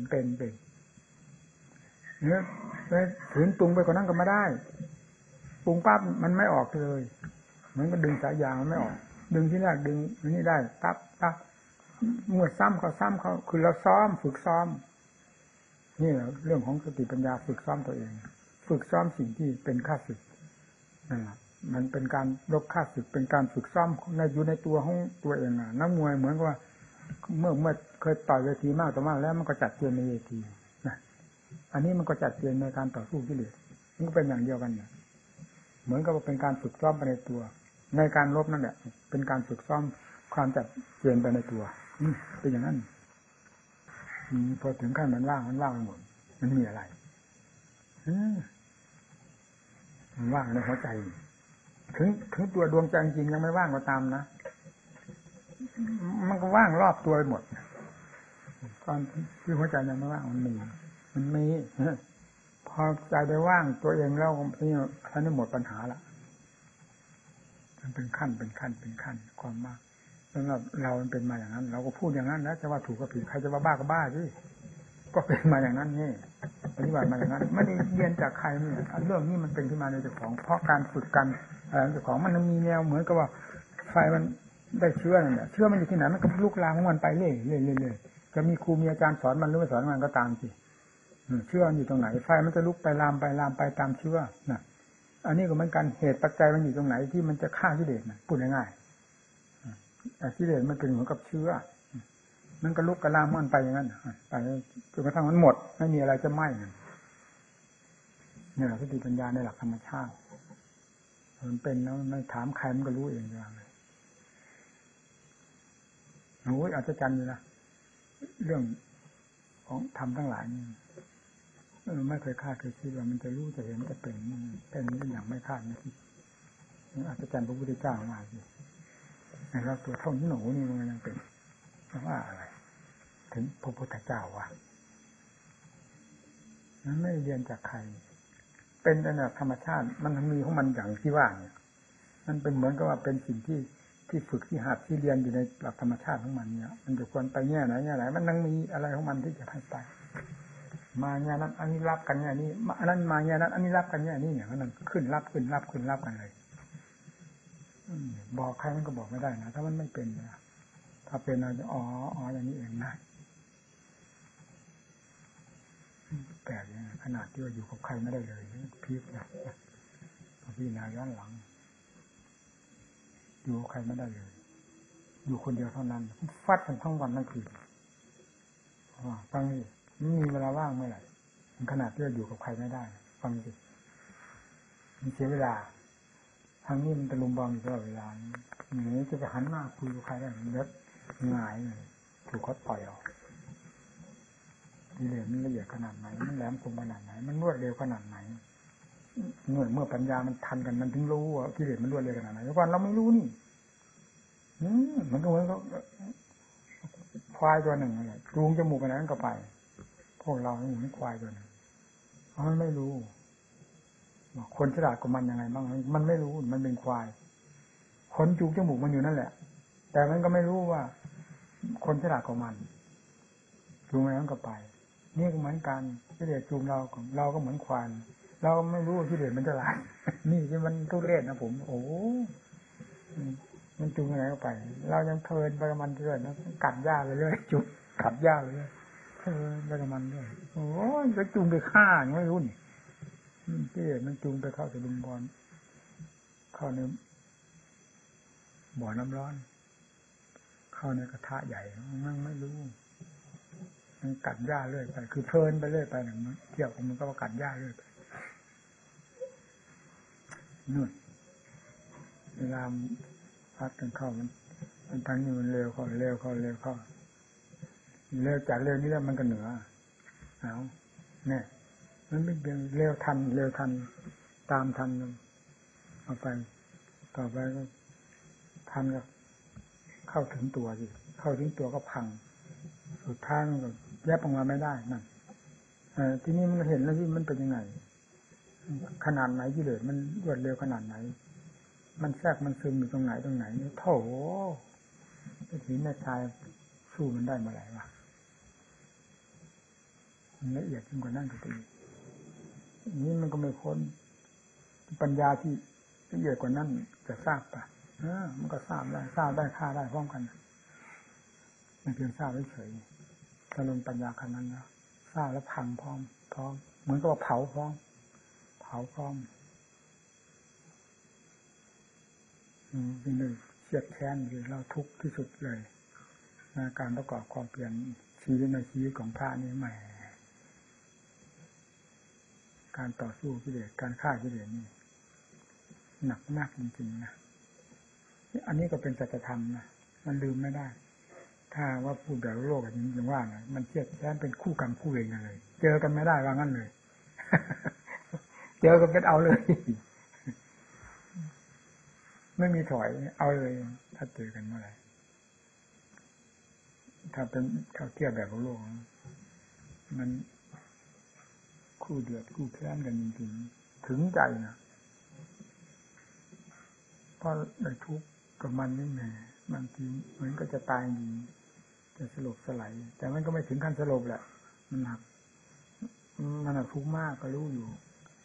เนี่ยฝืนปรุงไปกว่านั้นก็ไม่ได้ปรุงปั๊บมันไม่ออกเลยเหมือนกับดึงสายยางมันไม่ออกดึงที่แรกดึงนี่ได้ปั๊บเมื่อซ้ำเขาคือเราฝึกซ้อมนี่เรื่องของสติปัญญาฝึกซ้อมตัวเองฝึกซ้อมสิ่งที่เป็นข้าศึกนั่นแหละมันเป็นการลบข้าศึกเป็นการฝึกซ้อมอยู่ในตัวของตัวเองนักมวยเหมือนกับว่าเมื่อเคยต่อยเวทีมากต่อมากแล้วมันก็จัดเกมในเวทีนะอันนี้มันก็จัดเกมในการต่อสู้กิเลสมันก็เป็นอย่างเดียวกันเนี่ยเหมือนกับเป็นการฝึกซ้อมไปในตัวในการลบนั่นแหละเป็นการฝึกซ้อมความจัดเกมไปในตัวเป็นอย่างนั้นพอถึงขั้นมันว่างไปหมดมันมีอะไรมันว่างในหัวใจถึงตัวดวงใจจริงยังไม่ว่างก็ตามนะมันก็ว่างรอบตัวไปหมดตอนที่หัวใจยังไม่ว่างมันมีพอใจได้ว่างตัวเองแล้วนี่ท่านนี่หมดปัญหาละมันเป็นขั้นความมากสำหรับเรามันเป็นมาอย่างนั้นเราก็พูดอย่างนั้นแล้วจะว่าถูกก็ผิดใครจะว่าบ้าก็บ้าสิก็เป็นมาอย่างนั้นนี่ปฏิบัติมาอย่างนั้นไม่ได้เรียนจากใครนี่เรื่องนี้มันเป็นขึ้นมาในเจ้าของเพราะการฝึกกันเจ้าของมันมีแนวเหมือนกับว่าไฟมันได้เชื้อนั่นแหละเชื้อมันอยู่ที่ไหนมันก็ลุกลามของมันไปเรื่อยจะมีครูมีอาจารย์สอนมันหรือไม่สอนมันก็ตามสิเชื้อมันอยู่ตรงไหนไฟมันจะลุกไปลามไปตามเชื้อนะอันนี้ก็เหมือนกันเหตุปัจจัยมันอยู่ตรงไหนที่มันจะฆ่ากิเลสนะพูดง่ายๆกิเลสมันเป็นเหมือนกับเชื้อมันก็ลุกกระลามมันไปอย่างนั้นไปจนกระทั่งมันหมดไม่มีอะไรจะไหม้เนี่ยสติปัญญาในหลักธรรมชาติมันเป็นแล้วไม่ถามใครมันก็รู้เองอย่างไรโอ้ยอัศจรรย์อยู่นะเรื่องของธรรมทั้งหลายนี่ไม่เคยคาดเคยคิดว่ามันจะรู้จะเห็นจะเป็นอย่างไม่คาดไม่คิดอัศจรรย์พระพุทธเจ้ามากเลยเราตัวเท่าหนูนี่มันยังเป็นว่าอะไรถึงพระพุทธเจ้าวะนั้นไม่เรียนจากใครเป็นในธรรมชาติมันมีของมันอย่างที่ว่าเนี่ยมันเป็นเหมือนกับว่าเป็นสิ่งที่ฝึกที่หัดที่เรียนอยู่ในหลักธรรมชาติของมันเนี่ยมันจะควรไปแง่ไหนมันยังมีอะไรของมันที่จะให้ไปมาแง่นั้นอันนี้รับกันแง่นี้อันนั้นมาแง่นั้นอันนี้รับกันแง่นี้เนี่ยมันขึ้นรับกันเลยบอกใครมันก็บอกไม่ได้นะถ้ามันไม่เป็นนะถ้าเป็นเราจะอ๋ออย่างนี้เองนะแปลกอย่างขนาดที่ว่าอยู่กับใครไม่ได้เลยพีคนะพี่นาย้อนหลังอยู่กับใครไม่ได้เลยอยู่คนเดียวเท่านั้นฟัดกันทั้งวันทั้งคืนฟังดิไม่มีเวลาว่างเมื่อไหร่ขนาดที่ว่าอยู่กับใครไม่ได้ฟังดิมันเสียเวลาทางนี้มันตะลุมบอลอยู่ตลอดเวลาหนูจะไปหันหน้าคุยกับใครได้เล็บหงายเลยถูกเขาต่อยออกกิเลสมันละเอียดขนาดไหนมันแหลมคมขนาดไหนมันรวดเร็วขนาดไหนเมื่อปัญญามันทันกันมันถึงรู้ว่ากิเลสมันรวดเร็วขนาดไหนแล้วก่อนเราไม่รู้นี่มันก็เหมือนกับควายตัวหนึ่งอะไรจูงจมูกไปนั้นก็ไปพวกเราเหมือนควายตัวหนึ่งเพราะมันไม่รู้คนฉลาดกว่ามันยังไงบ้างมันไม่รู้มันเป็นควายคนจูงจมูกมันอยู่นั่นแหละแต่มันก็ไม่รู้ว่าคนฉลาดกว่ามันจูงไปนั้นก็ไปนี่ก็เหมือนกันกิเลสจูงเราก็เหมือนควายเราไม่รู้ว่ากิเลสมันฉลาดนี่ที่มันทุเรศนะผมโอ้มันจูงอะไรก็ไปเรายังเพลินไปกับมันเรื่อยนะกัดหญ้าไปเรื่อยจุกกัดหญ้าไปเรื่อยเพลินไปกับมันเรื่อยโอ้ยจะจูงไปฆ่าไม่รู้นี่ที่มันจูงไปเข้าตะลุมบอลเข้าในบ่อน้ำร้อนเข้าในกระทะใหญ่มันไม่รู้มันกัดหญ้าเรื่อยไปคือเพลินไปเรื่อยไปอย่างนั้นเที่ยวของมันก็กัดหญ้าเรื่อยไปนู่นเวลาพัดกันเข้ามันทั้งนี้มันเร็วเข้าเร็วจากเร็วนี้แล้วมันก็เหนือเอาเนี่ยมันไม่เป็นเร็วทันตามทันเอาไปต่อไปก็ทันก็เข้าถึงตัวสิเข้าถึงตัวก็พังสุดท้ายมันก็แยบออกมาไม่ได้นั่นทีนี้มันเห็นแล้วที่มันเป็นยังไงขนาดไหนกิเลสมันรวดเร็วขนาดไหนมันแทรกมันซึมอยู่ตรงไหนนี่โถทีนี้ชายสู้มันได้เมื่อไหร่วะมันละเอียดยิ่งกว่านั้นก็ตีนี้มันก็ไม่พ้นปัญญาที่ละเอียดกว่านั้นจะทราบปะมันก็ทราบได้ฆ่าได้พร้อมกันไม่เพียงทราบเฉยๆถ้าลงปัญญาขนาดนั้นแล้วทราบแล้วพังพร้อมเหมือนกับว่าเผาพร้อมนี่เลยเสียดแค้นหรือเราทุกข์ที่สุดเลยในการประกอบความเปลี่ยนชีวิตในชีวิตของพระนี่ใหม่การต่อสู้กิเลสการฆ่ากิเลสนี่หนักมากจริงๆนะอันนี้ก็เป็นสัจธรรมนะมันลืมไม่ได้ถ้าว่าพูดแบบโลกอย่างว่านะมันเทียบแท้เป็นคู่กรรมคู่เวรกันเลยเจอกันไม่ได้ว่างั้นเลย เจอกันเป็นเอาเลยไม่มีถอยเอาเลยถ้าเจอกันเมื่อไหร่ถ้าเป็นเขาเทียบแบบโลกมันคู่เดือดคู่แค้นกันจริงๆถึงใจนะเพราะได้ทุกข์กับมันนี่แหละบางทีเหมือนก็จะตายจริงจะสลบสลายแต่มันก็ไม่ถึงขั้นสลบแหละมันหนักทุกข์มากก็รู้อยู่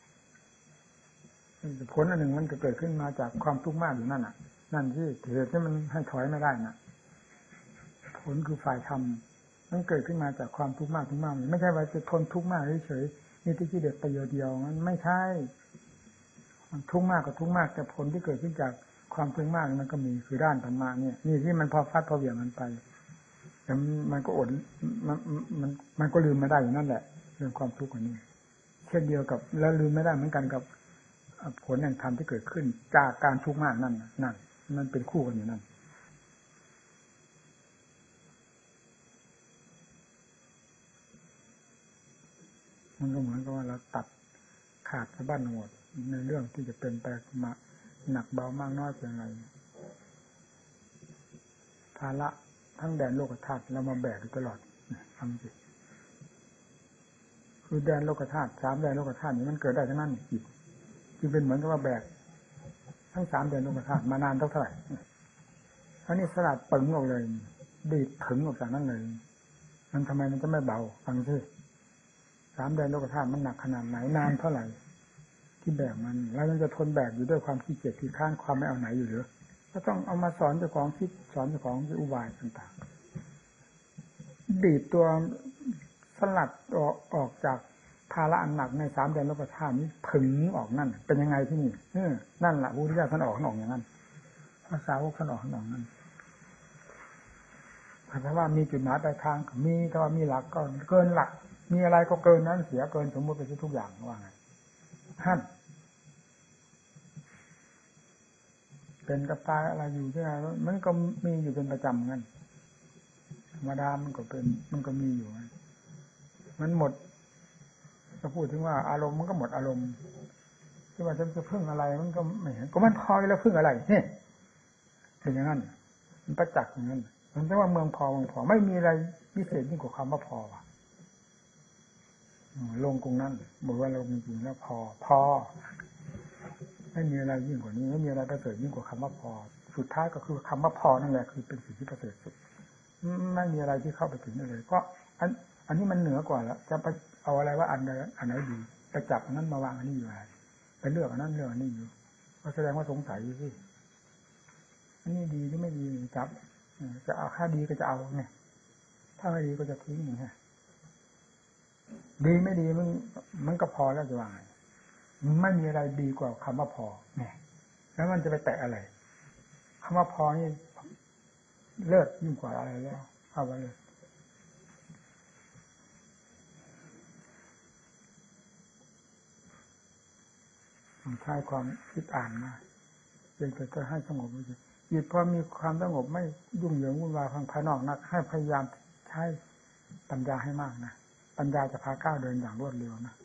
ผลอันหนึ่งมันก็เกิดขึ้นมาจากความทุกข์มากอยู่นั่นน่ะนั่นที่เหตุที่มันให้ถอยไม่ได้น่ะผลคือฝ่ายธรรมมันเกิดขึ้นมาจากความทุกข์มากไม่ใช่ว่าจะทนทุกข์มากเฉยๆนี่ที่เด็ดประโยชน์เดียวมันไม่ใช่มันทุกข์มากก็ทุกข์มากแต่ผลที่เกิดขึ้นจากความทุกข์มากมันก็มีคือด้านธรรมะเนี่ยนี่ที่มันพอฟัดพอเหวี่ยงมันไปแต่มันก็อดมันก็ลืมไม่ได้อยู่นั่นแหละเรื่องความทุกข์อันนี้เช่นเดียวกับแล้วลืมไม่ได้เหมือนกันกับผลแห่งธรรมที่เกิดขึ้นจากการทุกข์มากนั่นมันเป็นคู่กันอยู่นั่นมันก็เหมือนกับว่าเราตัดขาดสะบั้นหมดในเรื่องที่จะเป็นไปมาหนักเบามากน้อยเพียงไรภาระทั้งแดนโลกธาตุเรามาแบกอยู่ตลอดทำสิคือแดนโลกธาตุ3แดนโลกธาตุนี้มันเกิดได้ทั้งนั้นจิตจึงเป็นเหมือนกับว่าแบกทั้ง3แดนโลกธาตุมานานเท่าไหร่อันนี้สลัดปึงออกเลยดีดถึงออกจากนั้นเลยมันทำไมมันจะไม่เบาฟังสิ3แดนโลกธาตุมันหนักขนาดไหนนานเท่าไหร่ที่แบกมันแล้วยังจะทนแบกอยู่ด้วยความขี้เกียจขี้ข้านความไม่เอาไหนอยู่หรือก็ต้องเอามาสอนเจ้าของคิดสอนเจ้าของอุบายต่างๆดีดตัวสลัดออกจากภาระอันหนักใน3แดนโลกธาตุนี้ถึงออกนั่นเป็นยังไงที่นี่นั่นแหละพระพุทธเจ้าท่านออกอย่างนั้นภาษาวกท่านออกนั่นถ้าว่ามีจุดหมายปลายทางมีถ้าว่ามีหลักก็เกินหลักมีอะไรก็เกินนั้นเสียเกินสมมติไปทุกอย่างว่าไงท่านเป็นกับตายอะไรอยู่ที่ไหนมันก็มีอยู่เป็นประจำงั้นธรรมดามันก็มีอยู่มันหมดจะพูดถึงว่าอารมณ์มันก็หมดอารมณ์ที่ว่าจะพึ่งอะไรมันก็ไม่เห็นก็มันพอแล้วพึ่งอะไรเนี่ยเป็นอย่างนั้นมันประจักษ์อย่างนั้นมันแปลว่าเมืองพอไม่มีอะไรพิเศษยิ่งกว่าคำว่าพอลงตรงนั้นบอกว่าเราจริงๆแล้วพอไม่มีอะไรยิ่งกว่านี้ไม่มีอะไรประเสริฐยิ่งกว่าคำว่าพอสุดท้ายก็คือคำว่าพอนั่นแหละคือเป็นสิ่งที่ประเสริฐสุดไม่มีอะไรที่เข้าไปถึงได้เลยเพราะอันนี้มันเหนือกว่าแล้วจะไปเอาอะไรว่าอันไหนดีไปจับอันนั้นมาวางอันนี้อยู่อะไรไปเลือกอันนั้นเลือกอันนี้อยู่ก็แสดงว่าสงสัยสิอันนี้ดีหรือไม่ดีจับจะเอาค่าดีก็จะเอาไงถ้าไม่ดีก็จะทิ้งไงดีไม่ดีมันก็พอแล้วจะว่าไงไม่มีอะไรดีกว่าคำว่าพอเนี่ยแล้วมันจะไปแตะอะไรคำว่าพอนี่เลิศยิ่งกว่าอะไรแล้วเอาไว้เลยใช้ความคิดอ่านมาเป็นแต่จะให้สงบจิตพอมีความสงบไม่ยุ่งเหยิงวุ่นวายภายนอกนักให้พยายามใช้ปัญญาให้มากนะปัญญาจะพาก้าวเดินอย่างรวดเร็วนะ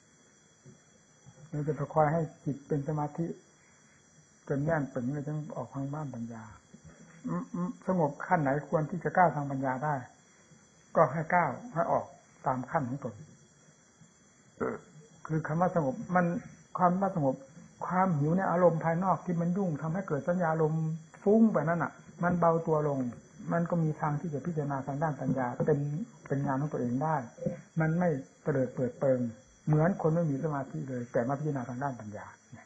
เราจะประคอยให้จิตเป็นสมาธิจนแน่นปึงเลยจึงออกทางบ้านปัญญาสงบขั้นไหนควรที่จะก้าวทางปัญญาได้ก็ให้ก้าวให้ออกตามขั้นของตนคือคำว่าสงบมันความว่าสงบความหิวในอารมณ์ภายนอกที่มันยุ่งทำให้เกิดสัญญาอารมณ์ฟุ้งไปนั่นน่ะมันเบาตัวลงมันก็มีทางที่จะพิจารณาทางด้านปัญญาเป็นงานของตัวเองได้มันไม่เปิดเปิงเหมือนคนไม่มีสมาธิเลยแต่มาพิจารณาทางด้านปัญญา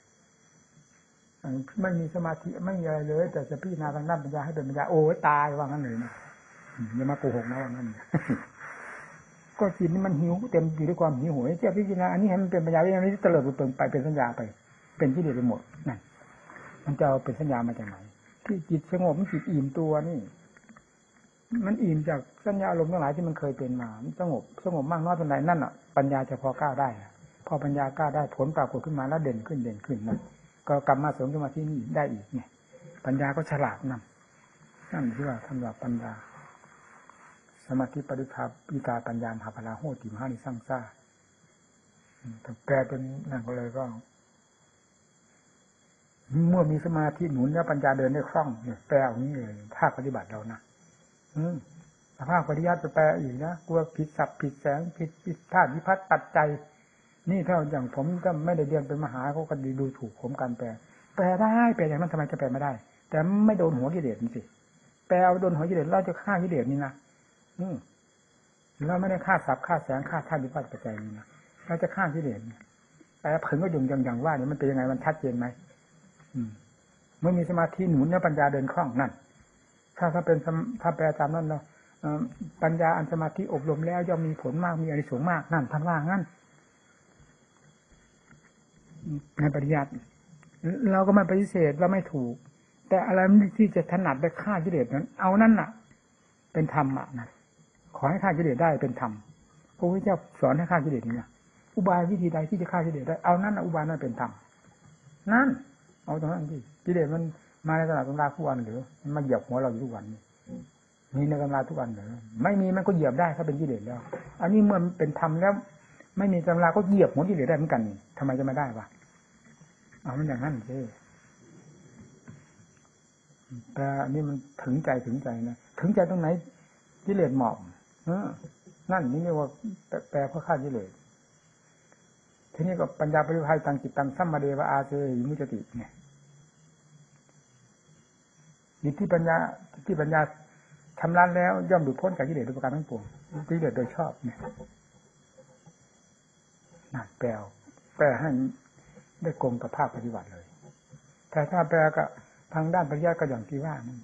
ไม่มีสมาธิไม่มีอะไรเลยแต่จะพิจารณาทางด้านปัญญาให้เป็นปัญญาโอ้ตายว่างั้นเลยนะอย่ามาโกหกนะว่างั้นก็จิตนี่มันหิวเต็มอยู่ด้วยความหิวโหยจะพิจารณาอันนี้ให้มันเป็นปัญญาอย่างนี้เตลิดเปิงไปเป็นสัญญาไปเป็นที่เดียวไปหมดนั่นมันจะเอาเป็นสัญญามาจากไหนที่จิตสงบมันจิตอิ่มตัวนี่มันอิ่มจากสัญญาอารมณ์ทั้งหลายที่มันเคยเป็นมามันสงบมากน้อยเป็นไรนั่นอ่ะปัญญาจะพอก้าวได้พอปัญญาก้าวได้ผลปรากฏขึ้นมาแล้วเด่นขึ้นนั่นก็กลับมาเสริมขึ้นมาที่นี่ได้อีกเนี่ยปัญญาก็ฉลาดนั่นที่ว่าท่านว่าปัญญาสมาธิปริภาปิกาปัญญามหาพลาโหติมหานิสังซ่าแต่แปลเป็นนั่นก็เลยก็เมื่อมีสมาธิหนุนแล้วปัญญาเดินได้คล่องเนี่ยแปลอย่างนี้เลยภาคปฏิบัติเรานะภาคปฏิยัติจะแปลอีกนะกลัวผิดศัพท์ผิดแสงผิดธาตุวิพัฒน์ปัจจัยนี่ถ้าอย่างผมก็ไม่ได้เรียนเป็นมหาเขาก็ดีดูถูกผมการแปลได้แปลอย่างนั้นทำไมจะแปลไม่ได้แต่ไม่โดนหัวกิเลสนี่สิแปลเอาโดนหัวกิเลสเราจะฆ่ากิเลสนี่นะเราไม่ได้ฆ่าศัพท์ฆ่าแสงฆ่าธาตุวิพัฒน์ปัจจัยนี่นะเราจะฆ่ากิเลสแต่ผึ่งก็อย่างว่าเนี่ยมันเป็นยังไงมันชัดเจนไหมเมื่อมีสมาธิหนุนแล้วปัญญาเดินคล่องนั่นถ้าแปลตามนั้นเราปัญญาอันสมาธิอบรมแล้วย่อมมีผลมากมีอานิสงส์มากนั่นท่านว่างั้นในปริยัติเราก็ไม่ปฏิเสธว่าไม่ถูกแต่อะไรที่จะถนัดได้ฆ่ากิเลสนั้นเอานั่นน่ะเป็นธรรมนะขอให้ฆ่ากิเลสได้เป็นธรรมพระพุทธเจ้าสอนให้ฆ่ากิเลสนี่นะอุบายวิธีใดที่จะฆ่ากิเลสได้เอานั่นอุบายนั้นเป็นธรรมนั่นเอาตรงนั้นที่กิเลสมันมาในตลาดตำราทุกวันหรือมันมาเหยียบหัวเราอยู่ทุกวันนี้มีในตำราทุกวันหรือไม่มีมันก็เหยียบได้ถ้าเป็นกิเลสแล้วอันนี้เมื่อเป็นธรรมแล้วไม่มีตำราก็เหยียบหัวกิเลสได้เหมือนกันทำไมจะไม่ได้วะเอามันอย่างนั้นสิแต่อันนี้มันถึงใจนะถึงใจตรงไหนกิเลสหมอบนั่นนี่เรียกว่าแปลเพื่อฆ่ากิเลสทีนี้ก็ปัญญาปริภัยตังจิตตังสัมมาเดวะอาเซหิมุจติเนี่ยนี่ที่ปัญญาชำระแล้วย่อมหลุดพ้นจากกิเลสโดยประการทั้งปวงกิเลสโดยชอบเนี่ยนั่นแปลให้ได้กลมกับภาคปฏิบัติเลยแต่ถ้าแปลก็ทางด้านปัญญาก็อย่างที่ว่านั่น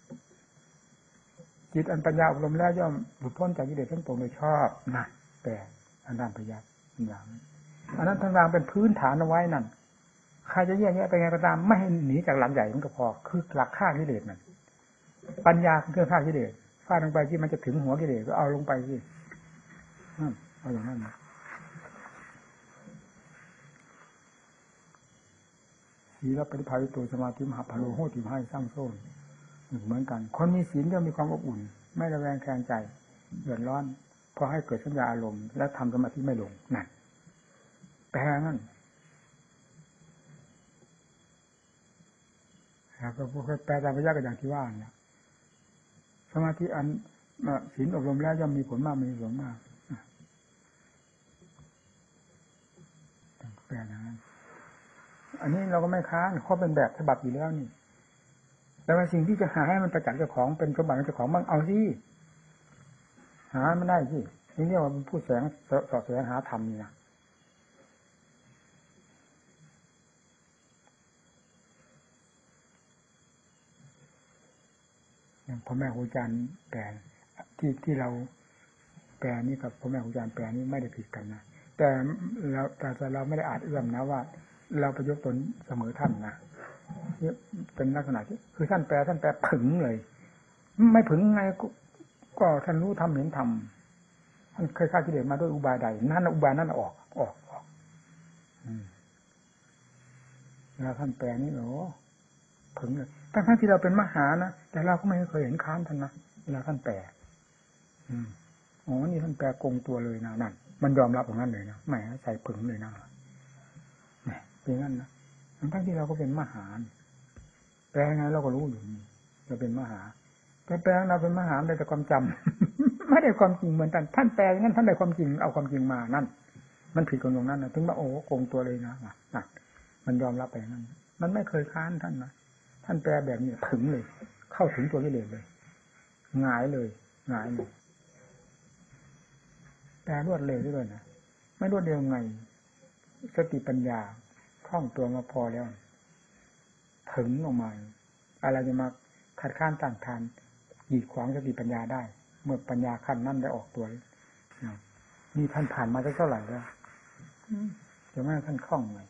จิตอันปัญญาอบรมแล้วย่อมหลุดพ้นจากกิเลสทั้งปวงโดยชอบนั่นแปลทางด้านปัญญาอย่างอันนั้นทางวางเป็นพื้นฐานเอาไว้นั่นใครจะแยกแยะไปไงก็ตามไม่ให้หนีจากหลักใหญ่มันก็พอคือหลักฆ่ากิเลสนั่นปัญญาคือเครื่องฆ่ากิเลสฟาดลงไปที่มันจะถึงหัวกิเลสก็เอาลงไปสิเอาอย่างนั้นนะศีลปฏิภาวิโตสมาธิมหาพโลโหติให้สร้างโซ่เหมือนกันคนมีศีลย่อมมีความอบอุ่นไม่ระแวงแคลงใจเดือดร้อนพอให้เกิดสัญญาอารมณ์และทำสมาธิไม่ลงนั่นแปลงั้นแล้วก็พวกแปลตามพระยาก็อย่างที่ว่าเนี่ยสมาธิอันศีลอบรมแล้วย่อมมีผลมากมีผลมากแปลอย่างนั้นอันนี้เราก็ไม่ค้านเขาเป็นแบบฉบับอยู่แล้วนี่แต่ว่าสิ่งที่จะหาให้มันประจักษ์เจ้าของเป็นสมบัติของเจ้าของบ้างเอาสิหาไม่ได้สินี่เรียกว่าเป็นผู้แสวงหาธรรมนี่นะพ่อแม่ครูอาจารย์แปลที่เราแปลนี่กับพ่อแม่ครูอาจารย์แปลนี่ไม่ได้ผิดกันนะแต่เราไม่ได้อาจเอื้อมนะว่าเราประยกตนเสมอท่านนะนี่เป็นลักษณะที่คือท่านแปลผึ่งเลยไม่ผึ่งไงก็ท่านรู้ทำเห็นทำท่านเคยฆ่ากิเลสมาด้วยอุบายใดนั่นอุบายนั้นออกแล้วท่านแปลนี่เหรอผึ่งเลยทั้งที่เราเป็นมหานะแต่เราก็ไม่เคยเห็นค้านท่านนะเวลาท่านแปลนี่ท่านแปลกงตัวเลยนะนั่นมันยอมรับอย่างนั้นเลยนะแหมใส่ผึ่งเลยนะเนี่ยเป็นงั้นนะทั้งที่เราก็เป็นมหาแปลไงเราก็รู้อยู่นี่เราเป็นมหาแต่แปลเราเป็นมหาได้แต่ความจำ ไม่ได้ความจริงเหมือนกันท่านแปลงั้นท่านได้ความจริงเอาความจริงมานั่นมันผิดกันตรงนั้นนะถึงว่าโกงตัวเลยนะมันยอมรับไปงั้นมันไม่เคยค้านท่านนะท่านแปลแบบนี้ถึงเลยเข้าถึงตัวกิเลสเลยหงายเลยแปลรวดเร็วด้วยนะไม่รวดเร็วไงสติปัญญาคล่องตัวมาพอแล้วถึงออกมาอะไรจะมาขัดข้านต่างทานกีดขวางสติปัญญาได้เมื่อปัญญาขั้นนั้นได้ออกตัวนี่ท่านผ่านมาเท่าไหร่แล้วจะไม่ท่านคล่องเลย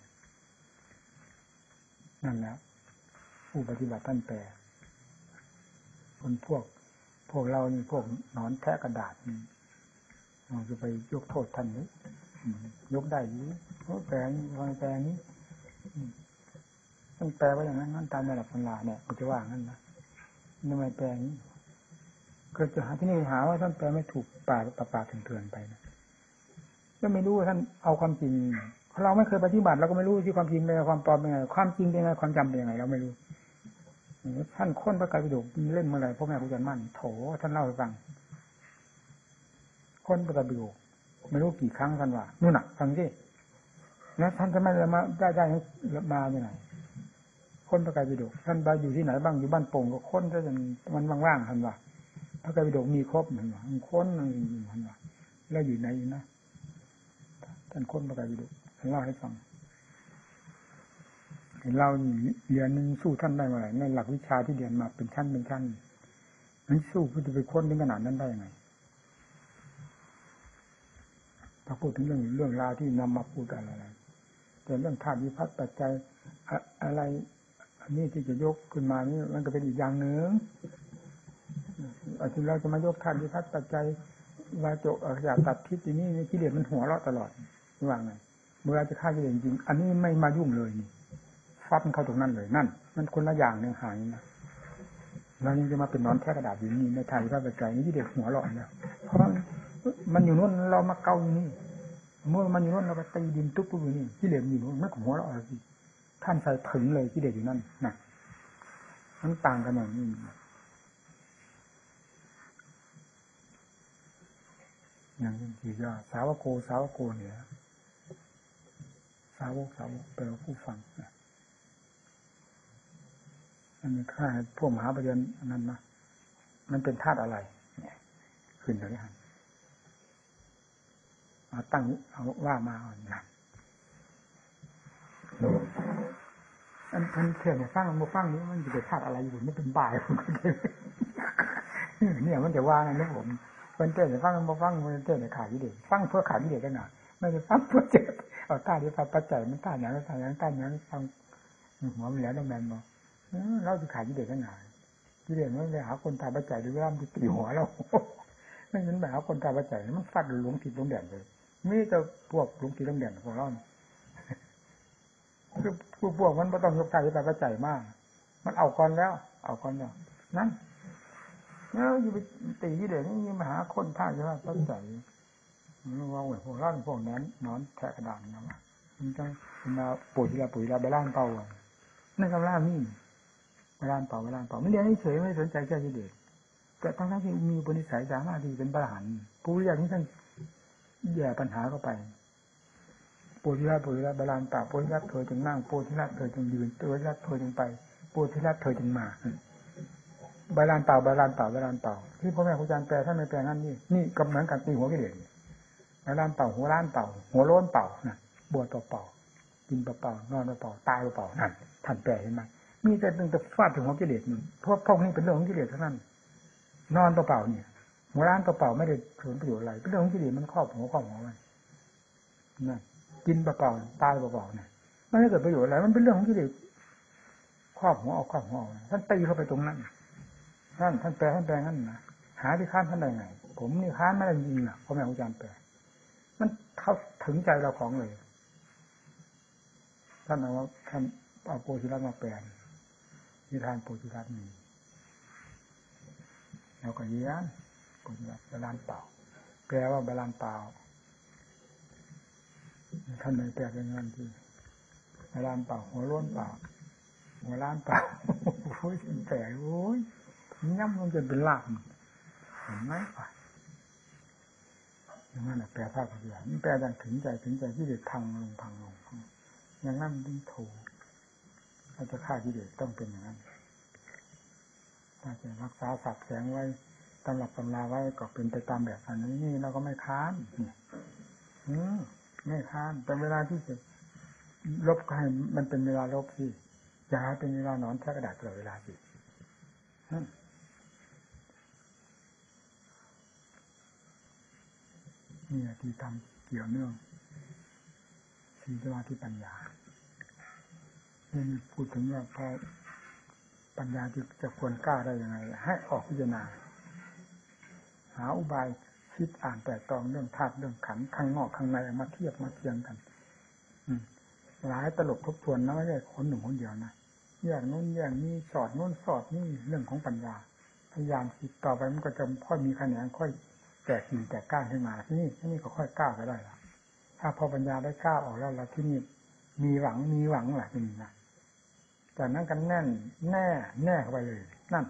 นั่นแหละผู้ปฏิบัติท่านแปลคนพวกเรานี่พวกหนอนแทะกระดาษเราจะไปยกโทษท่านหรือยกได้หรือแปลนี้ท่านแปลว่าอย่างนั้นตามในหลักปัญญาเนี่ยเขาจะว่างั้นนะทำไมแปลนี้ก็จะหาที่นี่หาว่าท่านแปลไม่ถูกป่าเถื่อนไปนะก็ไม่รู้ว่าท่านเอาความจริงเราไม่เคยปฏิบัติเราก็ไม่รู้ที่ความจริงเป็นไงความปลอมเป็นไงความจริงเป็นไงความจำเป็นยังไงเราไม่รู้ท่านค้นพระไตรปิฎกเล่นเมื่อไหร่พ่อแม่ครูอาจารย์มั่นโถท่านเล่าให้ฟังค้นพระไตรปิฎกไม่รู้กี่ครั้งกันว่านู่นน่ะฟังสิแล้วท่านจะไม่มาได้มาอย่างไรค้นพระไตรปิฎกท่านไปอยู่ที่ไหนบ้างอยู่บ้านโป่งก็ค้นซะจนมันว่างๆท่านว่าพระไตรปิฎกมีครบเหมือนว่าค้นท่านว่าแล้วอยู่ไหนนะท่านค้นพระไตรปิฎกท่านเล่าให้ฟังเราเรียนนึงสู้ท่านได้เมื่อไหร่ในหลักวิชาที่เรียนมาเป็นชั้นเป็นชั้นมันสู้เพื่อจะไปค้นถึงขนาดนั้นได้ยังไงถ้าพูดถึงเรื่องราวที่นำมาพูดอะไรแต่เรื่องธาตุวิภัตปัจจัยอะไรอันนี้ที่จะยกขึ้นมานี่มันก็เป็นอีกอย่างหนึ่งถึงเราจะมายกธาตุวิภัตปัจจัยวาโจอยากตัดทิศที่นี่กิเลสมันหัวเราะตลอดว่าไงเมื่อจะฆ่ากิเลสจริงอันนี้ไม่มายุ่งเลยนี่ฟัดเข้าตรงนั้นเลยนั่นมันคนละอย่างหนึ่งหายนะเรายังจะมาเป็นนอนแค่กระดาษอยู่นี่ในทางวิภัตปัจจัยนี่กิเลสหัวเราะเนี่ยเพราะมันอยู่นู้นเรามาเกาอยู่นี่เมื่อมันอยู่นู้นเราไปตีดินตุ๊บอยู่นี่กิเลสอยู่นู้นไม่ของหัวเราะสิท่านใส่ถึงเลยกิเลสอยู่นั่นนะมันต่างกันอย่างนี้อย่างที่ว่าสาวกเนี่ยสาวกเป็นผู้ฟังมันมีค่าพวกมหาปริญญานั้นนะมันเป็นธาตุอะไรเนี่ยขึ้นเลยฮะเอาตั้งเอาว่ามาอ่อนนะอันเทียนเนี่ยฟังมาฟังนี้มันจะเป็นธาตุอะไรอยู่ไม่เป็นบ่ายเนี่ยมันจะว่านะผมเป็นเต้นฟังมาฟังเป็นเต้นขาดวิเดชฟังเพื่อขาดวิเดชกันหน่อยไม่ได้ฟังเพื่อเจ็บเอาต้าที่ฟังปัจจัยมันต้าอย่างนั้นต้าอย่างนั้นฟังหัวมันแล้วต้องแมนบอกเราจะขาดวิเดชกันหน่อยวิเดชมันไปหาคนตาปัจจัยหรือว่ามันตีหัวเราไม่งั้นไปหาคนตาปัจจัยมันฟัดหลงทิศหลงแดนเลยมีแต่พวกหลงทิศหลงแดนของเราคือพวกมันไม่ต้องยกตาที่ปัจจัยมากมันเอาก่อนแล้วนั่นแล้วอยู่ไปตีวิเดชนี่มาหาคนท่าใช่ไหมปัจจัยว่าพวกร่างพวกนั้นนอนแทะกระดานนะว่ามันต้องมาปุ๋ยละไปล่างเป่านั่นก็ล่างนี่ไปล่างเป่าไม่เรียนเฉยไม่สนใจแค่วิเดชแต่ทั้งที่มีบุญนิสัยสามารถที่เป็นพระอรหันต์ผู้เรียนนี้ท่านแย่ปัญหาเข้าไปโพธิราชบาลานป่าโพธิราชเธอจึงนั่งโพธิราชเธอจึงยืนโพธิราชเธอจึงไปโพธิราชเธอจึงมาบาลานเป่าที่พ่อแม่ครูอาจารย์แปลท่านไม่แปลงั้นนี่ก็เหมือนกันตีหัวกิเลสบาลานเป่าหัวล้านเป่าหัวโล้นเป่านะบวชเป่ากินเป่านอนเป่าตายเป่านั่นท่านแปลเห็นไหมมีแต่ตั้งแต่ฟาดถึงหัวกิเลสนี่เพราะพวกนี้เป็นเรื่องของกิเลสเท่านั้นนอนเป่าเนี่ยหัวล้านเป่าไม่ได้ผลประโยชน์อะไรเป็นเรื่องของกิเลสมันครอบหัวไว้นั่นกินเปล่าตายเปล่าเนี่ยไม่ได้เกิดประโยชน์อะไรมันเป็นเรื่องของกิเลสครอบหัวเอาท่านตีเข้าไปตรงนั้นท่านแปลงั้นนะหาที่ค้านท่านได้ไงผมนี่ค้านไม่ได้จริงนะพ่อแม่ครูอาจารย์แปลมันเข้าถึงใจเราของเลยท่านเอาโพธิรัตน์มาแปลนิทานโพธิรัตน์นี่แล้วก็เยียนโพธิรัตน์บาลานเป่าแปลว่าบาลานเป่าท่านไม่แปลเป็นเงินที่บาลานเป่าหัวล้วนเป่าหัวล้านเป่าโอ้ยแต่โอ้ยย่ำมันจนเป็นลาบเห็นไหมป่ะอย่างนั้นแปลภาพเดียวมันแปลดังถึงใจที่เด็ดพังลงอย่างนั้นต้องถูกถ้าจะฆ่าที่เด็ดต้องเป็นอย่างนั้นถ้าจะรักษาศักดิ์แสงไว้ตำรับตำราไว้ก็เป็นไปตามแบบอันนี้เราก็ไม่ค้านไม่ค้านแต่เวลาที่จะลบก็ให้มันเป็นเวลาลบสิอย่าเป็นเวลานอนแทะกระดาษตลอดเวลาสินี่ที่ทำเกี่ยวเนื่องศีลสมาธิปัญญานี่พูดถึงว่าพอปัญญาจะควรกล้าได้ยังไงให้ออกพิจารณาหาอุบายคิดอ่านแต่ตองเรื่องธาตุเรื่องขันธ์ข้างนอกข้างในมาเทียบมาเทียงกันหลายตลบทบทวนนะไม่ใช่คนหนึ่งคนเดียวนะแยกนู้นแยกนี้สอดนู้นสอดนี่เรื่องของปัญญาพยายามคิดต่อไปมันก็จะค่อยมีคะแนนค่อยแตกกิ่งแตกก้านขึ้นมาที่นี่ก็ค่อยก้าวไปได้ละถ้าพอปัญญาได้ก้าวออกแล้วเราที่นี่มีหวังแหละนี่นะแต่นั้นกันแน่นแน่เข้าไปเลยนั่น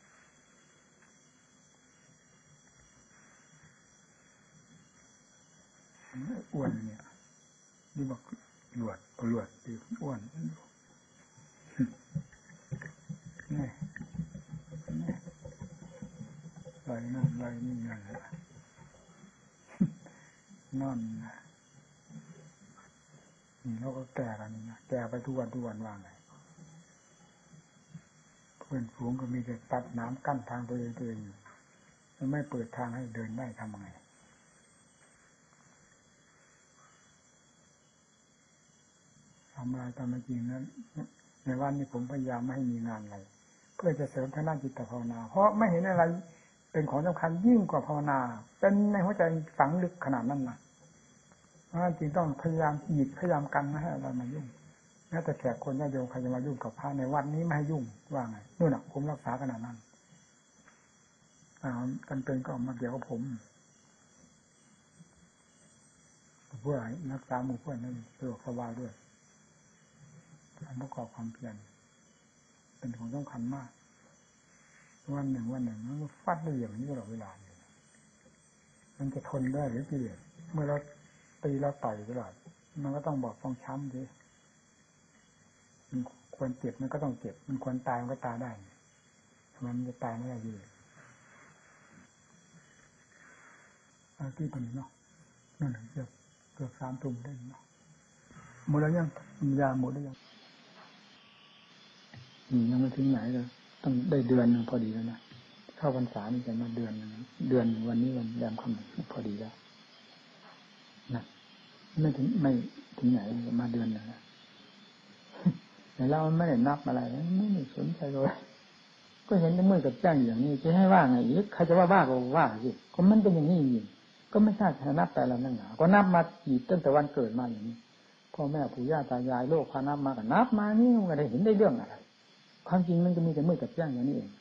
อ้วนเนี่ยนี่บอกหลวดดีอ้วนนี่ลอยนั่นลอยนี่นั่นแหละนอนนี่เราก็แก่กันนะแก่ไปทุกวันว่าไงเพื่อนฝูงก็มีแต่ตัดน้ำกั้นทางตัวเองไม่เปิดทางให้เดินได้ทำไงทำอะไรตามจริงนั้นในวันนี้ผมพยายามไม่ให้มีงานอะไรเพื่อจะเสริมทางด้านจิตภาวนาเพราะไม่เห็นอะไรเป็นของสำคัญยิ่งกว่าภาวนาเป็นในหัวใจฝังลึกขนาดนั้นนะเพราะฉะนั้นจึงต้องพยายามหยิบพยายามกันไม่ให้อะไรมายุ่งแม้แต่แขกคนญาติโยมใครจะมายุ่งกับพระในวันนี้ไม่ให้ยุ่งว่าไงนู่นน่ะผมรักษาขนาดนั้นกันเป็นก็มาเกี่ยวกับผมเพื่อรักษาหมู่เพื่อนนั้นสะดวกสบายด้วยการประกอบความเพียรเป็นของสำคัญมากวันหนึ่งมันฟัดได้อย่างนี้ตลอดเวลาเลยมันจะทนได้หรือกิเลสเมื่อเราตีเราต่อยตลอดมันก็ต้องบอกต้องช้ำดิมันควรเจ็บมันก็ต้องเจ็บมันควรตายมันก็ตายได้มันจะตายไม่ได้อยู่ที่ตรงนี้เนาะนั่นแหละเกือบ3 ทุ่มได้เนาะหมดแล้วยังยาหมดแล้วยังไม่ถึงไหนเลยต้องได้เดือนนึงพอดีแล้วนะเข้าพรรษานี่จะมาเดือนวันนี้วันแรมค่ำพอดีแล้วนะไม่ถึงไหนมาเดือนนึงนะแต่เราไม่ได้นับอะไรไม่ได้สนใจเลยก็เห็นแต่มือกับแจ้งอย่างนี้จะให้ว่าไงอีกใครจะว่าก็ว่าสิก็มันเป็นอย่างนี้จริงก็ไม่ใช่จะนับแต่ละนั่งหนาก็นับมาอีกตั้งแต่วันเกิดมาอย่างนี้พ่อแม่ปู่ย่าตายายโลกพานับมาก็นับมานี่มันก็ได้เห็นได้เรื่องอะไรความจริงมันก็มีแต่มือกับแจ้งอย่างนี้เอง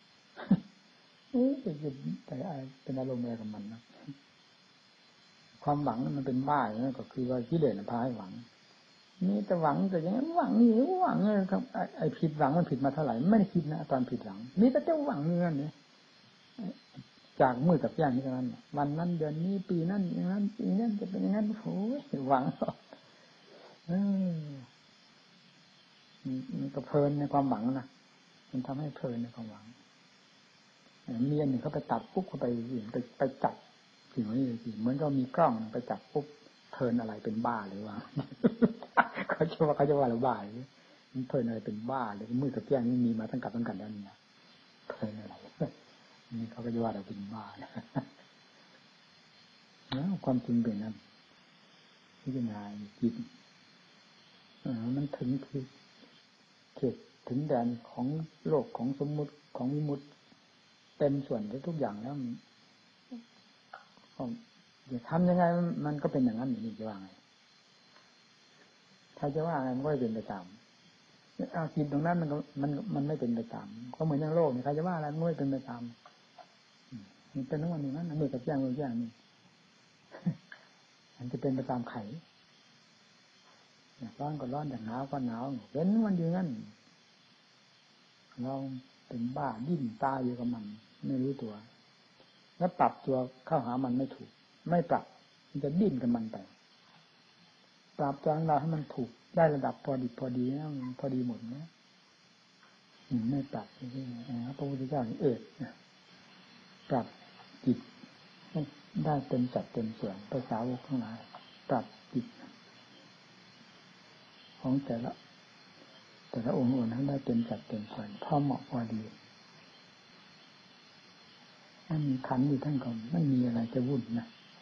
แต่เป็นอารมณ์อะไรกับมันนะความหวังมันเป็นบ้าอย่างนั้นก็คือว่ากิเลสพาให้หวังนี่แต่หวังแต่ยังหวังนี่หวังเลยครับไอ้ผิดหวังมันผิดมาเท่าไหร่ไม่ได้คิดนะตอนผิดหวังนี่แต่หวังเงินเนี่ยจากมือกับแจ้งนี่เท่านั้นวันนั้นเดือนนี้ปีนั้นอย่างนั้นปีนั้นจะเป็นอย่างนั้นโอ้ยหวังมันก็เพลินในความหวังนะมันทำให้เพลินในความหวังมีอันหนึ่งเขาไปตัดปุ๊บเขาไปจับสิ่งนี้สิเหมือนก็มีกล้องไปจับปุ๊บเพลินอะไรเป็นบ้าหรือว่าเขาจะว่าเราบ้าหรือมันเพลินอะไรเป็นบ้าหรือมือกับแก้งนี่มีมาตั้งกันแล้วนี่นะเพลินอะไรนี่เขาก็จะว่าเราเป็นบ้าความจริงเป็นนั้นพิจารณาจิตมันถึงคือเขตถึงแดนของโลกของสมมุติของวิมุตติเต็มส่วนทุกอย่างแล้วจะทำยังไงมันก็เป็นอย่างนั้นอย่างนี้จะว่าไงถ้าจะว่าไงมันก็เป็นไปตามจิตตรงนั้นมันไม่เป็นไปตามก็เหมือนอย่างโลกนี่ใครจะว่าอะไรมันไม่เป็นไปตามมันเป็นทั้งวันอย่างนั้นมือกับแจ้งมือแจ้งนี่มันจะเป็นไปตามไข่ร้อนก็ร้อนอย่างหนาวก็หนาวเป็นมันอยู่งั้นเราเป็นบ้าดิ้นตายอยู่กับมันไม่รู้ตัวแล้วปรับตัวเข้าหามันไม่ถูกไม่ปรับมันจะดิ้นกับมันไปปรับตัวเราให้มันถูกได้ระดับพอดีนะพอดีหมดนะไม่ปรับพระพุทธเจ้าปรับจิตได้เต็มจัดเต็มส่วนภาษาวกทั้งหลายปรับจิตของแต่ละองค์นั้นได้เต็มจัดเต็มส่วนพอเหมาะพอดีถ้ามีขันอยู่ท่านก็ไม่มีอะไรจะวุ่นนะ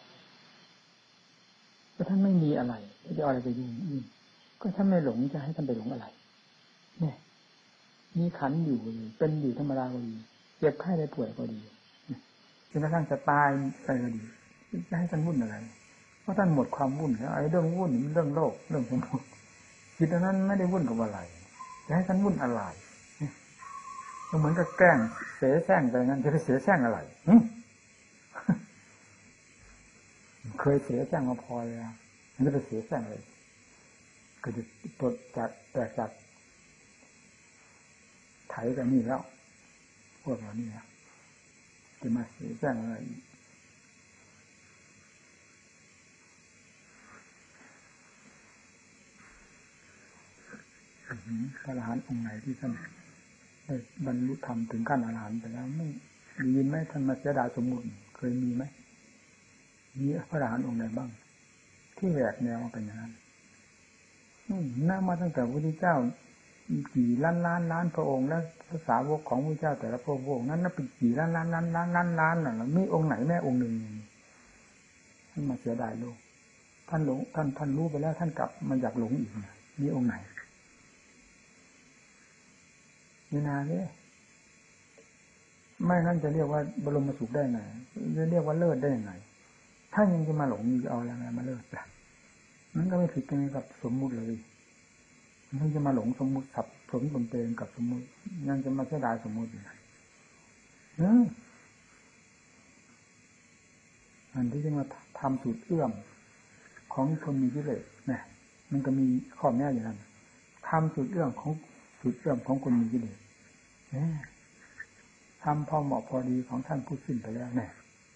ก็ท่านไม่มีอะไรจะเอาอะไรไปยุ่งก็ท่านไม่หลงจะให้ท่านไปหลงอะไรเนี่ยมีขันอยู่เป็นอยู่ธรรมดาก็ดีเจ็บไข้ได้ป่วยก็ดีจนกระทั่งจะตายไปก็ดีจะให้ท่านวุ่นอะไรเพราะท่านหมดความวุ่นแล้วไอ้เรื่องวุ่นเรื่องโลกเรื่องสมมติจิตนั้นไม่ได้วุ่นกับอะไรจะให้ท่านวุ่นอะไรเหมือนกับแกล้งเสแสร้งไปงั้นจะไปเสแสร้งอะไรเคยเสแสร้งมาพอแล้วมันจะไปเสียแสงเลยก็จะปลดจากแตกจากไถกันนี่แล้วพวกเรานี่นะจะมาเสียแสงอะไรพระอรหันต์องค์ไหนที่ท่านได้บรรลุธรรมถึงขั้นอรหันต์ไปแล้วไม่มียินไหมท่านมาเสียดายสมมุติเคยมีไหมมีพระอรหันต์องค์ไหนบ้างที่แหวกแนวเป็นอย่างนั้นน่ามาตั้งแต่พระพุทธเจ้ากี่ล้านพระองค์แล้วภาษาวกของพระเจ้าแต่ละพระองค์นั้นนับเป็นกี่ล้านน่ะมีองค์ไหนแม่องค์หนึ่งท่านมาเสียดายโลกท่านหลงท่านรู้ไปแล้วท่านกลับมันอยากหลงอีกมีองค์ไหนนี่นาเนี่ยไม่งั้นจะเรียกว่าบรมสุขได้ไงจะเรียกว่าเลิศได้ยังไงถ้ายังจะมาหลงจะเอาอะไรมาเลิศล่ะมันก็ไม่ผิดกันกับสมมุติเลยมันจะมาหลงสมมุติสับสนตนเองกับสมมุติยังจะมาเสียดายสมมุติอยู่อันที่จะมาทำสูตรเอื้อมของคนมีกิเลสเนี่ยมันก็มีข้อแม้อย่างนั้นทำสูตรเอื้อมของคนมีกิเลสทำพอเหมาะพอดีของท่านผู้สิ้นไปแล้วเนี่ย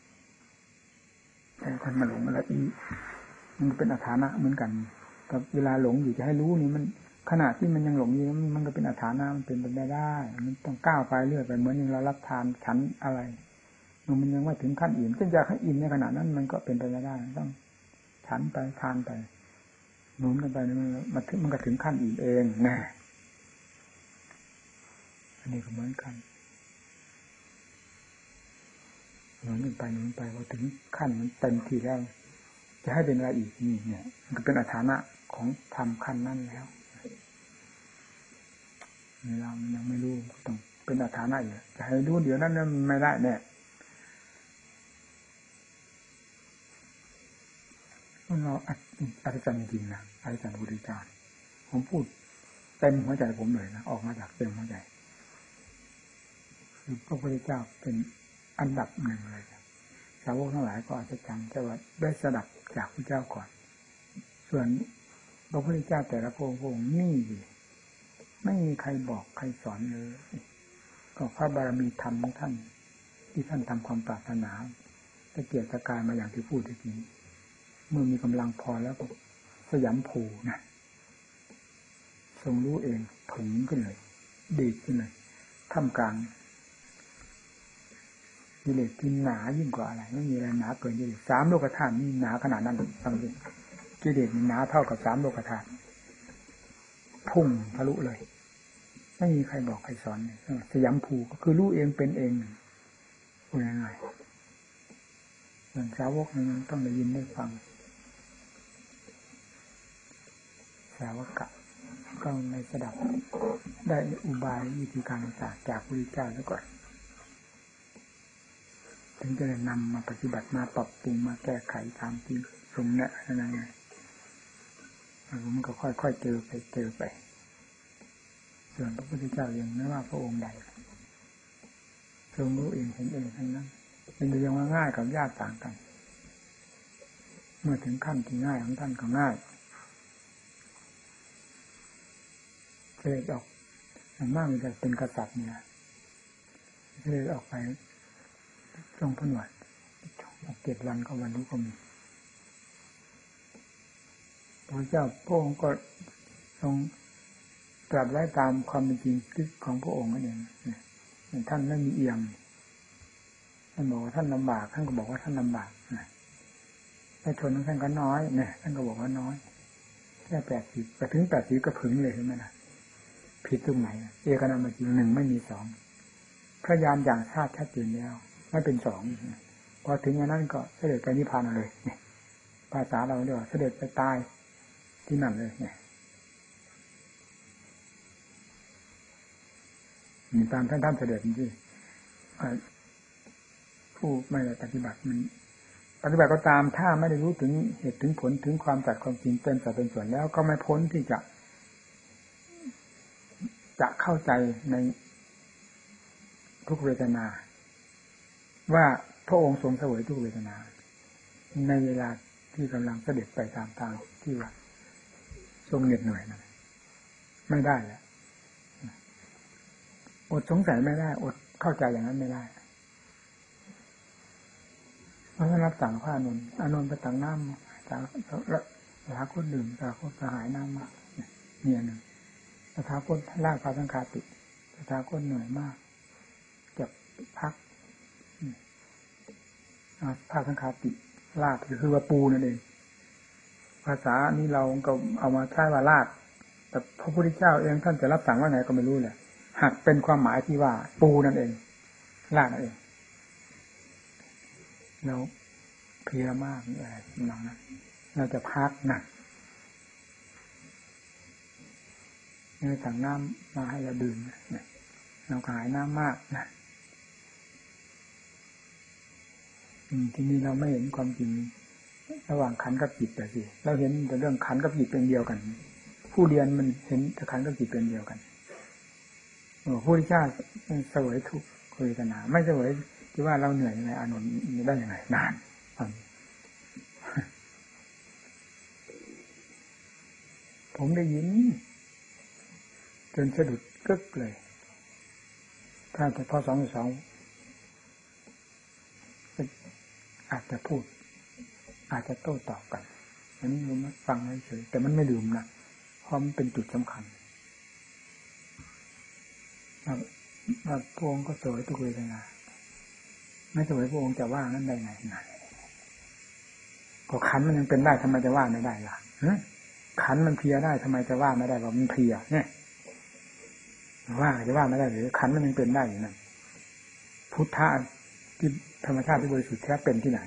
แต่ท่านมาหลงอะไรอีกมันเป็นอาถรรพ์เหมือนกันกับเวลาหลงอยู่จะให้รู้นี่มันขณะที่มันยังหลงอยู่มันก็เป็นอาถรรพ์มันเป็นไปไม่ได้มันต้องก้าวไปเรื่อยไปเหมือนอย่างเรารับทานฉันอะไรมันยังไม่ถึงขั้นอิ่มจนอยากให้อิ่มในขณะนั้นมันก็เป็นไปไม่ได้ต้องฉันไปทานไปหนุนกันไปมันก็ถึงขั้นอิ่มเองแน่อันนี้ก็เหมือนกันหนุนกันไปพอถึงขั้นมันเต็มที่แล้วจะให้เป็นอะไรอีกนี่เนี่ยมันก็เป็นอาถรรพ์ของธรรมขั้นนั้นแล้วเรายังไม่รู้ต้องเป็นอาถรรพ์อยู่จะให้รู้เดี๋ยวนั้นไม่ได้แน่เราอาจารย์จริงนะอาจารย์บุริจารย์ผมพูดเต็มหัวใจผมเลยนะออกมาจากเต็มหัวใจคือพระพุทธเจ้าเป็นอันดับหนึ่งเลยสาวกทั้งหลายก็อาจจะจำแต่ว่าได้สดับจากพระเจ้าก่อนส่วนพระพุทธเจ้าแต่ละพระองค์นี่ไม่มีใครบอกใครสอนเลยก็พระบารมีธรรมของท่านที่ท่านทำความปรารถนาตะเกียกตะกายมาอย่างที่พูดทีนี้เมื่อมีกำลังพอแล้วก็สยามภูนะทรงรู้เองผึ่งขึ้นเลยดีดขึ้นเลยท่ามกลางกิเลสที่หนายิ่งกว่าอะไรไม่มีอะไรหนาเกินกิเลส3 โลกธาตุนี่หนาขนาดนั้นฟังดิกิเลสหนาเท่ากับ3 โลกธาตุพุ่งทะลุเลยไม่มีใครบอกใครสอนสยามภูก็คือรู้เองเป็นเองพูดง่ายๆส่วนสาวกนั้นต้องได้ยินได้ฟังสาวกะก็ในสดับได้อุบายวิธีการต่างจากพระพุทธเจ้าแล้วก่อนถึงจะได้นำมาปฏิบัติมาปรับปรุงมาแก้ไขตามที่ทรงแนะนำไงมันก็ค่อยๆเจอไปส่วนพระพุทธเจ้าเองไม่ว่าพระองค์ใดทรงรู้เองเห็นเองทั้งนั้นเป็นเรื่องว่าง่ายกับยากต่างกันเมื่อถึงขั้นที่ง่ายของท่านก็ง่ายเสด็จออกอย่างมากมันจะเป็นกษัตริย์เนี่ยเสด็จออกไปช่วงพนวด7 วันก็วันรู้ก็มีพระเจ้าพระองค์ก็ทรงตรัสไว้ตามความเป็นจริงของพระองค์นั่นเองท่านไม่มีเอียงท่านบอกว่าท่านลำบากท่านก็บอกว่าท่านลำบากแต่ชนท่านก็น้อยเนี่ยท่านก็บอกว่าน้อยแค่80ไปถึง80ก็ผึ่งเลยใช่ไหมล่ะผิดตรงไหนเอกนามจริง1ไม่มี2พระญาณอย่างชาติชัดเจนแล้วไม่เป็น2พอถึงอย่างนั้นก็เสด็จไปนิพพานเลยเนี่ยภาษาเราเรียกว่าเสด็จไปตายที่นั่นเลยเนี่ยมีตามท่านเสด็จจริงผู้ไม่ได้ปฏิบัติมันปฏิบัติก็ตามถ้าไม่ได้รู้ถึงเหตุถึงผลถึงความจัดความจริงเป็นสัดเป็นส่วนแล้วก็ไม่พ้นที่จะเข้าใจในทุกเวทนาว่าพระองค์ทรงเสวยทุกเวทนาในเวลาที่กำลังเสด็จไปตามทางที่ว่าทรงเหน็ดเหนื่อยนั่นไม่ได้แหละอดสงสัยไม่ได้อดเข้าใจอย่างนั้นไม่ได้เพราะฉะนั้นรับสั่งพระอานนท์ไปตักน้ำจากหาคนดื่มจากคนกระหายน้ำมาเนี่ยหนึ่งสถาคตลากพาสังฆาติสถาคตเหนื่อยมากจะพักพาสังฆาติลากคือว่าปูนั่นเองภาษานี้เราก็เอามาใช้ว่าลากแต่พระพุทธเจ้าเองท่านจะรับสั่งว่าไงก็ไม่รู้แหละหากเป็นความหมายที่ว่าปูนั่นเองลากนั่นเองเราเพลียมากอะไรนั่นเราจะพักหนักเนี่ยสั่งน้ำมาให้เราดื่มนะเราขายน้ำมากนะทีนี้เราไม่เห็นความจริงระหว่างขันธ์กับจิตแต่สิเราเห็นแต่เรื่องขันธ์กับจิตเป็นเดียวกันผู้เรียนมันเห็นแต่ขันธ์กับจิตเป็นเดียวกันผู้ที่ชาติเสวยทุกขเวทนาไม่เสวยที่ว่าเราเหนื่อยยังไงอานนท์ได้ยังไงนานผมได้ยินจนสะดุดกึกเลยถ้าแต่พอ2:2อาจจะพูดอาจจะโต้ตอบกันอันนี้ผมฟังเฉยแต่มันไม่ลืมนะเพราะมันเป็นจุดสำคัญพระองค์ก็เสวยทุกเวทนาไม่เสวยพระองค์จะว่านั้นได้ไงนะก็ขันมันยังเป็นได้ทำไมจะว่าไม่ได้ล่ะขันมันเพลียได้ทำไมจะว่าไม่ได้ว่ามันเพลียเนี่ยว่าจะว่าไม่ได้หรือขันมันยังเป็นได้อยู่นั่นพุทธะที่ธรรมชาติที่บริสุทธิ์แท้เป็นที่ไหน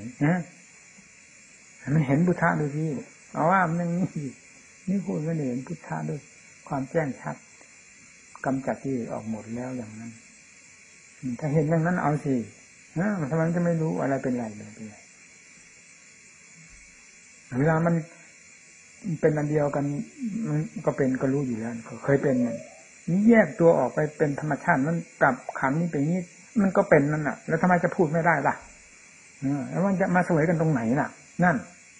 มันเห็นพุทธะดูที่เอาว่ามันนี่พูดไม่เห็นพุทธะด้วยความแจ้งชัดกำจัดที่ออกหมดแล้วอย่างนั้นถ้าเห็นอย่างนั้นเอาสิทำไมจะไม่รู้อะไรเป็นไรเลยเป็นไรเวลามันเป็นอันเดียวกันมันก็เป็นก็รู้อยู่แล้วเคยเป็นนี่แยกตัวออกไปเป็นธรรมชาติมันกลับขันนี่เป็นนี้มันก็เป็นนั่นน่ะแล้วทำไมจะพูดไม่ได้ล่ะแล้วมันจะมาเสวยกันตรงไหนน่ะนั่น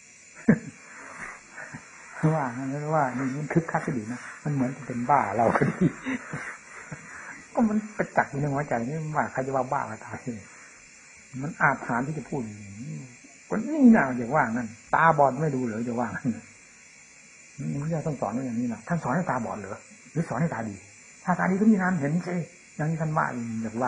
ว่ามันคึกคักก็ดีนะมันเหมือนจะเป็นบ้าเราก็ดีก็มันประจักษ์อยู่ในหัวใจนี่ว่าใครจะว่าบ้าก็ตายมันอาจหาที่จะพูดคนนี่น่ะอย่าว่านั่นตาบอดไม่ดูเหรอจะว่านั่นพระเจ้าต้องสอนว่าอย่างนี้นะท่านสอนให้ตาบอดเหรอหรือสอนให้ตาดีถ้าตาดีก็มีงานเห็นสิอย่างนี้ท่านว่าอยากว่า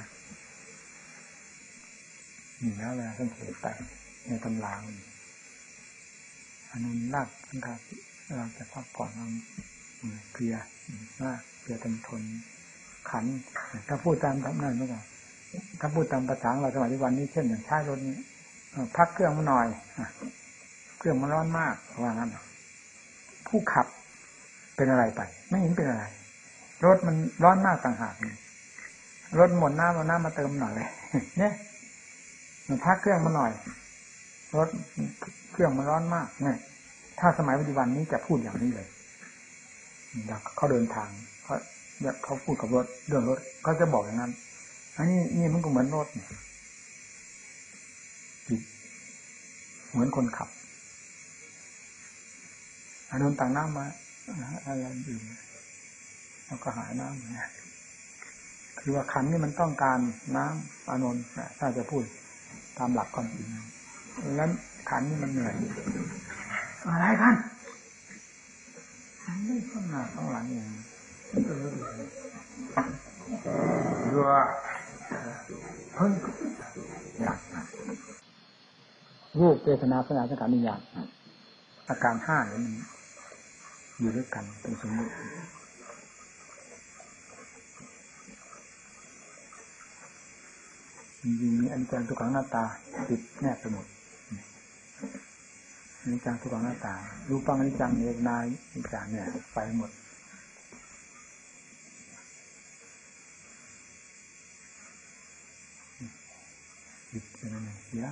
นี่แล้วเวลาท่านเทศไปในตำราอันนั้นลากท่านครับเราจะพักผ่อนเพลียมากเพลียทนขันถ้าพูดตามคำนั้นเมื่อก่อนถ้าพูดตามภาษาเราสมัยวันนี้เช่นอย่างใช้รถนี้พักเครื่องมาหน่อยเครื่องมันร้อนมากว่างั้นผู้ขับเป็นอะไรไปไม่เห็นเป็นอะไรรถมันร้อนมากต่างหากรถหมดน้ำเอาน้ำมาเติมหน่อยเนี่ยมันพักเครื่องมาหน่อยรถเครื่องมันร้อนมากเนี่ยถ้าสมัยปัจจุบันนี้จะพูดอย่างนี้เลยเขาเดินทางเขาพูดกับรถเรื่องรถเขาจะบอกอย่างนั้นอันนี้นี่มันก็เหมือนรถเนี่ยเหมือนคนขับอานนท์ต่างน้ำมาอะไรอื่นแล้วก็หายน้ำเนี่ยคือว่าขันนี่มันต้องการน้ำอานนท์ถ้าจะพูดตามหลักความจริงแล้วขันนี่มันเหนื่อยอะไรกันไม่ข้างหน้าข้างหลังเองเรือเพิ่งอยากรูปเวทนาสัญญาสังขารวิญญาณอาการ5นี่มันอยู่ด้วยกันเป็นสมมติจริงๆมีอนิจจังทุกขังหน้าตาติดแนบไปหมดอนิจจังทุกขังหน้าตารูปังอนิจจังเอกนายอนิจจังเนี่ยไปหมดติดเป็นอะไรเสีย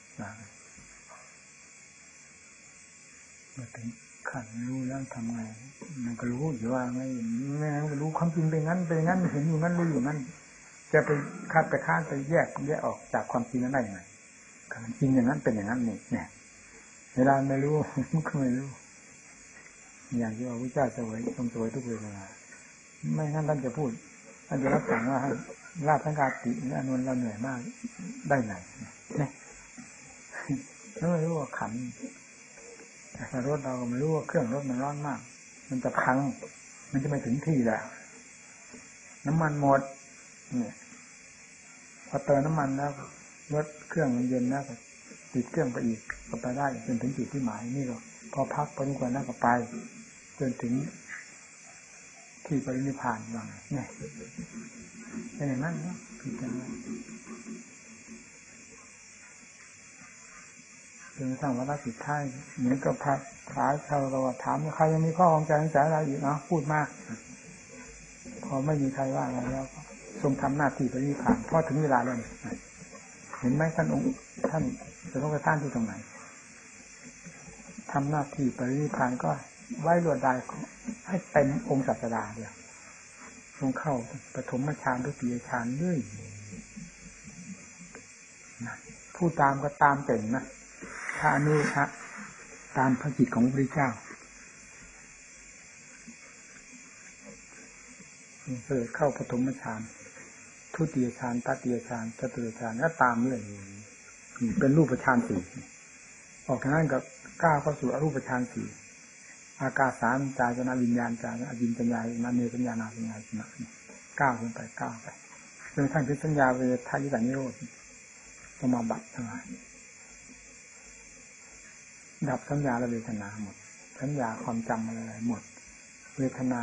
มาถึงขันรู้แล้วทำไงมันก็รู้อยู่ว่าไงแม่ก็รู้ความจริงเป็นงั้นเป็นงั้นเห็นอยู่งั้นรู้อยู่งั้นจะไปคาดไปค้านไปแยกออกจากความจริงนั้นได้ยังไงความจริงอย่างนั้นเป็นอย่างนั้นเนี่ยเวลาไม่รู้ก็ไม่รู้อย่างที่ว่าพระเจ้าเสวยทรงเสวยทุกเวลาไม่งั้นท่านจะพูดท่านจะรับสั่งว่าให้ลาภสังฆาติอานนท์เราเหนื่อยมากได้ไหนเนี่ยไม่รู้ว่าขันแต่รถเราไม่รู้ว่าเครื่องรถมันร้อนมากมันจะพังมันจะไม่ถึงที่แหละน้ำมันหมดเนี่ยพอเติมน้ำมันแล้วรถเครื่องมันเย็นแล้วก็ติดเครื่องไปอีกก็ไปได้จนถึงจุดที่หมายนี่ก็พอพักไปนิดกว่านั้นก็ไปจนถึงที่ปรินิพพานว่าไงเนี่ยเป็นอย่างนั้นนะคือเป็นจนกระทั่งวันละสุดท้ายเหมือนกับพระถามเราถามใครยังมีข้อข้องใจสงสัยอะไรอยู่นะพูดมากพอไม่มีใครว่าอะไรแล้วทรงทำหน้าที่ปรินิพพานพอถึงเวลาแล้วเห็นไหมท่านองค์ท่านจะต้องไปท่านที่ตรงไหนทำหน้าที่ปรินิพพานก็ไว้ลวดลายให้เต็มองค์ศาสดาเดียวลงเข้าปฐมฌานทุติยฌานด้วยผู้ตามก็ตามเก่งนะถ้าอนุทะตามพระจิตของพระพุทธเจ้าเกิดเข้าปฐมฌานทุติยฌานตติยฌานจตุตฌานก็ตามเรื่อยเป็นรูปฌานสี่ออกทางนั้นก็ก้าวเข้าสู่อรูปฌานสี่อากาสารจายนะวิญญาณจายอวิญญาณนาเนสัญญานาสัญญานะก้าวขึ้นไปก้าวไปจนทั้งถึงสัญญาเวทายสัญญโรธสมาบัติทั้งหลายดับสัญญาและเวทนาหมดสัญญาความจำอะไรหมดเวทนา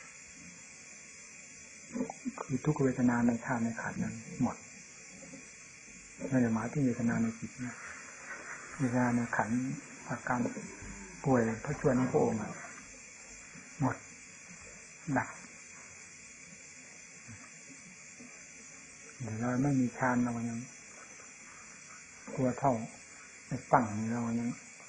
คือทุกเวทนาในธาตุในขันธ์นั้นหมดไม่ได้หมายถึงเวทนาในจิตนะเวทนาในขันธ์อาการป่วยพระชวนของพระองค์หมดดับเราไม่มีฌานเรายังตัวเท่าไอ้ฝั่งเรายัง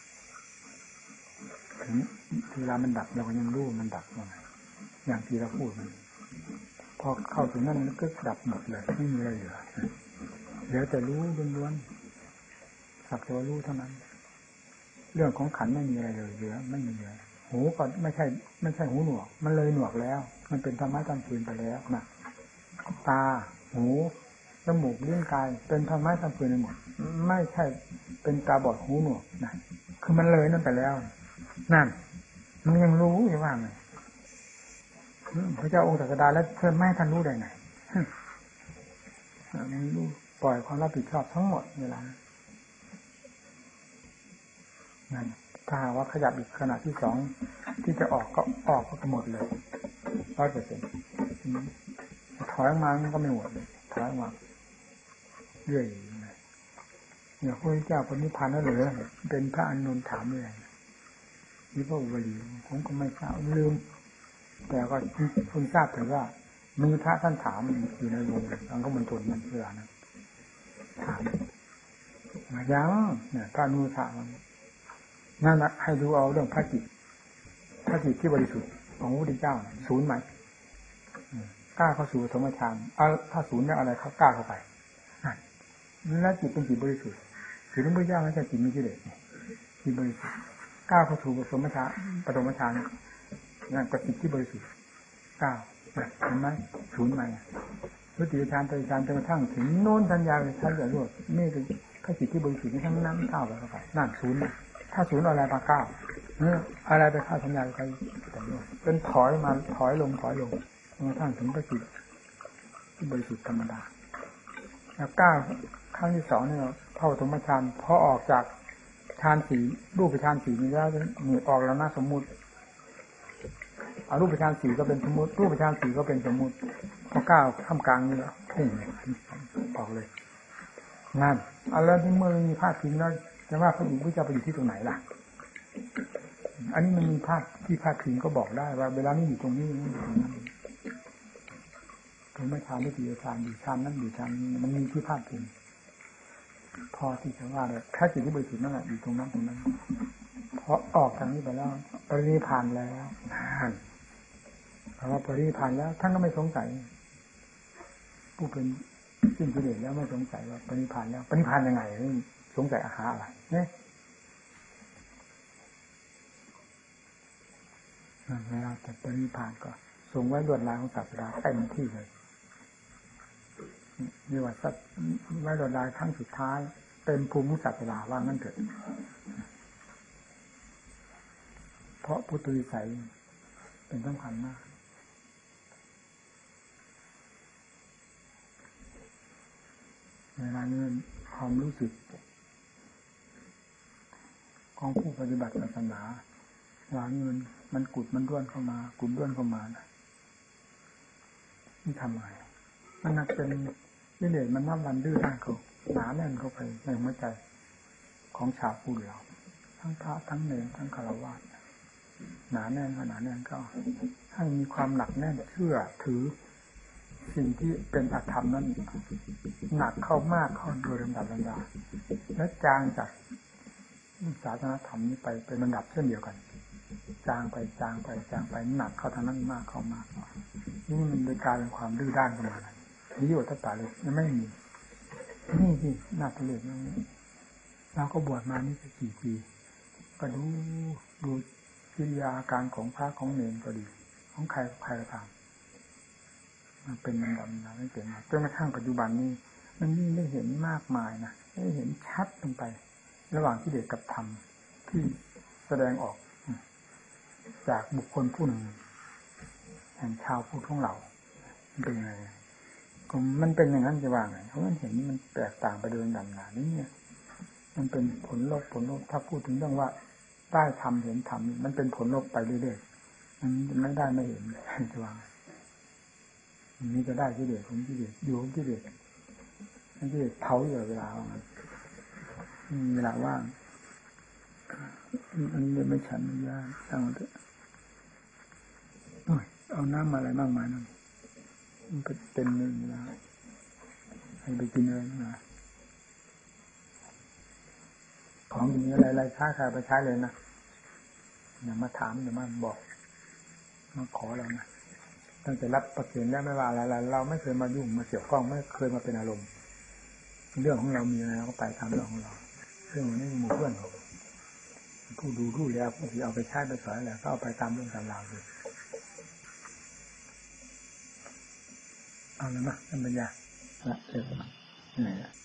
ถึงเวลามันดับเราก็ยังรู้มันดับอย่างที่เราพูดมันพอเข้าถึงนั้นมันก็ดับหมดเลยไม่มีอะไรเหลือเดี๋ยวแต่รู้ล้วนๆสักแต่ว่ารู้เท่านั้นเรื่องของขันไม่มีอะไรเลยเหลือไม่มีเลยหูก็ไม่ใช่หูหนวกมันเลยหนวกแล้วมันเป็นธรรมะตามคืนไปแล้วนะตาหูจมูกลิ้นกายเป็นธรรมะตามคืนไปหมดไม่ใช่เป็นตาบอดหูหนวกนะคือมันเลยนั่นไปแล้วนั่นมันยังรู้อยู่ว่าไงพระเจ้าองค์ศาสดาแล้วเพื่อนแม่ท่านรู้ได้ไงมันรู้ปล่อยความรับผิดชอบทั้งหมดเวลานั่นถ้าว่าขยับอีกขณะที่สองที่จะออกก็ออกก็หมดเลย 100%ถอยออกมามันก็ไม่หมดเลยถอยออกมาเรื่อยเนี่ยพระพุทธเจ้าปณิพพานแล้วเหรือเป็นพระอานนท์ถามเลยนี่พระอุบลีผมก็ไม่ทราบลืมแต่ก็คุณทราบแต่ว่ามีพระท่านถามอยู่ในวงอังคมณฑลนั่นเวลานั้นถามยังเนี่ยพระอนุชานั่นแหละให้ดูเอาเรื่องพระจิตที่บริสุทธิ์ของพระพุทธเจ้าศูนย์ไหมกล้าเข้าสู่สมฌานถ้าศูนย์เนี่ยอะไรเขากล้าเข้าไปแล้วจิตเป็นจิตบริสุทธิ์จิตของพระพุทธเจ้าไม่ใช่จิตมีกิเลสจิตบริสุทธิ์กล้าเข้าสู่สมฌานปฐมฌานนั่นก็จิตที่บริสุทธิ์กล้าเห็นไหมศูนย์ไหมทุติยฌานตติยฌานจนกระทั่งถึงโน้นสัญญาเลยท่านอย่าลวดนี่คือพระจิตที่บริสุทธิ์ทั้งนั้นเข้าไปนั่นศูนย์ถ้าศูนย์อะไรมาก้าวอะไรไปเข้าสัญญาใครเป็นถอยมาถอยลงจนกระทั่งถึงพระจิตที่บริสุทธิ์ธรรมดาแล้วก้าวครั้งที่สองเนี่ยเข้าสมฌานพอออกจากฌานสี่รูปฌานสี่นี้แล้วนี่ออกแล้วนะสมมุติเอารูปฌานสี่ก็เป็นสมมุติรูปฌานสี่ก็เป็นสมมุติพอก้าวท่ามกลางนี่แล้วพุ่งออกเลยนั่นเอาแล้วที่เมื่อมีภาพทิ้งแล้วจะว่าพระหญิงพระเจ้าไปอยู่ที่ตรงไหนล่ะอันนี้มันมีภาพที่ภาพทิ้งก็บอกได้ว่าเวลานี้อยู่ตรงนี้อยู่ตรงนั้นผมไม่ทานไม่ตีทานอยู่ชานนั้นอยู่ชานมันมีที่ภาพทิ้งพอที่จะว่าเลยถ้าจิตที่บริสุทธิ์นั่นแหละอยู่ตรงนั้นเพราะออกทางนี้ไปแล้วปรินิพพานแล้วนั่นเพราะว่าปรินิพพานแล้วท่านก็ไม่สงสัยผู้เป็นสิ้นกิเลสแล้วไม่สงสัยว่าปรินิพพานแล้วปรินิพพานยังไงสงสัยอาหารอะไรเนี่ยเวลาแต่ปรินิพพานก็ทรงไว้ลวดลายของศาสดาเต็มที่เลยนี่ว่าไว้ลวดลายครั้งสุดท้ายเต็มภูมิศาสดาว่างั้นเถิดเพราะพุทธวิสัยเป็นสำคัญมากเวลานี้ความรู้สึกของผู้ปฏิบัติศาสนาหลังมันกุดมันด้วนเข้ามากุดด้วนเข้ามานะนี่ทำไงมันนักเป็นวิเลศมันนับวันดื้อด้านเขาหนาแน่นเข้าไปในหัวใจของชาวพุทธเราทั้งพระทั้งเณรทั้งฆราวาสหนาแน่นหนาแน่นก็ให้มีความหนักแน่นเชื่อถือสิ่งที่เป็นอธรรมนั้นหนักเข้ามากเข้าโดยลำดับและจางจากศาสนธรรมนี้ไปเป็นลำดับเช่นเดียวกันจางไปหนักเข้าทางนั้นมากเข้ามากนี่มันโดยการเป็นความดื้อด้านประมาณนั้นนิโยตตาเลยไม่มีนี่ที่น่าเกลียดนั่นเราก็บวชมานี่กี่ปีก็ดูกิริยาอาการของพระของเณรก็ดีของใครก็ตามมันเป็นลำดับไม่เป็นจนกระทั่งปัจจุบันนี้มันยิ่งได้เห็นมากมายนะได้เห็นชัดลงไประหว่างที่เด็กกับธรรมที่แสดงออกจากบุคคลผู้หนึ่งแห่งชาวพุทธของเราเป็นไงก็มันเป็นอย่างนั้นจะว่าไงเพราะมันเห็นมันแตกต่างไปโดยลำดับนี้เนี่ยมันเป็นผลลบถ้าพูดถึงเรื่องว่าได้ทำเห็นทำมันเป็นผลลบไปเรื่อยๆมันไม่ได้ไม่เห็นจะว่ามันนี้จะได้ที่เด็กของที่เด็กอยู่ของที่เด็กที่เด็กเผาอยู่เวลาว่าเวลาว่างอันนี้ไม่ฉันไม่ยากตั้งเถอะเอาน้ำมาอะไรมากมายนั่นมันเต็มเลยนะให้ไปกินเลยนะของอย่างนี้อะไรๆใช้ไปใช้เลยนะอย่ามาถามอย่ามาบอกมาขอเรานะตั้งแต่รับประเคนแล้วไม่ว่าอะไรเราไม่เคยมายุ่งมาเกี่ยวข้องไม่เคยมาเป็นอารมณ์เรื่องของเรามีอะไรเราก็ไปตามเรื่องของเราเรื่องนี้หมู่เพื่อนเราผู้ดูรู้แล้วผู้ที่เอาไปใช้ไปสอนแล้วก็เอาไปตามเรื่องตามราวเลยเอาเลยนะท่านปัญญาละเสร็จนี่แหละ